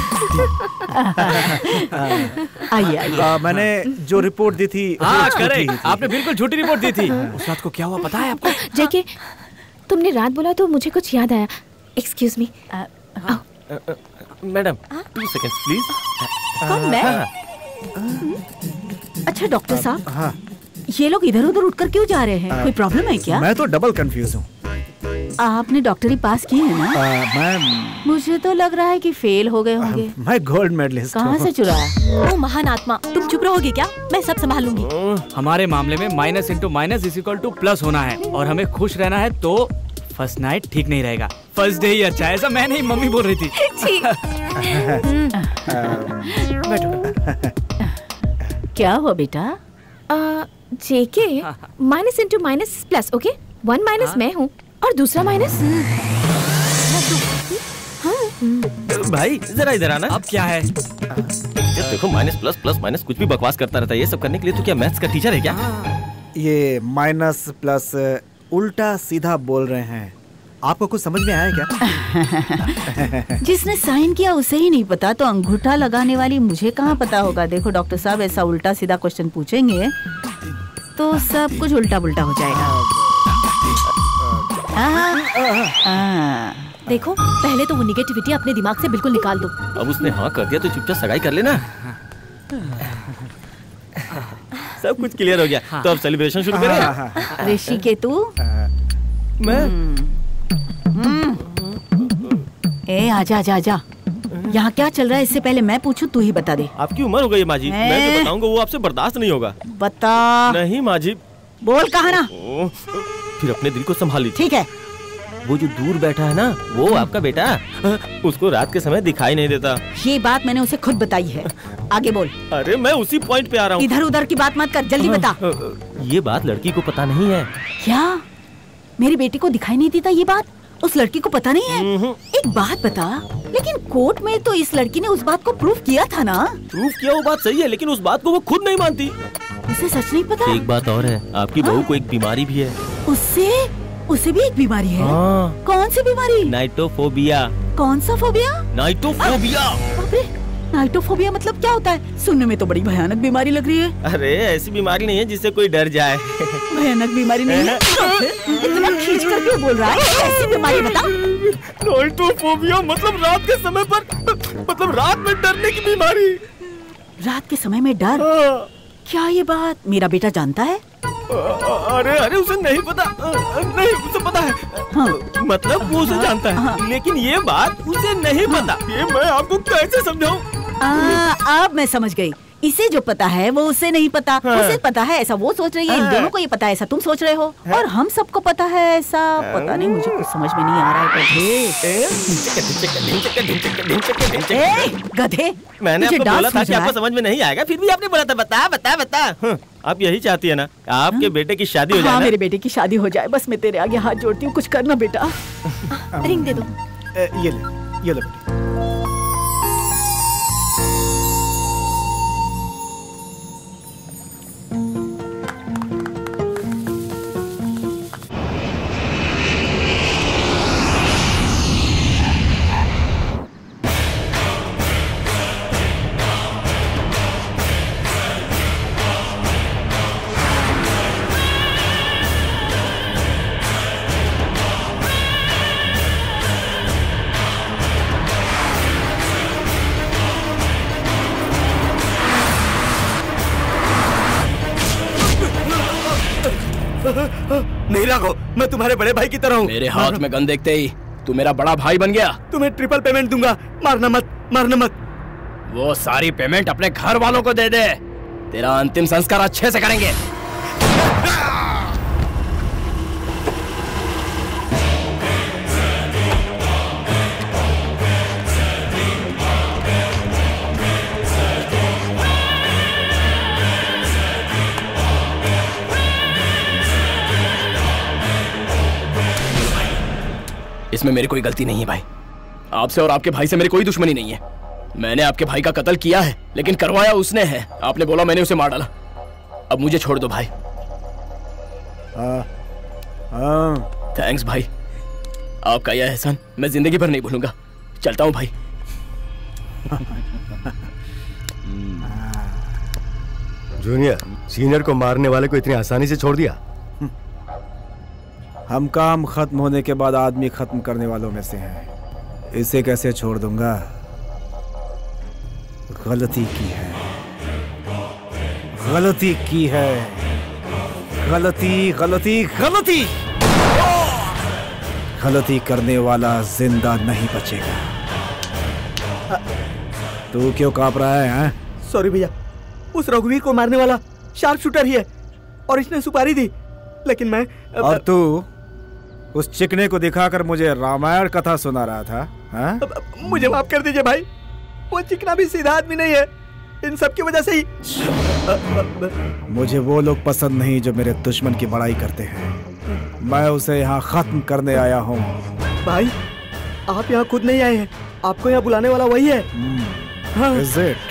आइए आइए। मैंने जो रिपोर्ट दी थी, हाँ करेक्ट, आपने बिल्कुल झूठी रिपोर्ट दी थी। उस रात को क्या हुआ पता है आपको? जेके, तुमने रात बोला तो मुझे कुछ याद आया। Excuse me. Madam, two second please. कौन मैं? अच्छा डॉक्टर साहब, हाँ। ये लोग इधर उधर उठकर क्यों जा रहे हैं? कोई प्रॉब्लम है क्या? मैं तो डबल कंफ्यूज हूँ। आपने डॉक्टरी पास की है ना? मैं मुझे तो लग रहा है कि फेल हो गए होंगे। मैं गोल्ड मेडलिस्ट। कहाँ से चुराया? ओ महान आत्मा, तुम चुप रहोगे क्या? मैं सब संभाल लूंगी। हमारे मामले में minus into minus is equal to plus होना है, और हमें खुश रहना है, तो फर्स्ट नाइट ठीक नहीं रहेगा, फर्स्ट डे ही अच्छा है। ऐसा मैं नहीं, मम्मी बोल रही थी। क्या हुआ बेटा? JK, minus into minus plus, okay? One minus मैं हूँ और दूसरा माइनस। हाँ। भाई जरा इधर आना। अब क्या है? यार देखो, माइनस प्लस प्लस माइनस कुछ भी बकवास करता रहता है। ये सब करने के लिए तो क्या मैथ्स का टीचर है क्या? ये माइनस प्लस उल्टा सीधा बोल रहे हैं, आपको कुछ समझ में आया क्या? जिसने साइन किया उसे ही नहीं पता, तो अंगूठा लगाने वाली मुझे कहाँ पता होगा। देखो डॉक्टर साहब, ऐसा उल्टा सीधा क्वेश्चन पूछेंगे तो सब कुछ उल्टा पुल्टा हो जाएगा। देखो, पहले तो वो निगेटिविटी अपने दिमाग से बिल्कुल निकाल दो। अब उसने हाँ कर दिया तो चुपचाप सगाई कर लेना। सब कुछ क्लियर हो गया। हाँ। तो अब सेलिब्रेशन शुरू करें। ऋषि के तू मैं ए आजा आजा आजा, यहाँ क्या चल रहा है? इससे पहले मैं पूछूं, तू ही बता दे। आपकी उम्र हो गई है माँ जी, मैं जो बताऊंगा वो आपसे बर्दाश्त नहीं होगा। बता। नहीं माँ जी। बोल कहा ना। फिर अपने दिल को संभाल लीजिए। ठीक है। वो जो दूर बैठा है ना, वो आपका बेटा, उसको रात के समय दिखाई नहीं देता। ये बात मैंने उसे खुद बताई है। आगे बोल। अरे मैं उसी पॉइंट पे आ रहा हूँ। इधर उधर की बात मत कर, जल्दी बता। ये बात लड़की को पता नहीं है। क्या? मेरी बेटी को दिखाई नहीं देता? ये बात उस लड़की को पता नहीं है? एक बात बता, लेकिन कोर्ट में तो इस लड़की ने उस बात को प्रूफ किया था ना? प्रूफ किया वो बात सही है, लेकिन उस बात को वो खुद नहीं मानती। उसे सच नहीं पता? एक बात और है, आपकी बहू को एक बीमारी भी है। उससे उसे भी एक बीमारी है? हाँ। कौन सी बीमारी? नाइटोफोबिया। कौन सा फोबिया? नाइटोफोबिया। नाइटोफोबिया मतलब क्या होता है? सुनने में तो बड़ी भयानक बीमारी लग रही है। अरे ऐसी बीमारी नहीं है जिससे कोई डर जाए। भयानक बीमारी नहीं है? इतना खींच कर क्यों बोल रहा है? ऐसी बीमारी बता। नाइटोफोबिया मतलब रात के समय पर, मतलब रात में डरने की बीमारी। रात के समय में डर? क्या ये बात मेरा बेटा जानता है? अरे अरे उसे नहीं पता। नहीं, उसे पता है। हाँ। मतलब वो उसे जानता है, हाँ। लेकिन ये बात उसे नहीं पता। ये मैं आपको कैसे समझाऊं? आ, अब मैं समझ गई। इसे जो पता है वो उसे नहीं पता। हाँ। उसे पता है ऐसा वो सोच रही है। हाँ। इन दोनों को ये पता है ऐसा तुम सोच रहे हो। हाँ। और हम सबको पता है ऐसा। पता नहीं मुझे कुछ समझ में नहीं आ रहा है। गधे, मैंने आपको बोला था कि आपको समझ में नहीं आएगा, फिर भी आपने बोला था बता बता बता। आप यही चाहती है ना आपके बेटे की शादी हो जाए? मेरे बेटे की शादी हो जाए बस। मैं तेरे आगे हाथ जोड़ती हूँ, कुछ करना बेटा। रिंग दे दो। ये ले, ये ले बेटे। नहीं राघव, मैं तुम्हारे बड़े भाई की तरह हूँ। मेरे हाथ में गन देखते ही तू मेरा बड़ा भाई बन गया। तुम्हें ट्रिपल पेमेंट दूंगा, मारना मत, मारना मत। वो सारी पेमेंट अपने घर वालों को दे दे, तेरा अंतिम संस्कार अच्छे से करेंगे। इसमें मेरी कोई गलती नहीं है भाई। आपसे और आपके भाई से मेरी कोई दुश्मनी नहीं है। मैंने आपके भाई का कत्ल किया है, लेकिन करवाया उसने है। आपने बोला, मैंने उसे मार डाला। अब मुझे छोड़ दो भाई। थैंक्स भाई, आपका यह एहसान मैं जिंदगी भर नहीं भूलूंगा। चलता हूं भाई। जूनियर, सीनियर को मारने वाले को इतनी आसानी से छोड़ दिया? हम काम खत्म होने के बाद आदमी खत्म करने वालों में से हैं। इसे कैसे छोड़ दूंगा? गलती की है, गलती की है, गलती गलती गलती गलती करने वाला जिंदा नहीं बचेगा। तू क्यों कांप रहा है? हैं? सॉरी भैया, उस रघुवीर को मारने वाला शार्प शूटर ही है और इसने सुपारी दी, लेकिन मैं और तू उस चिकने को दिखाकर मुझे रामायण कथा सुना रहा था। हा? मुझे माफ कर दीजिए भाई, वो चिकना भी सीधा आदमी नहीं है, इन सब की वजह से ही। मुझे वो लोग पसंद नहीं जो मेरे दुश्मन की बड़ाई करते हैं। मैं उसे यहाँ खत्म करने आया हूँ। भाई, आप यहाँ खुद नहीं आए हैं, आपको यहाँ बुलाने वाला वही है। हाँ। Is it?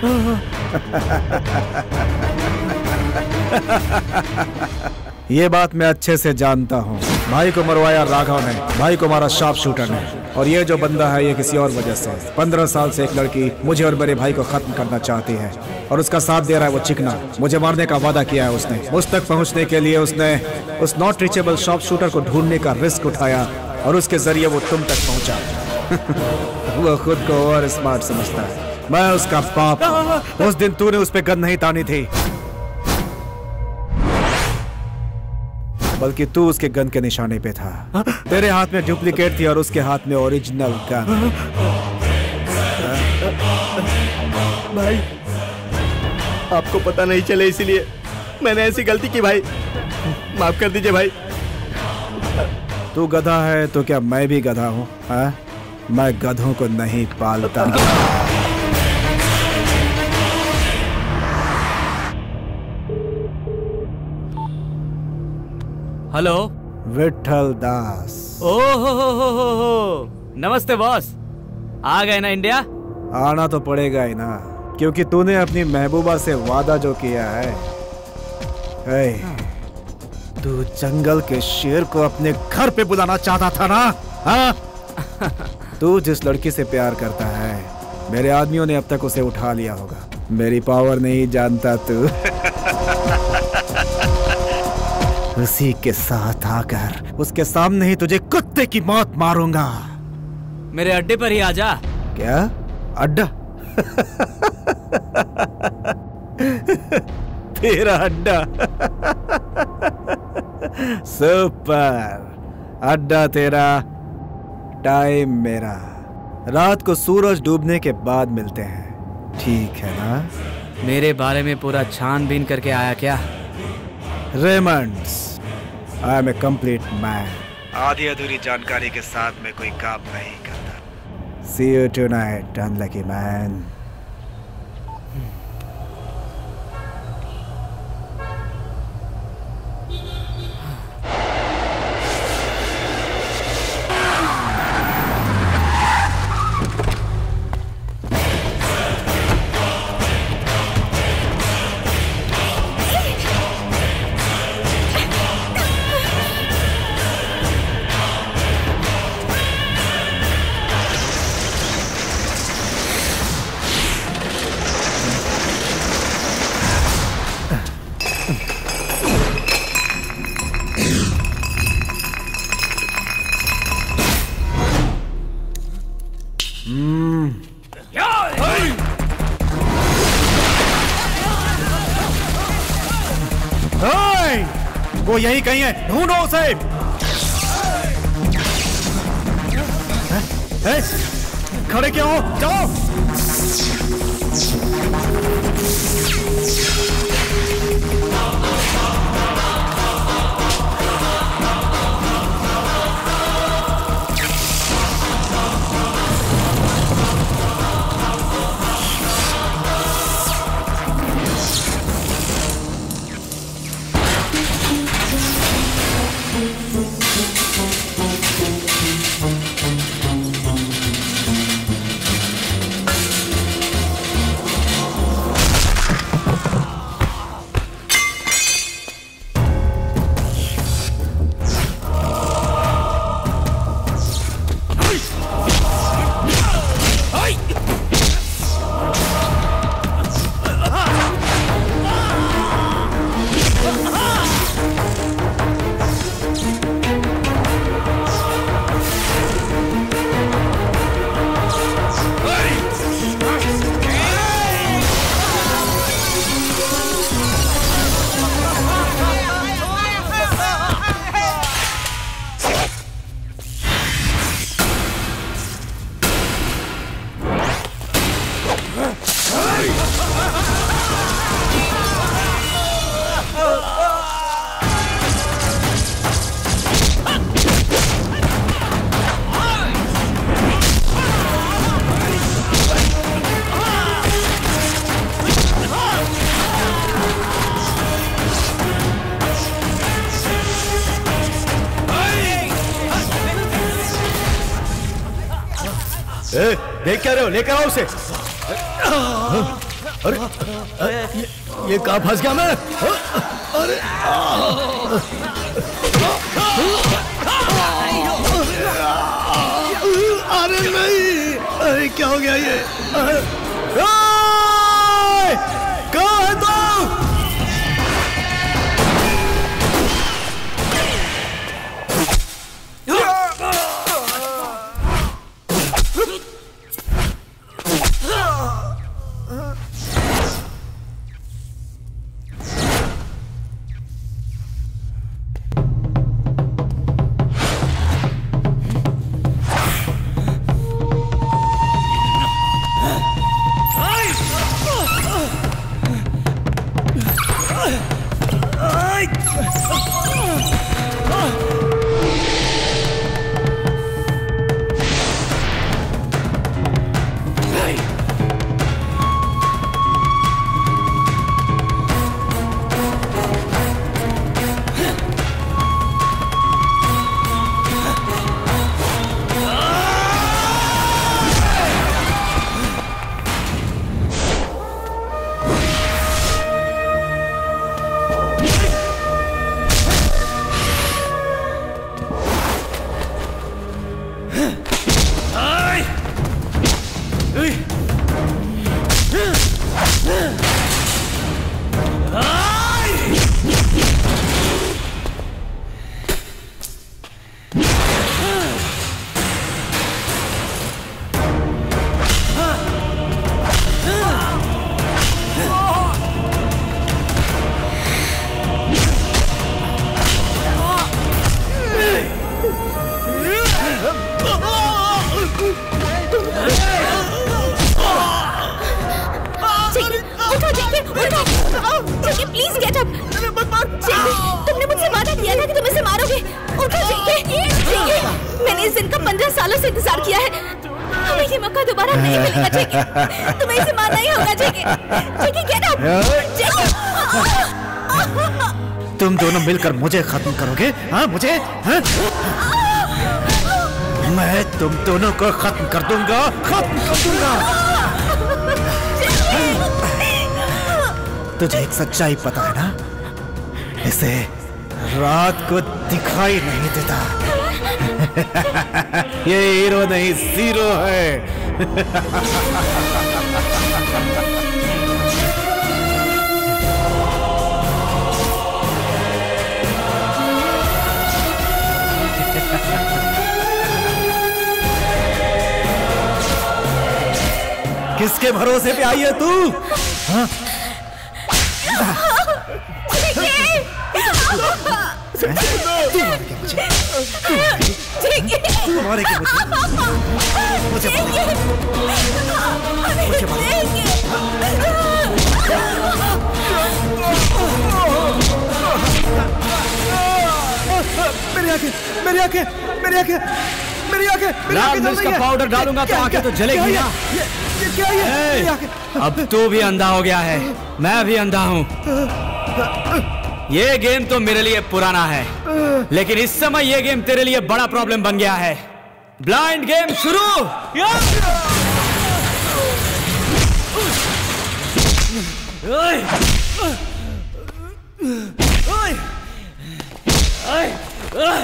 ये बात मैं अच्छे से जानता हूँ। भाई को मरवाया राघव ने, भाई को मारा शार्प शूटर ने, और ये जो बंदा है ये किसी और वजह से। पंद्रह साल से एक लड़की मुझे और मेरे भाई को खत्म करना चाहती है और उसका साथ दे रहा है वो चिकना। मुझे मारने का वादा किया है उसने। उस तक पहुँचने के लिए उसने उस नॉट रीचेबल शार्प शूटर को ढूंढने का रिस्क उठाया और उसके जरिए वो तुम तक पहुँचा। वो खुद को और स्मार्ट समझता है। मैं उसका बाप। उस दिन तूने उस पे गन नहीं तानी थी, बल्कि तू उसके गन के निशाने पे था। तेरे हाथ में डुप्लीकेट थी और उसके हाथ में ओरिजिनल गन। भाई, आपको पता नहीं चले इसीलिए मैंने ऐसी गलती की भाई, माफ कर दीजिए भाई। तू गधा है तो क्या मैं भी गधा हूँ? मैं गधों को नहीं पालता। हेलो, विठल दास। ओ हो हो हो हो हो। नमस्ते बॉस, आ गए ना इंडिया? आना तो पड़ेगा ही ना, क्योंकि तूने अपनी महबूबा से वादा जो किया है। ए, तू जंगल के शेर को अपने घर पे बुलाना चाहता था ना? हाँ? तू जिस लड़की से प्यार करता है, मेरे आदमियों ने अब तक उसे उठा लिया होगा। मेरी पावर नहीं जानता तू? उसी के साथ आकर उसके सामने ही तुझे कुत्ते की मौत मारूंगा। मेरे अड्डे पर ही आजा। क्या अड्डा? तेरा अड्डा? सुपर। अड्डा तेरा, टाइम मेरा। रात को सूरज डूबने के बाद मिलते हैं। ठीक है ना? मेरे बारे में पूरा छानबीन करके आया क्या? Raymonds, I am a complete man. आधी अधूरी जानकारी के साथ में कोई काम नहीं करता। See you tonight unlucky man. वो यही कहीं है, ढूंढो उसे। है? खड़े क्यों हो? जाओ। ए, देख क्या रहे हो? लेकर आओ उसे। अरे, अरे ये, ये कहाँ फंस गया मैं? अरे अरे नहीं, अरे क्या हो गया ये? कहाँ है तू? JK please get up. JK तुमने मुझसे वादा किया था कि तुम इसे मारोगे। उठो जेके, जेके मैंने इस दिन का पंद्रह सालों से इंतजार किया है। हमें ये मौका दोबारा नहीं मिलेगा जेके। तुम्हें इसे मारना ही होगा जेके। जेके गेट अप। जेके तुम दोनों मिलकर मुझे खत्म करोगे? हाँ मुझे हाँ? मैं तुम दोनों को खत्म कर दूंगा, खत्म कर दूंगा। तुझे एक सच्चाई पता है ना, इसे रात को दिखाई नहीं देता। ये हीरो नहीं जीरो है। किसके भरोसे पे आई है तू? हाँ? तू मारेगी मुझे, मुझे मुझे मेरी आंखें, मेरी आंखें, मेरी आंखें, मेरी आंखें, लाल मिर्च का पाउडर डालूंगा तो आंखें तो जलेगी ना। क्या है? अब तू भी अंधा हो गया है, मैं भी अंधा हूँ। ये गेम तो मेरे लिए पुराना है, लेकिन इस समय ये गेम तेरे लिए बड़ा प्रॉब्लम बन गया है। ब्लाइंड गेम शुरू। ओए! ओए! ओए! ओए!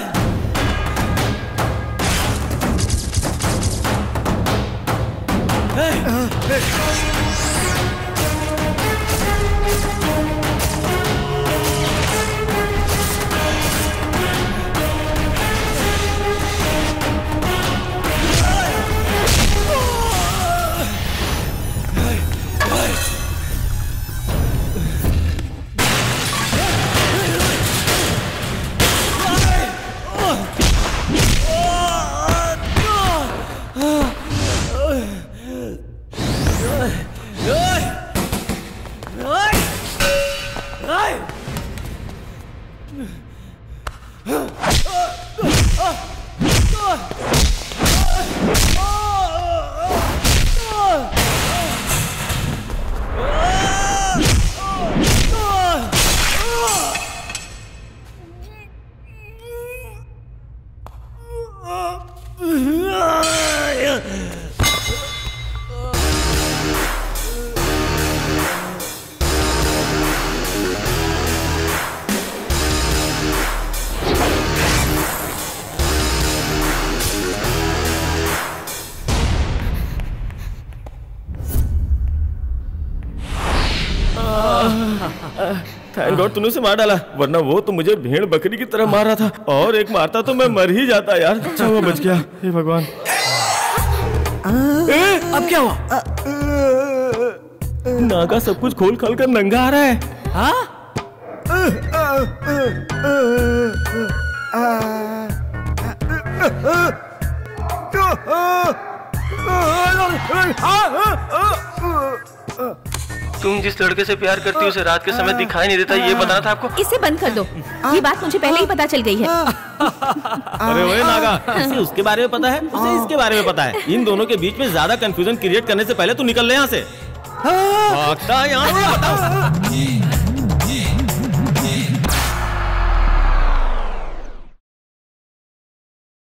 थैंक गॉड तूने उसे मार डाला, वरना वो तो मुझे भेड़ बकरी की तरह मार रहा था, और एक मारता तो मैं मर ही जाता यार। अच्छा वो बच गया, हे भगवान। ए, अब क्या हुआ? नागा सब कुछ खोल खोल कर नंगा आ रहा है। हाँ? तुम जिस लड़के से प्यार करती हो उसे रात के समय दिखाई नहीं देता, ये बताना था आपको। इसे बंद कर दो, ये बात मुझे पहले ही पता चल गई है। अरे ओए नागा, इसे उसके बारे में पता है, उसे इसके बारे में पता है। इन दोनों के बीच में ज्यादा कंफ्यूजन क्रिएट करने से पहले तू निकल ले यहाँ से। भागता यहाँ से।